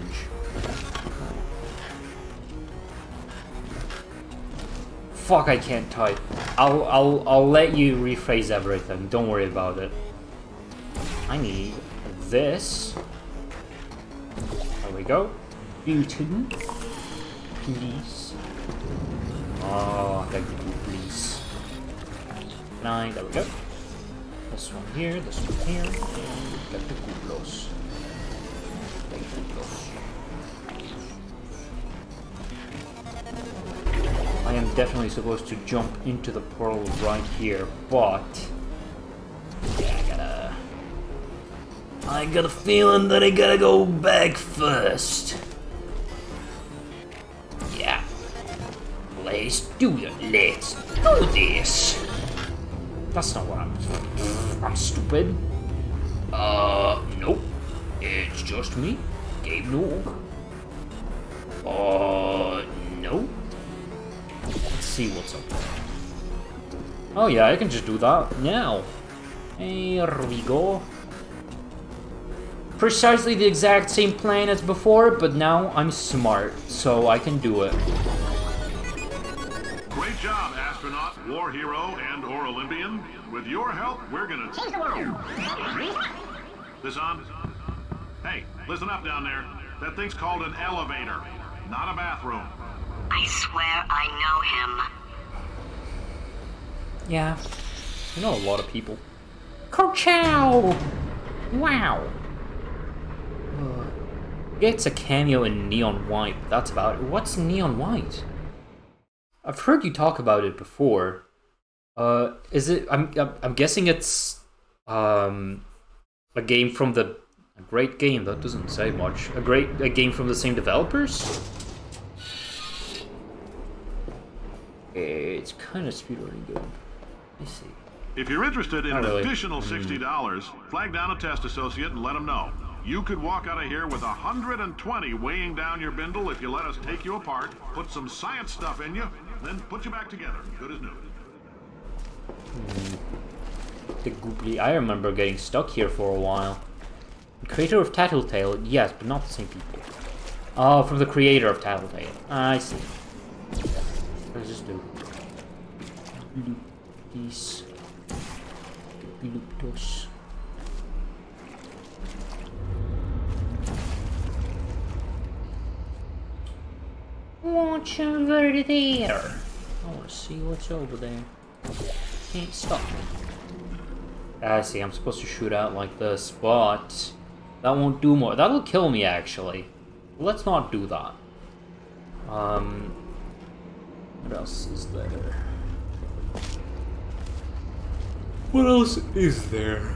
Fuck! I can't type. I'll, I'll, I'll let you rephrase everything. Don't worry about it. I need this. There we go. Button. Please. Oh, thank you, please. Nine, there we go. This one here, this one here, and get the cublos. The cublos. I am definitely supposed to jump into the portal right here, but yeah, I gotta. I got a feeling that I gotta go back first. Yeah. Let's do it. Let's do this. That's not what I'm. I'm stupid. Uh, nope. It's just me, Gabe Newell. Uh, no. Let's see what's up there. Oh yeah, I can just do that now. Here we go. Precisely the exact same plan as before, but now I'm smart, so I can do it. Great job, astronaut, war hero, and or Olympian. With your help, we're gonna change the world. This on? Hey, listen up down there. That thing's called an elevator, not a bathroom. I swear I know him. Yeah, I know a lot of people. Ka-chow! Wow. Uh, gets a cameo in Neon White. That's about it. What's Neon White? I've heard you talk about it before. Uh, is it? I'm. I'm guessing it's um a game from the a great game. That doesn't say much. A great a game from the same developers. It's kind of speedrunning good. Let's see. If you're interested in Not an really. additional sixty dollars, flag down a test associate and let them know. You could walk out of here with one hundred twenty weighing down your bindle if you let us take you apart, put some science stuff in you, then put you back together. Good as new. Hmm. The gooply. I remember getting stuck here for a while. The creator of Tattletale, yes, but not the same people. Oh, from the creator of Tattletale. I see. Let's just do. Loop these. Loop those. What's over there? I want to see what's over there. Can't stop me. I see, I'm supposed to shoot out like this, but that won't do more. That'll kill me, actually. Let's not do that. Um, what else is there? What else is there?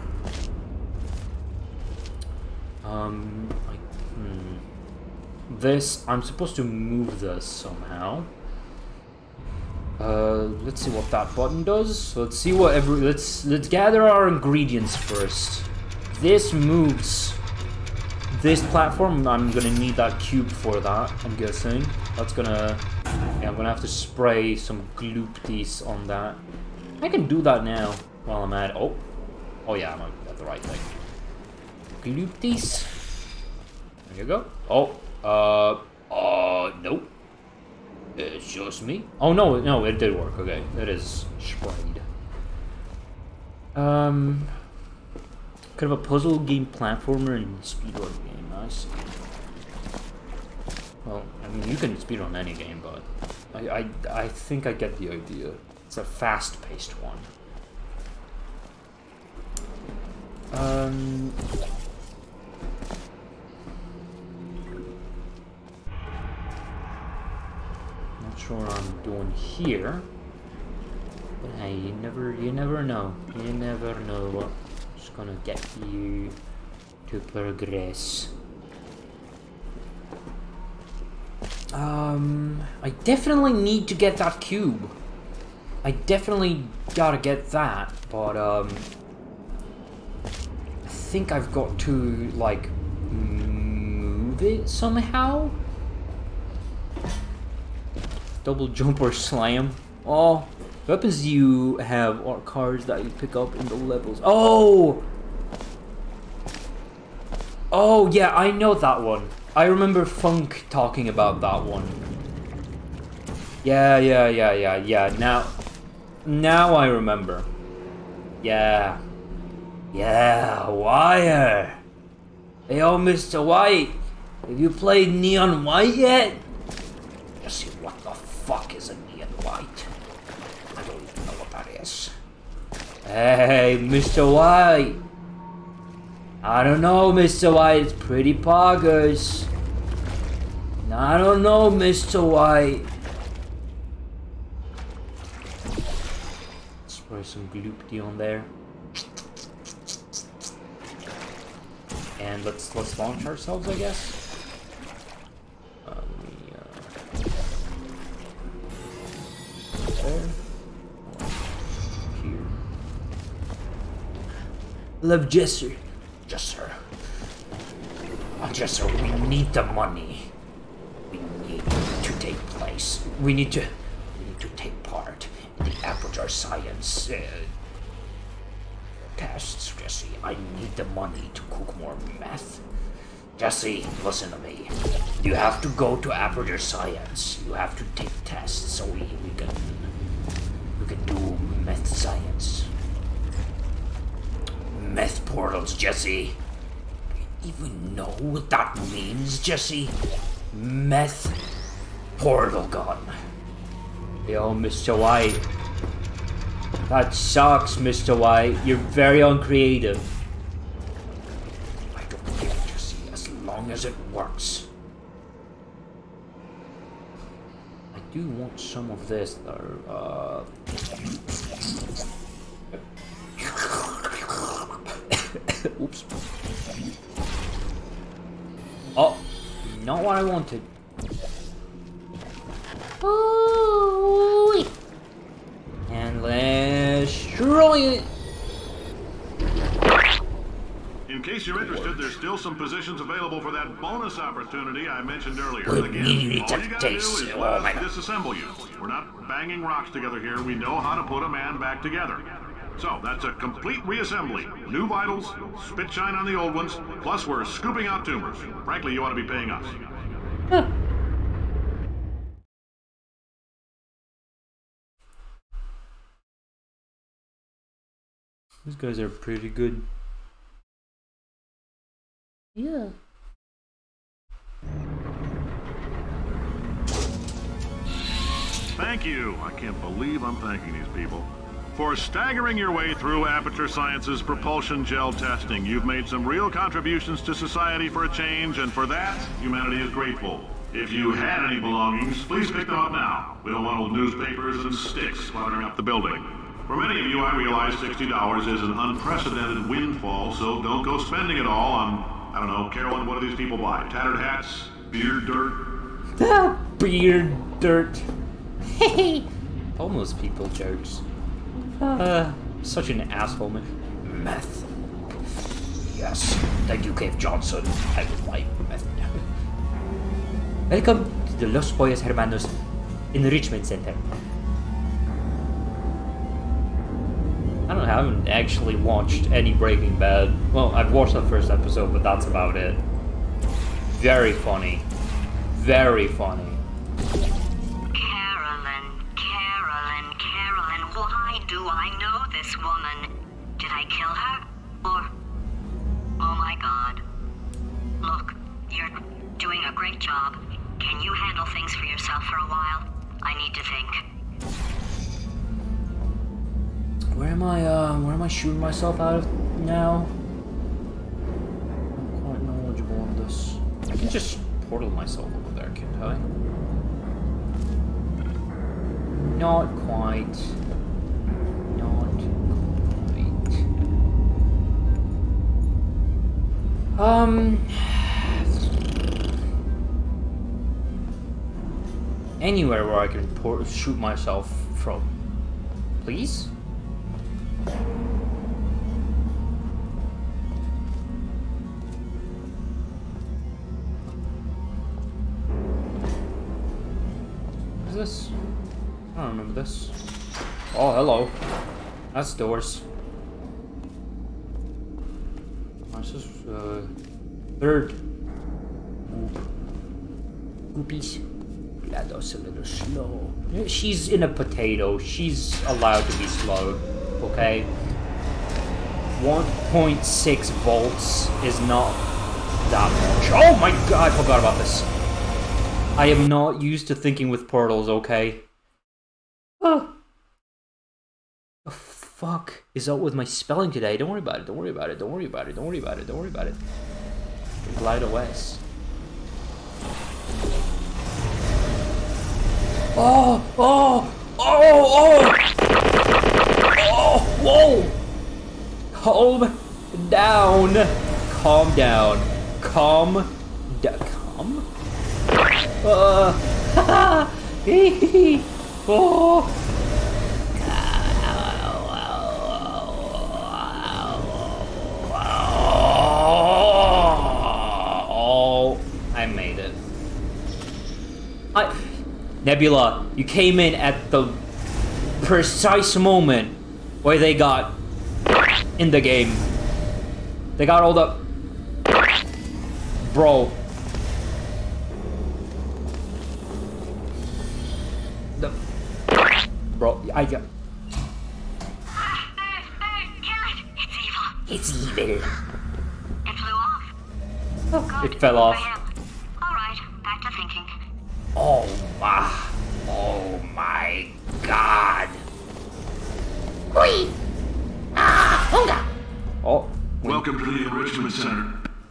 Um, like, hmm. This, I'm supposed to move this somehow. Uh, let's see what that button does. Let's see what every, let's, let's gather our ingredients first. This moves this platform. I'm gonna need that cube for that, I'm guessing. That's gonna, yeah, I'm gonna have to spray some gloopties on that. I can do that now while I'm at, oh. Oh yeah, I'm at the right thing. Gloopties. There you go. Oh, uh, uh, nope. It's just me. Oh no, no, it did work. Okay, it is sprayed. Um, kind of a puzzle game, platformer, and speedrun game. I see. Well, I mean, you can speedrun any game, but I, I, I think I get the idea. It's a fast-paced one. Um. Not sure what I'm doing here, but hey, you never, you never know. You never know what's gonna get you. to progress. Um, I definitely need to get that cube. I definitely gotta get that, but um, I think I've got to like move it somehow. Double jump or slam. Oh, weapons you have are cards that you pick up in the levels. Oh! Oh, yeah, I know that one. I remember Funk talking about that one. Yeah, yeah, yeah, yeah, yeah. Now, now I remember. Yeah. Yeah, Wire. Hey, oh, Mister White. Have you played Neon White yet? Jesse, what the fuck is a Neon White? I don't even know what that is. Hey, Mister White. I don't know, Mister White. It's pretty poggers. I don't know, Mister White. Spray some gloopty on there. And let's let's launch ourselves, I guess. Um, we, uh, there. Here. Love Jesser. Jesser. Oh, Jesser, we need the money. We need to take place. We need to. We need to take part in the Aperture Science uh, tests, Jesse. I need the money to cook more meth. Jesse, listen to me. You have to go to Aperture Science. You have to take tests so we, we can we can do meth science. Meth portals, Jesse. Do you even know what that means, Jesse? Meth portal gun. Yo, Mister White. That sucks, Mister White. You're very uncreative. I don't care, Jesse, as long as it works. I do want some of this, though. Uh... Oops. Oh, not what I wanted. Oh, and let's destroy it. In case you're interested, there's still some positions available for that bonus opportunity I mentioned earlier. We Again, need all to you gotta do taste is it. let Oh my us God. disassemble you. We're not banging rocks together here. We know how to put a man back together. So, that's a complete reassembly. New vitals, spit shine on the old ones, plus we're scooping out tumors. Frankly, you ought to be paying us. Huh. These guys are pretty good. Yeah. Thank you. I can't believe I'm thanking these people. For staggering your way through Aperture Science's propulsion gel testing, you've made some real contributions to society for a change, and for that, humanity is grateful. If you had any belongings, please pick them up now. We don't want old newspapers and sticks cluttering up the building. For many of you, I realize sixty dollars is an unprecedented windfall, so don't go spending it all on, I don't know, Carolyn, what do these people buy? Tattered hats? Beard dirt? Beard dirt. Homeless people jokes. Uh, such an asshole, man. Meth. Yes, thank you, Cave Johnson. I would like meth. Welcome to the Los Pollos Hermanos Enrichment Center. I don't know, I haven't actually watched any Breaking Bad. Well, I've watched the first episode, but that's about it. Very funny. Very funny. Carolyn, Carolyn, Carolyn, why do I know this woman? Did I kill her? Or... Oh my god. Look, you're doing a great job. Can you handle things for yourself for a while? I need to think. Where am I, uh, where am I shooting myself out of now? I'm quite knowledgeable on this. I can just portal myself over there, can't I? Not quite. Not quite. Um... Anywhere where I can pour, shoot myself from. Please? What is this? I don't remember this. Oh, hello. That's doors. What's this? Uh, third. Goopies. GLaDOS a little slow. She's in a potato. She's allowed to be slow. Okay? one point six volts is not that much. Oh my god, I forgot about this. I am not used to thinking with portals, okay? Oh. The fuck is up with my spelling today? Don't worry about it, don't worry about it, don't worry about it, don't worry about it, don't worry about it. GLaDOS. Oh, oh, oh, oh, oh, whoa. Calm down. Calm down. Calm down. Calm? Uh, oh. Oh, I made it. I... Nebula, you came in at the precise moment where they got in the game. They got all the... Bro. The... Bro, I got... It's evil. It's evil. It flew off. Oh, Good. it fell off. Alright, back to thinking. Oh my, oh my god. Oi! Ah, Hunga! Oh. Welcome to the Enrichment Center.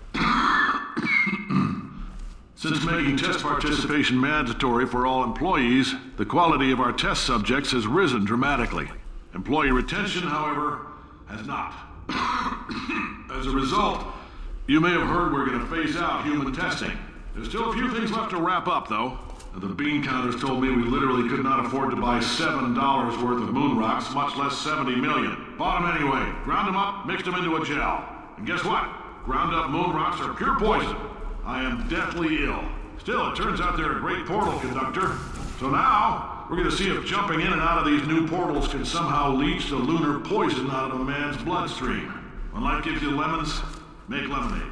Since making test participation mandatory for all employees, the quality of our test subjects has risen dramatically. Employee retention, however, has not. As a result, you may have heard we're going to phase out human testing. There's still a few things left to wrap up, though. The bean counters told me we literally could not afford to buy seven dollars worth of moon rocks, much less seventy million. Bought them anyway. Ground them up, mixed them into a gel. And guess what? Ground up moon rocks are pure poison. I am deathly ill. Still, it turns out they're a great portal conductor. So now, we're going to see if jumping in and out of these new portals can somehow leach the lunar poison out of a man's bloodstream. When life gives you lemons, make lemonade.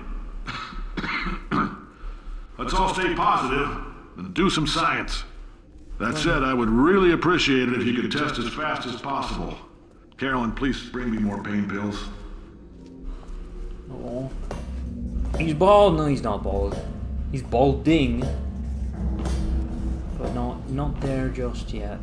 Let's all stay positive and do some science. That said, I would really appreciate it if you could test as fast as possible. Carolyn, please bring me more pain pills. Oh. He's bald. No, he's not bald. He's balding. But not, not there just yet.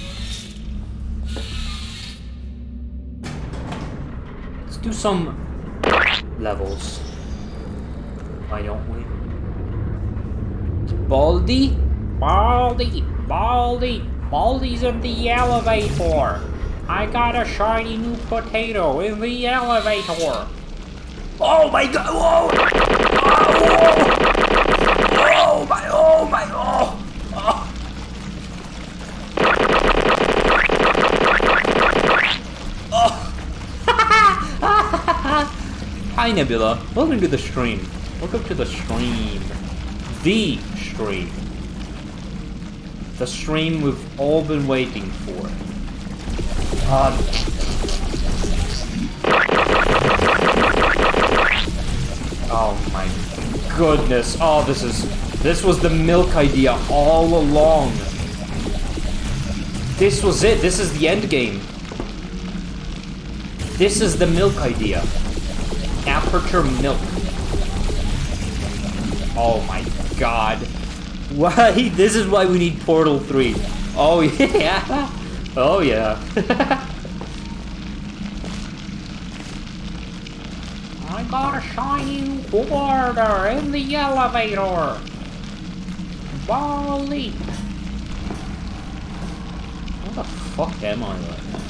Let's do some levels. Why don't we? Baldy? Baldy! Baldy! Baldy's in the elevator! I got a shiny new potato in the elevator! Oh my god! Whoa! Oh, whoa! Oh my, oh my, oh! Oh! Oh! Hi Nebula, welcome to the stream. Welcome to the stream. The stream. The stream we've all been waiting for. Um, oh my goodness. Oh, this is... This was the milk idea all along. This was it. This is the end game. This is the milk idea. Aperture milk. Oh my god. Why? This is why we need Portal three. Oh yeah. Oh yeah. I got a shiny quarter in the elevator. Wally. Where the fuck am I right now?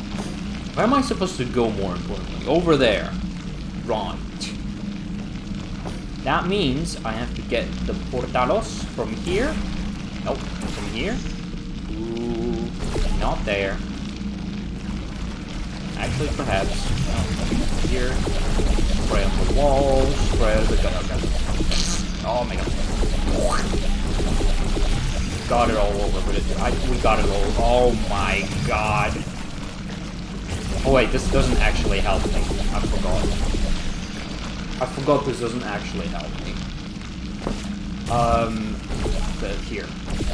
Where am I supposed to go, more importantly? Over there. Right. That means I have to get the portalos from here. Nope, from here. Ooh, not there. Actually, perhaps. No, here. Spray on the walls. Spray the gun. Oh my god. Got it all over, but it, I, we got it all. Oh my god. Oh wait, this doesn't actually help me. I forgot. I forgot this doesn't actually help me. Um, the, here.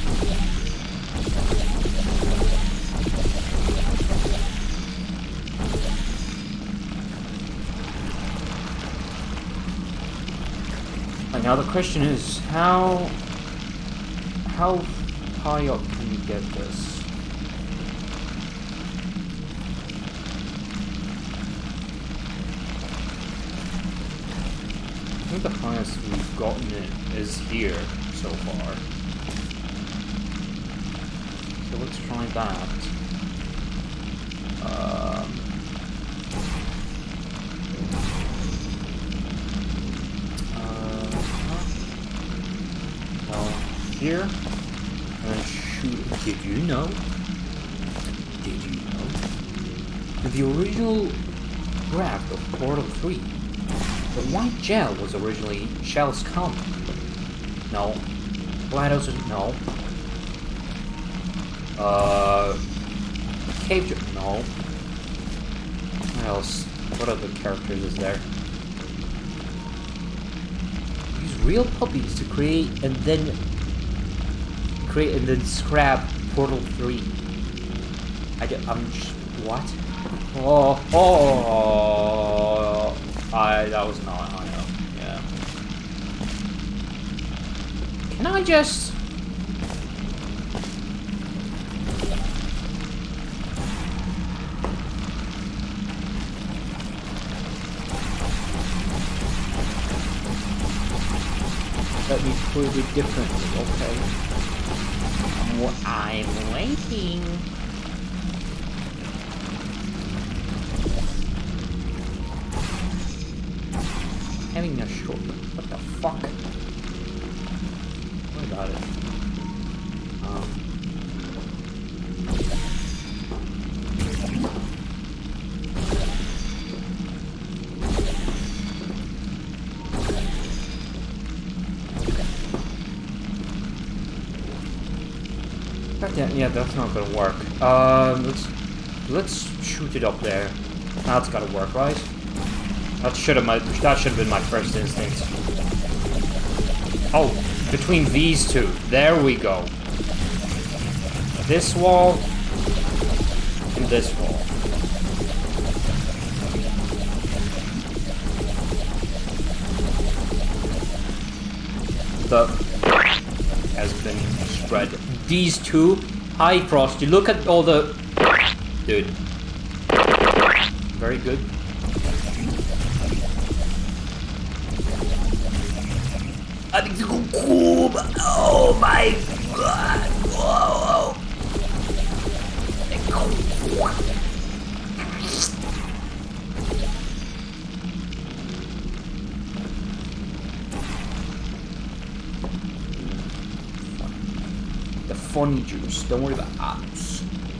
And now the question is, how, how high up can we get this? I think the highest we've gotten it is here so far. So let's try that. Um, uh, well, here. And shoot. Did you know? Did you know? The original draft of Portal three. The white gel was originally Shell's cum. No. GLaDOS is no. Uh Cave gel, no. What else? What other characters is there? Use real puppies to create and then create and then scrap Portal three. I do, I'm just, what? Oh oh I, that was not high enough, yeah. Can I just... Let me put it differently, okay? I'm waiting. Having a short. What the fuck? What about it? Um. Yeah, yeah, that's not gonna work. Um, let's let's shoot it up there. That's gotta work, right? That should have my that should have been my first instinct. Oh, between these two. There we go. This wall and this wall. The has been spread. These two. Hi, Frosty. Look at all the dude. Very good. I need to go cool. Oh my god. Whoa. The funny juice. Don't worry about anus.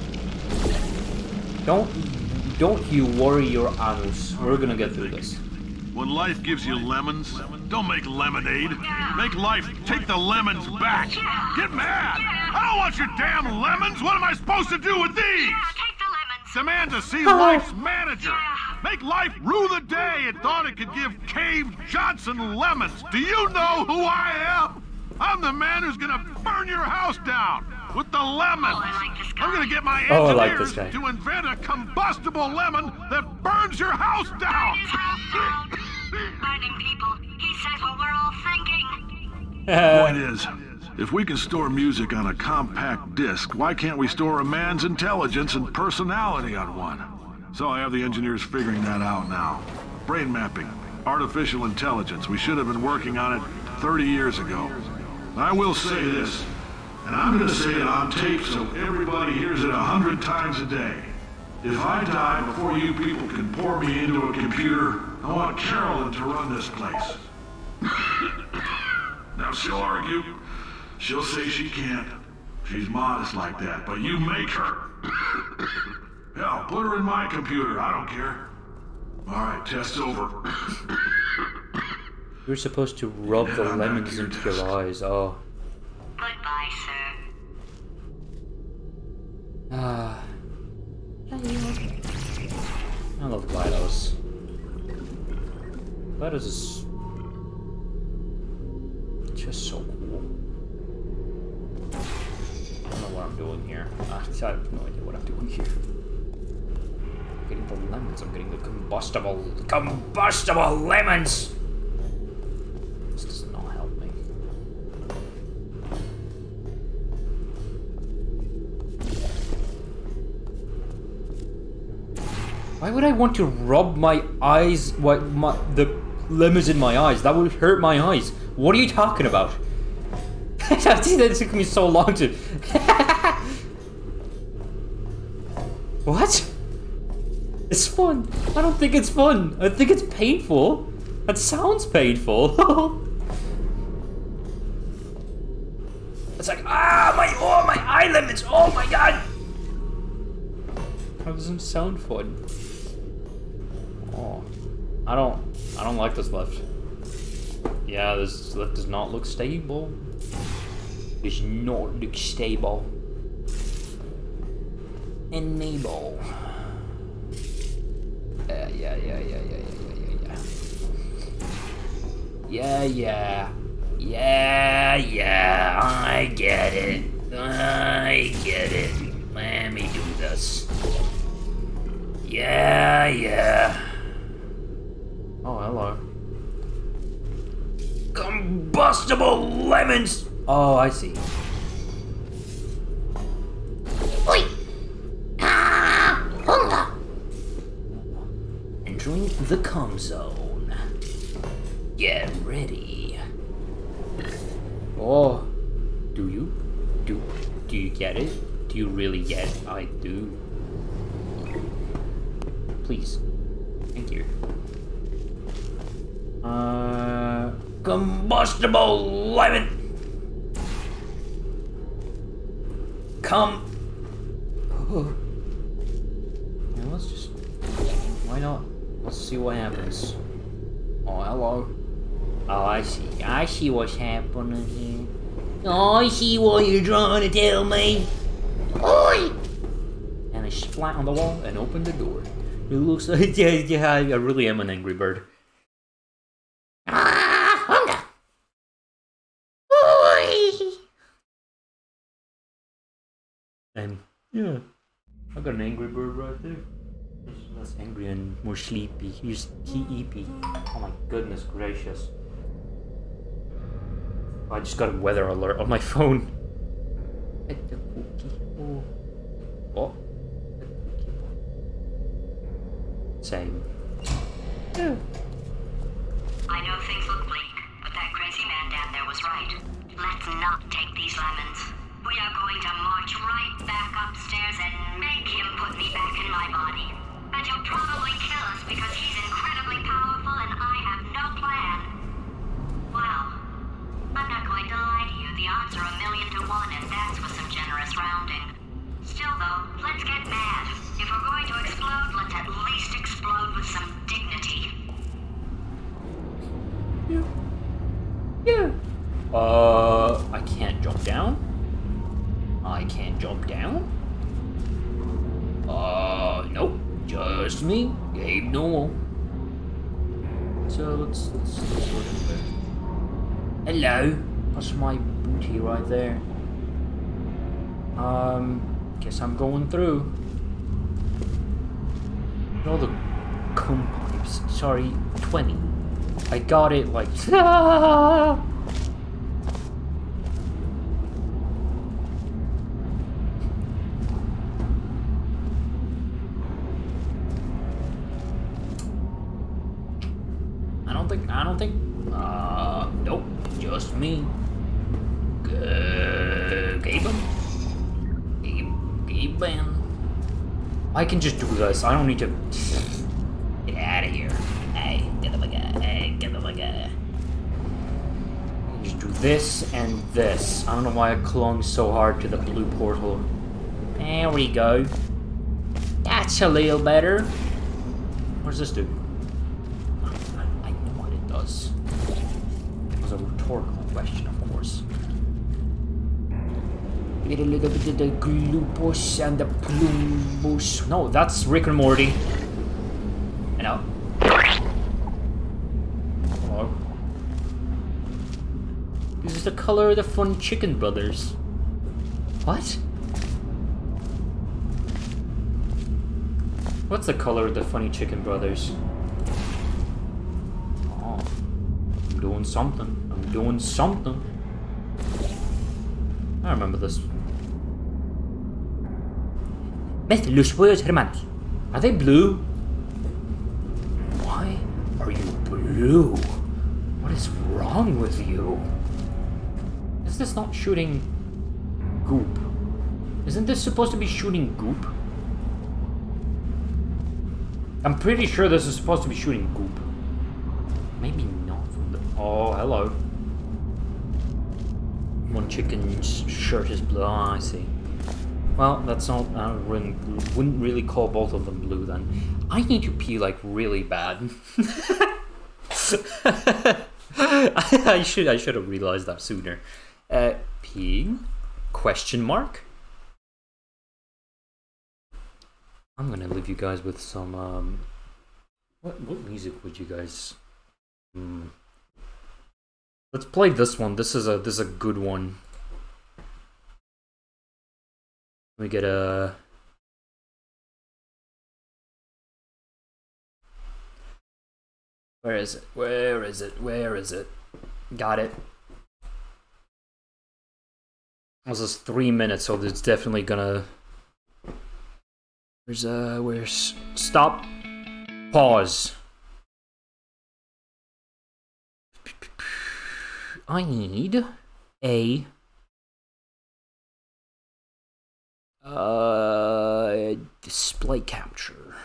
Don't don't you worry your anus. We're gonna get through this. When life gives you lemons, don't make lemonade. Make life take the lemons back. Get mad! I don't want your damn lemons! What am I supposed to do with these? Yeah, take the lemons. Demand to see life's manager. Make life rue the day it thought it could give Cave Johnson lemons. Do you know who I am? I'm the man who's gonna burn your house down with the lemons. Oh, I like this guy. I'm gonna get my Oh, I engineers like this guy. to invent a combustible lemon that burns your house down. His house down. Burning people. He says what we're all thinking. Point is, if we can store music on a compact disc, why can't we store a man's intelligence and personality on one? So I have the engineers figuring that out now. Brain mapping, artificial intelligence. We should have been working on it thirty years ago. I will say this, and I'm going to say it on tape so everybody hears it a hundred times a day. If I die before you people can pour me into a computer, I want Carolyn to run this place. Now she'll argue. She'll say she can't. She's modest like that, but you make her. Hell, put her in my computer. I don't care. All right, test over. You're supposed to rub Yeah, the I'm lemons back to your into desk. your eyes. Oh. Goodbye, sir. Ah. I love GLaDOS. GLaDOS is just so cool. I don't know what I'm doing here. I have no idea what I'm doing here. I'm getting the lemons. I'm getting the combustible, combustible lemons. This does not help me. Why would I want to rub my eyes? What my the lemons in my eyes? That would hurt my eyes. What are you talking about? That took me so long to. What? It's fun. I don't think it's fun. I think it's painful. That sounds painful. It's like, ah, my, oh, my eye lemons. Oh my god. That doesn't sound fun. Oh, I don't, I don't like this lift. Yeah, this lift does not look stable. Does not look stable. Enable. Yeah, yeah, yeah, yeah, yeah, yeah, yeah, yeah. Yeah, yeah. Yeah, yeah, I get it. I get it. Let me do this. Yeah, yeah. Oh, hello. Combustible lemons! Oh, I see. Oi! Ah! Hunger! Entering the cum zone. Get ready. Oh, do you? Do do you get it? Do you really get it? I do. Please. Thank you. Uh, combustible lemon. Come. Oh. Now let's just. Why not? Let's see what happens. Oh, hello. Oh, I see. I see what's happening here. Oh, I see what you're trying to tell me. Oi! And I splat on the wall and opened the door. It looks like, yeah, yeah, I really am an angry bird. Ah! Hunger! Oi! And, yeah, I got an angry bird right there. He's less angry and more sleepy. He's T-E-P. Oh my goodness gracious. I just got a weather alert on my phone. Oh. Same. Yeah. I know things look bleak, but that crazy man down there was right. Let's not take these lemons. We are going to march right back upstairs and make him put me back in my body. And he'll probably kill us because he's incredibly powerful and I have no plan. Well, I'm not going to lie to you. The odds are a million to one, and that's with some generous rounding. Still, though, let's get mad. If we're going to explode, let's at least explode with some dignity. Yeah. Yeah. Uh, I can't jump down. I can't jump down. Uh, nope. Just me, Gabe Newell. So let's let's let's sort of there. Hello. That's my booty right there. Um, guess I'm going through. All the cum pipes. Sorry, twenty. I got it like. I don't think. I don't think. Uh, nope. Just me. Uh, Gabe. Gabe. Gabe man. I can just do this. I don't need to. Get out of here. Hey, get the fuck out. Hey, get the fuck out. this and this. I don't know why I clung so hard to the blue portal. There we go. That's a little better. What does this do? I, I know what it does. It was a rhetorical question, of course. Get a little bit of the glupus and the plumbus. No, that's Rick and Morty. I know. Hello. This is the color of the Funny Chicken Brothers. What? What's the color of the Funny Chicken Brothers? Oh, I'm doing something. I'm doing something. I remember this. Mister Los Pollos Hermanos. Are they blue? Why are you blue? What is wrong with you? Is this not shooting goop? Isn't this supposed to be shooting goop? I'm pretty sure this is supposed to be shooting goop. Maybe not from the... Oh, hello. One chicken's shirt is blue. Oh, I see. Well, that's not... I wouldn't, wouldn't really call both of them blue then. I need to pee like really bad. I should I should have realized that sooner. Uh, peeing? Question mark? I'm gonna leave you guys with some, um... What, what music would you guys... Hmm... Let's play this one. This is a this is a good one. Let me get a... Where is it? Where is it? Where is it? Got it. This is three minutes, so it's definitely gonna... Where's, uh, where's... Stop. Pause. I need a... Uh... display capture.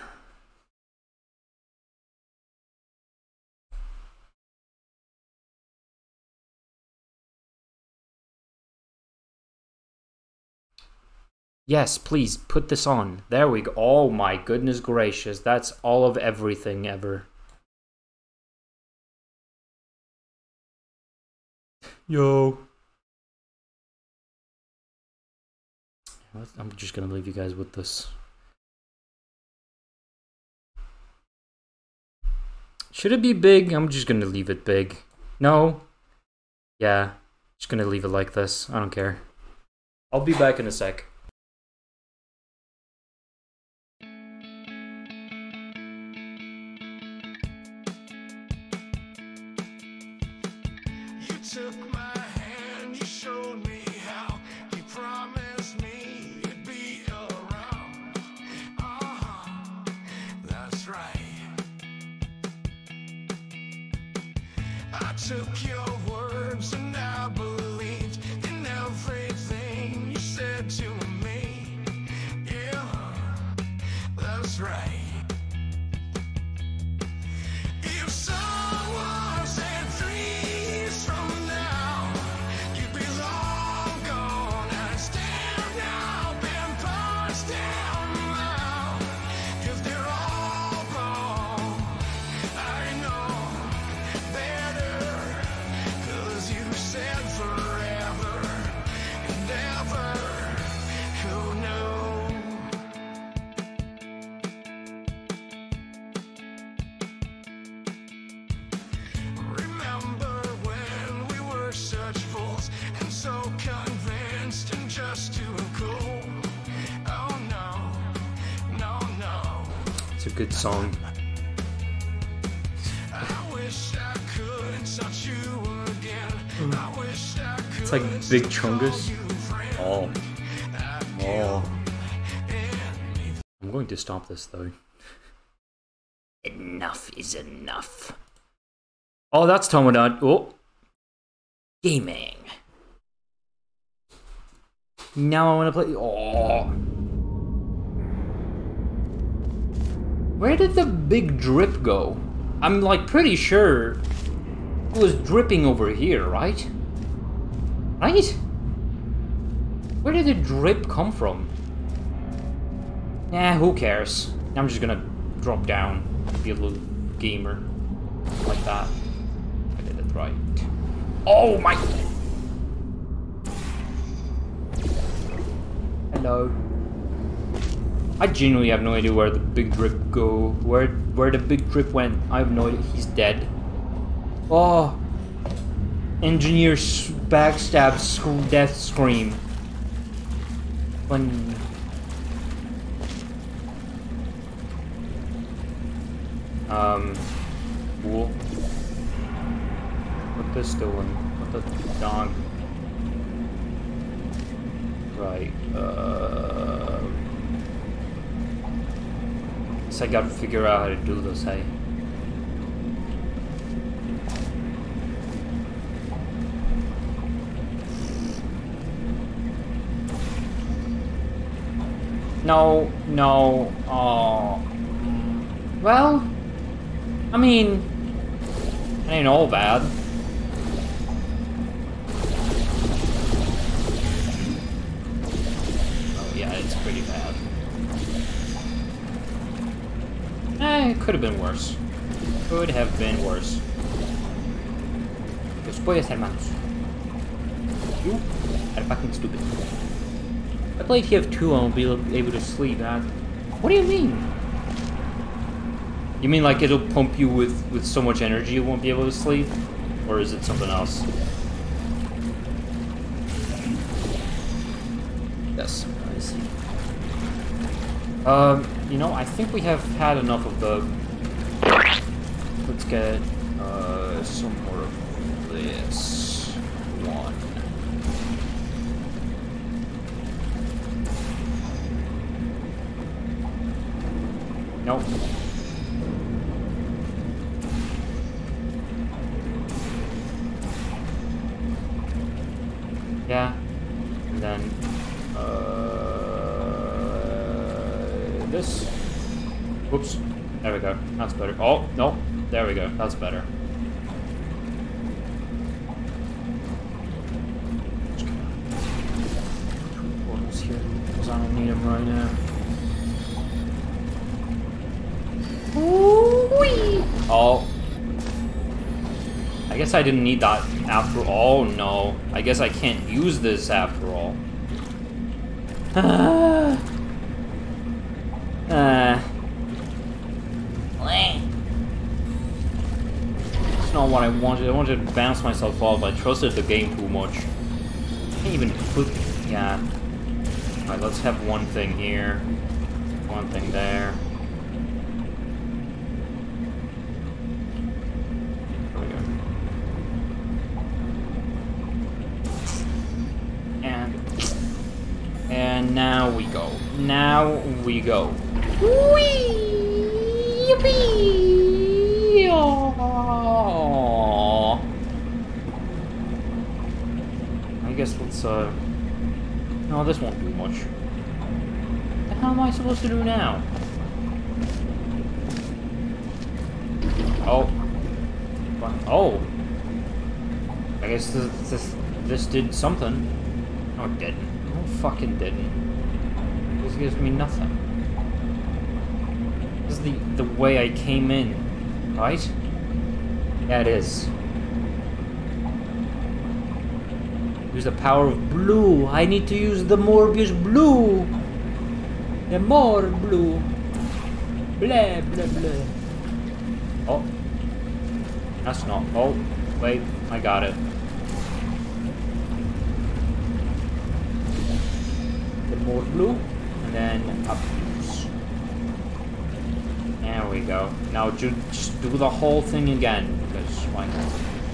Yes, please, put this on. There we go. Oh my goodness gracious. That's all of everything ever. Yo. I'm just gonna leave you guys with this. Should it be big? I'm just gonna leave it big. No? Yeah. Just gonna leave it like this. I don't care. I'll be back in a sec. Took my hand, you showed me how. You promised me you'd be around. Uh-huh, that's right. I took your words and I believed in everything you said to me. Yeah, that's right. If someone said three years from now, you'd be long gone and stabbed out and punched down the mouth. If they're all wrong, I know better, 'cause you said forever and ever. Who knows? Remember when we were such fools and so convinced and just too cool? Oh no, no, no. It's a good song. I wish I could touch you again. I wish I could. It's like Big Chungus. Oh. Oh. I'm going to stop this though. Enough is enough. Oh, that's Tomodachi. Oh. Gaming. Now I want to play. Oh. Where did the big drip go? I'm like pretty sure it was dripping over here, right? Right? Where did the drip come from? Nah, who cares? I'm just gonna drop down and be a little gamer. Like that. I did it right. Oh my... Hello. I genuinely have no idea where the big drip go. Where where the big drip went. I have no idea. He's dead. Oh. Engineer backstab sc death scream. When... Um... Cool. What this doing? What the dog? Right, uh... guess I gotta figure out how to do this, hey? No, no, oh... Well... I mean... It ain't all bad. Yeah, it's pretty bad. Eh, it could have been worse. Could have been worse. Los puedes, hermanos. You are fucking stupid. I played T F two and I'll be able to sleep. That. What do you mean? You mean like it'll pump you with, with so much energy you won't be able to sleep? Or is it something else? Yes, I see. Um, you know, I think we have had enough of the... Let's get uh, some more of this one. Nope. Yeah, and then uh, this. Whoops. There we go. That's better. Oh no, there we go. That's better. Portals here because I don't need them right now. Ooh-wee. Oh. I guess I didn't need that after all. No, I guess I can't use this after all. Ah. Uh. That's not what I wanted. I wanted to bounce myself off. I trusted the game too much. I can't even put... Yeah. Alright, let's have one thing here. One thing there. And now we go. Now we go. Whee! Yippee! Aww. I guess let's, uh... No, this won't do much. What the hell am I supposed to do now? Oh. Oh. I guess this, this, this did something. No, it didn't. Fucking didn't. This gives me nothing. This is the the way I came in, right? Yeah, it is. Use the power of blue. I need to use the Morbius blue. The more blue. Blah blah blah. Oh, that's not. Oh, wait, I got it. More blue, and then up. There we go. Now ju just do the whole thing again, because why not?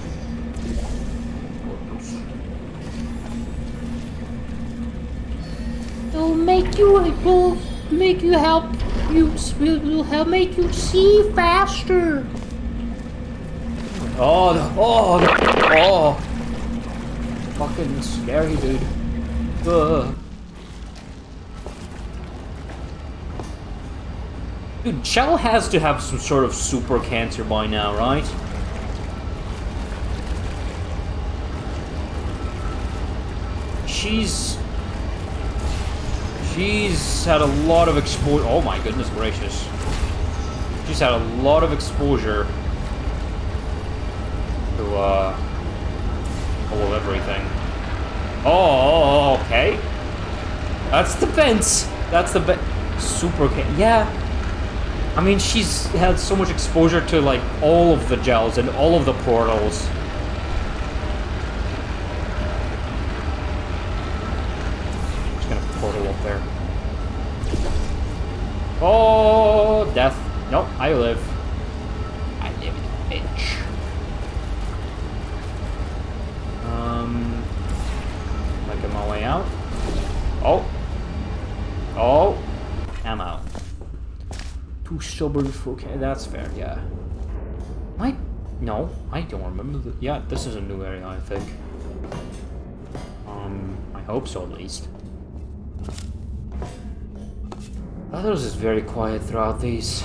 It'll make you, it will make you help you, it will help make you see faster. Oh, the, oh, the, oh. Fucking scary, dude. Ugh. Dude, Chell has to have some sort of super cancer by now, right? she's... She's had a lot of exposure. Oh my goodness gracious. She's had a lot of exposure to, uh... all of everything. Oh, okay. That's the vents. That's the vent. Super okay. Yeah. I mean, she's had so much exposure to, like, all of the gels and all of the portals. Just gonna portal up there. Oh, death. Nope, I live. I live in a bitch. Um, making my way out. Oh. Oh. I'm out. Too stubborn for... Okay, that's fair, yeah. I... No, I don't remember the... Yeah, this is a new area, I think. Um, I hope so, at least. I thought it was just very quiet throughout these.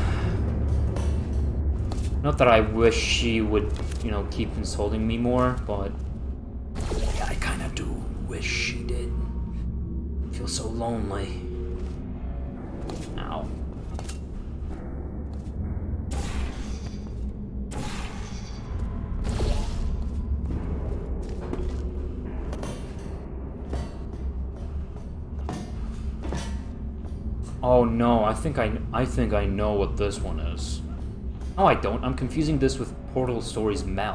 Not that I wish she would, you know, keep insulting me more, but... Yeah, I kind of do wish she did. I feel so lonely. Ow. Oh no, I think I I think I know what this one is. No, I don't. I'm confusing this with Portal Stories Mel.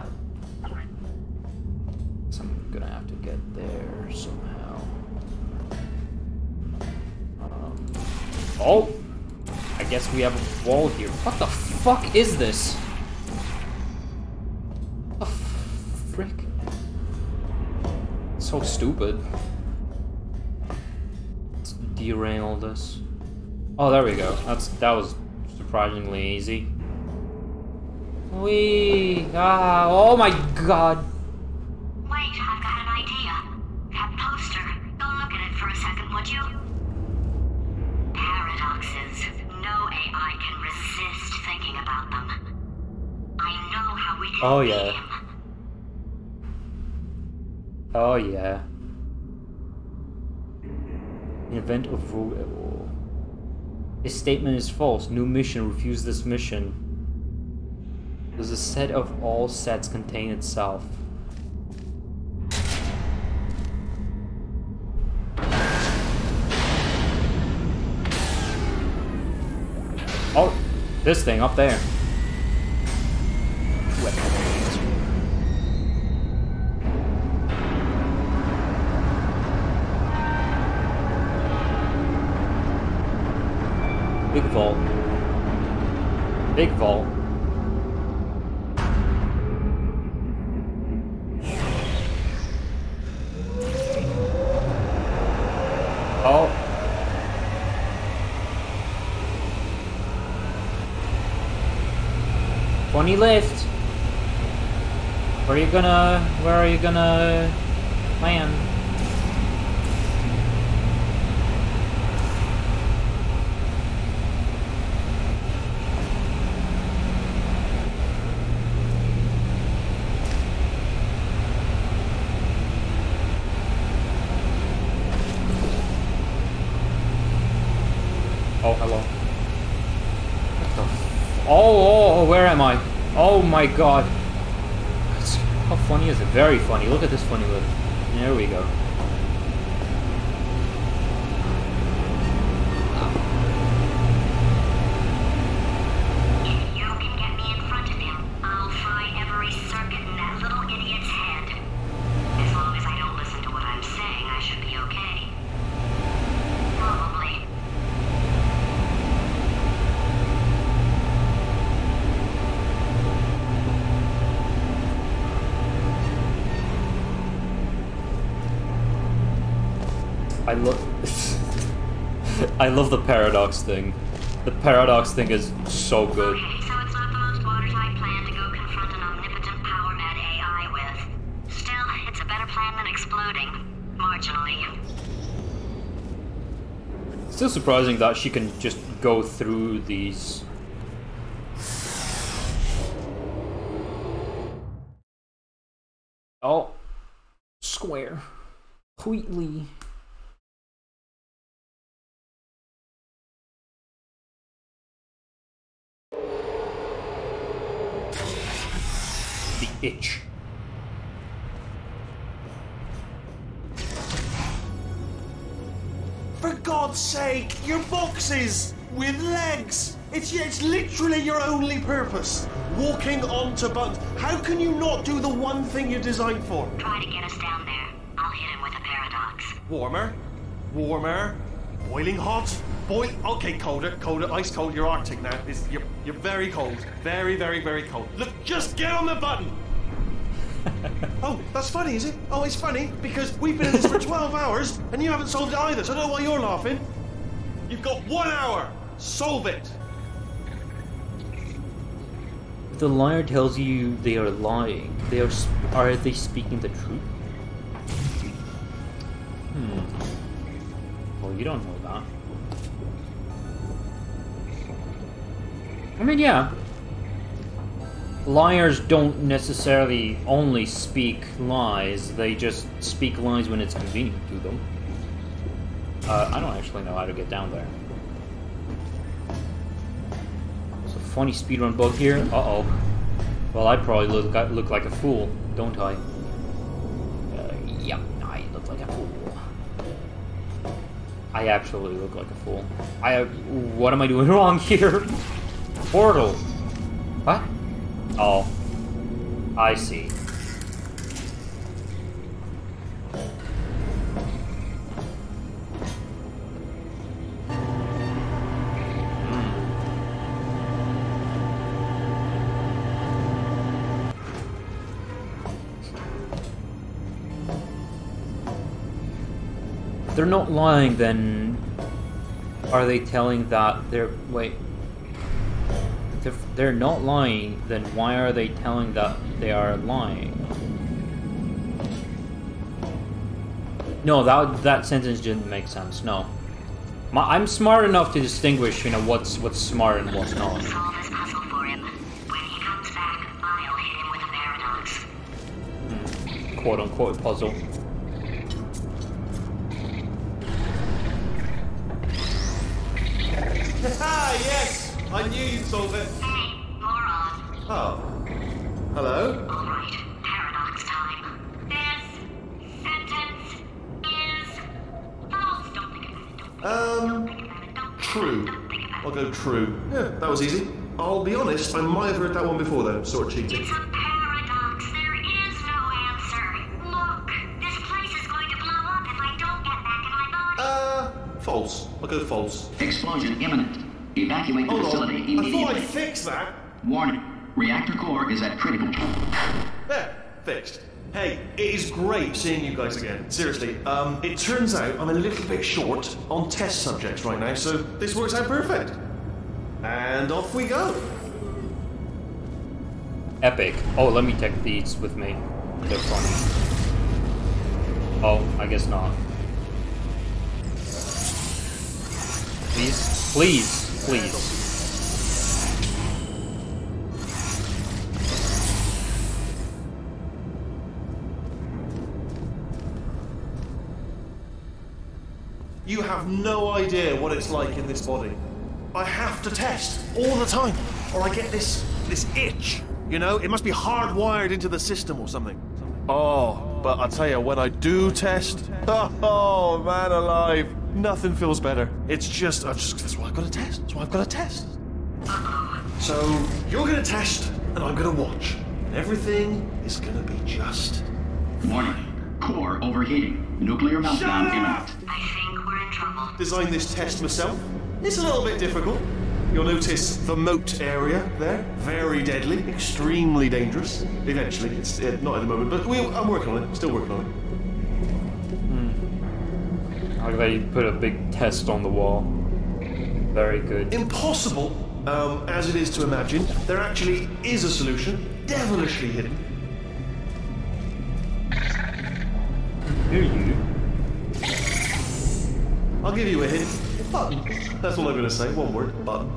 So I'm gonna have to get there somehow. Um, oh! I guess we have a wall here. What the fuck is this? What the frick? So stupid. Let's derail this. Oh, there we go. That's that was surprisingly easy. Wee! Ah! Oh my god! Wait, I've got an idea. That poster. Go look at it for a second, would you? Paradoxes. No A I can resist thinking about them. I know how we can Oh beat yeah. him. Oh yeah. The event of Ru- His statement is false. New mission. Refuse this mission. Does a set of all sets contain itself? Oh, this thing up there. Big vault. Big vault. Oh. Funny lift. Where are you gonna... Where are you gonna... land? Oh, hello. What the f- oh, oh, oh, where am I? Oh my god. That's, how funny is it? Very funny. Look at this funny lift. There we go. If you can get me in front of him, I'll fry every circuit in that little idiot's head. As long as I don't listen to what I'm saying, I should be okay. Probably. I love... I love the paradox thing. The paradox thing is so good. Okay, so it's not the most watertight plan to go confront an omnipotent power-mad A I with. Still, it's a better plan than exploding. Marginally. Still surprising that she can just go through these. Oh. Square. Wheatley. The itch. For God's sake, your boxes with legs. It's it's literally your only purpose. Walking onto buttons. How can you not do the one thing you're designed for? Try to get us down there. I'll hit him with a paradox. Warmer, warmer, boiling hot, boil. Okay, colder, colder, ice cold. You're Arctic now. It's, you're you're very cold, very, very, very cold. Look, just get on the button. Oh, that's funny, is it? Oh, it's funny because we've been in this for twelve hours and you haven't solved it either. So I don't know why you're laughing. You've got one hour. Solve it. If the liar tells you they are lying, they are sp are they speaking the truth? Hmm. Well, you don't know that. I mean, yeah. Liars don't necessarily only speak lies, they just speak lies when it's convenient to them. Uh, I don't actually know how to get down there. There's a funny speedrun bug here. Uh-oh. Well, I probably look, look like a fool, don't I? Uh, yeah, I look like a fool. I actually look like a fool. I... What am I doing wrong here? Portal. What? Oh, I see. If they're not lying, then are they telling that they're... Wait. If they're not lying, then why are they telling that they are lying? No, that that sentence didn't make sense. No, My, I'm smart enough to distinguish, you know, what's what's smart and what's not. Solve this puzzle for him. When he comes back, I'll hit him with a paradox. Hmm. Quote unquote puzzle. Ah, yes! I knew you'd solve it. Hey, moron. Oh. Hello? Alright, paradox time. This sentence is false. Don't think about it. Don't Um, true. I'll go true. Yeah, that was easy. I'll be honest, I might have heard that one before though, sort of cheating. It's a paradox. There is no answer. Look, this place is going to blow up if I don't get back in my body. Uh, false. I'll go false. Explosion imminent. Evacuate the Hold facility on. I immediately. thought I'd fix that. Warning. Reactor core is at critical. There, fixed. Hey, it is great seeing you guys again. Seriously, um, it turns out I'm a little bit short on test subjects right now, so this works out perfect. And off we go. Epic. Oh, let me take these with me. They're funny. Oh, I guess not. Please? Please. Please. You have no idea what it's like in this body. I have to test all the time, or I get this this itch. You know, it must be hardwired into the system or something. Oh, but I tell you, when I do test, oh man alive, nothing feels better. It's just, I just that's why I've got to test. That's why I've got to test. So you're gonna test, and I'm gonna watch. And everything is gonna be just. Warning. Core overheating. Nuclear meltdown imminent. I think we're in trouble. Designed this test myself. It's a little bit difficult. You'll notice the moat area there. Very deadly, extremely dangerous. Eventually, it's uh, not at the moment, but we, I'm working on it. Still working on it. Hmm. I like that you put a big test on the wall. Very good. Impossible, um, as it is to imagine, there actually is a solution, devilishly hidden. Hear you. I'll give you a hint. Button. That's all I'm going to say. One word. Button.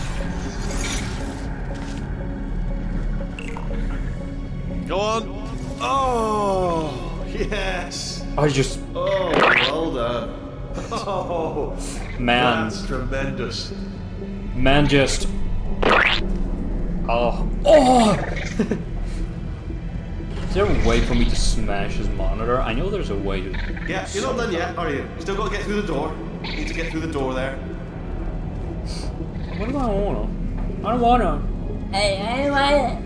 Go on. Oh, yes. I just... Oh, well done. Oh, man. That's tremendous. Man, just... Oh. Oh! Is there a way for me to smash his monitor? I know there's a way to... Yeah, you're not done yet, are you? You still got to get through the door. You need to get through the door there. What do I wanna? I don't wanna. Hey, I want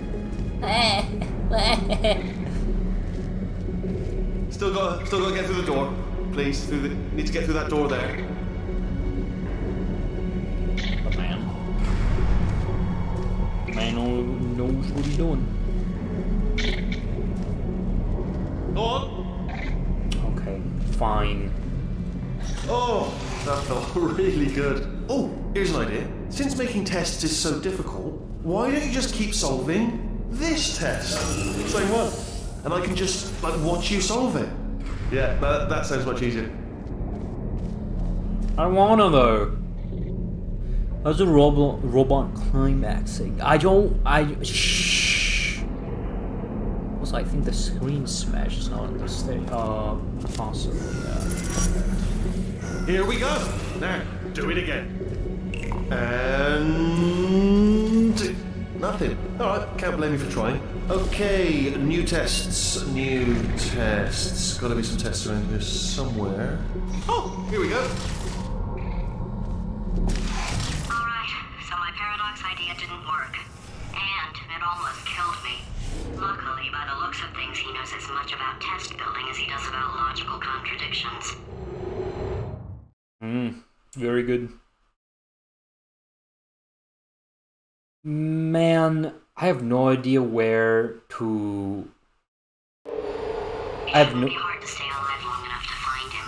Still got, still got to get through the door, please. Through the, need to get through that door there. The man. The man knows what he's doing. Go on. Okay, fine. Oh, that felt really good. Oh, here's an idea. Since making tests is so difficult, why don't you just keep solving this test? Same one. And I can just, like, watch you solve it. Yeah, that, that sounds much easier. I don't wanna though. How's a robot robot climaxing? I don't. I shh. Also, I think the screen smash is not the stage. Uh, possibly. Yeah. Here we go. Now, do it again. And nothing. All right, can't blame you for trying. Okay, new tests. New tests. Got to be some tests around here somewhere. Oh, here we go. So my paradox idea didn't work. And it almost killed me. Luckily, by the looks of things, he knows as much about test building as he does about logical contradictions. Hmm, very good. Man, I have no idea where to... I have no... It would be hard to stay alive long enough to find him.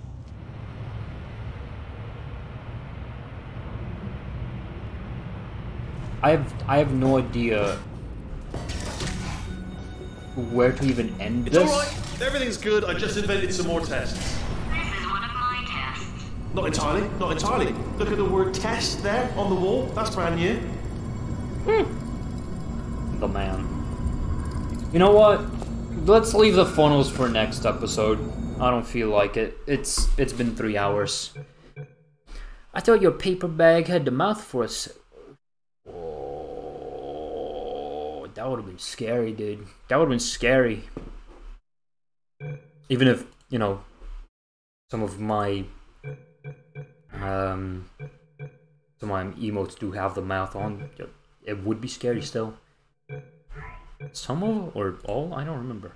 I have I have no idea where to even end It's this. alright, everything's good. I just invented some more tests. This is one of my tests. Not entirely, not entirely. Look at the word test there on the wall. That's brand new. The man. You know what? Let's leave the funnels for next episode. I don't feel like it. It's it's been three hours. I thought your paper bag had the mouth for us. Oh, that would have been scary, dude. That would have been scary. Even if, you know, some of my um some of my emotes do have the mouth on, it would be scary still. Some of or all? I don't remember.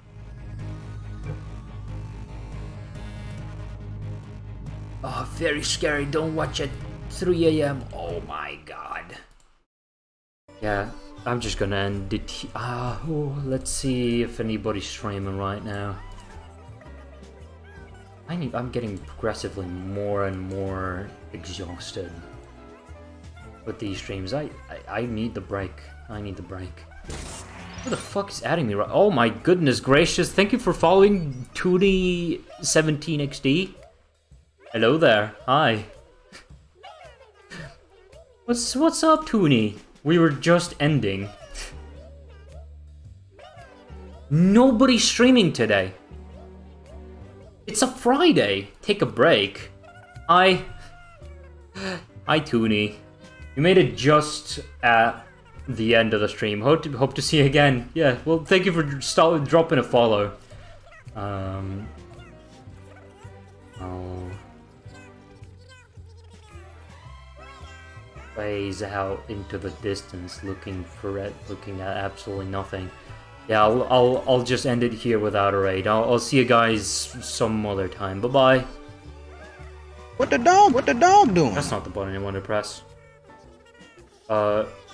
Oh, very scary. Don't watch at three A M Oh my god. Yeah, I'm just gonna end it. Ah, oh, let's see if anybody's streaming right now. I need, I'm getting progressively more and more exhausted with these streams. I, I, I need the break. I need the break. Who the fuck is adding me right? Oh my goodness gracious. Thank you for following two D seventeen X D. Hello there. Hi. What's what's up, Toonie? We were just ending. Nobody's streaming today. It's a Friday. Take a break. Hi. Hi, Toonie. You made it just at the end of the stream. Hope to, hope to see you again. Yeah, well, thank you for st dropping a follow. Um... Oh... Phase out into the distance, looking for it, looking at absolutely nothing. Yeah, I'll, I'll, I'll just end it here without a raid. I'll, I'll see you guys some other time. Bye-bye. What the dog? What the dog doing? That's not the button I want to press. Uh...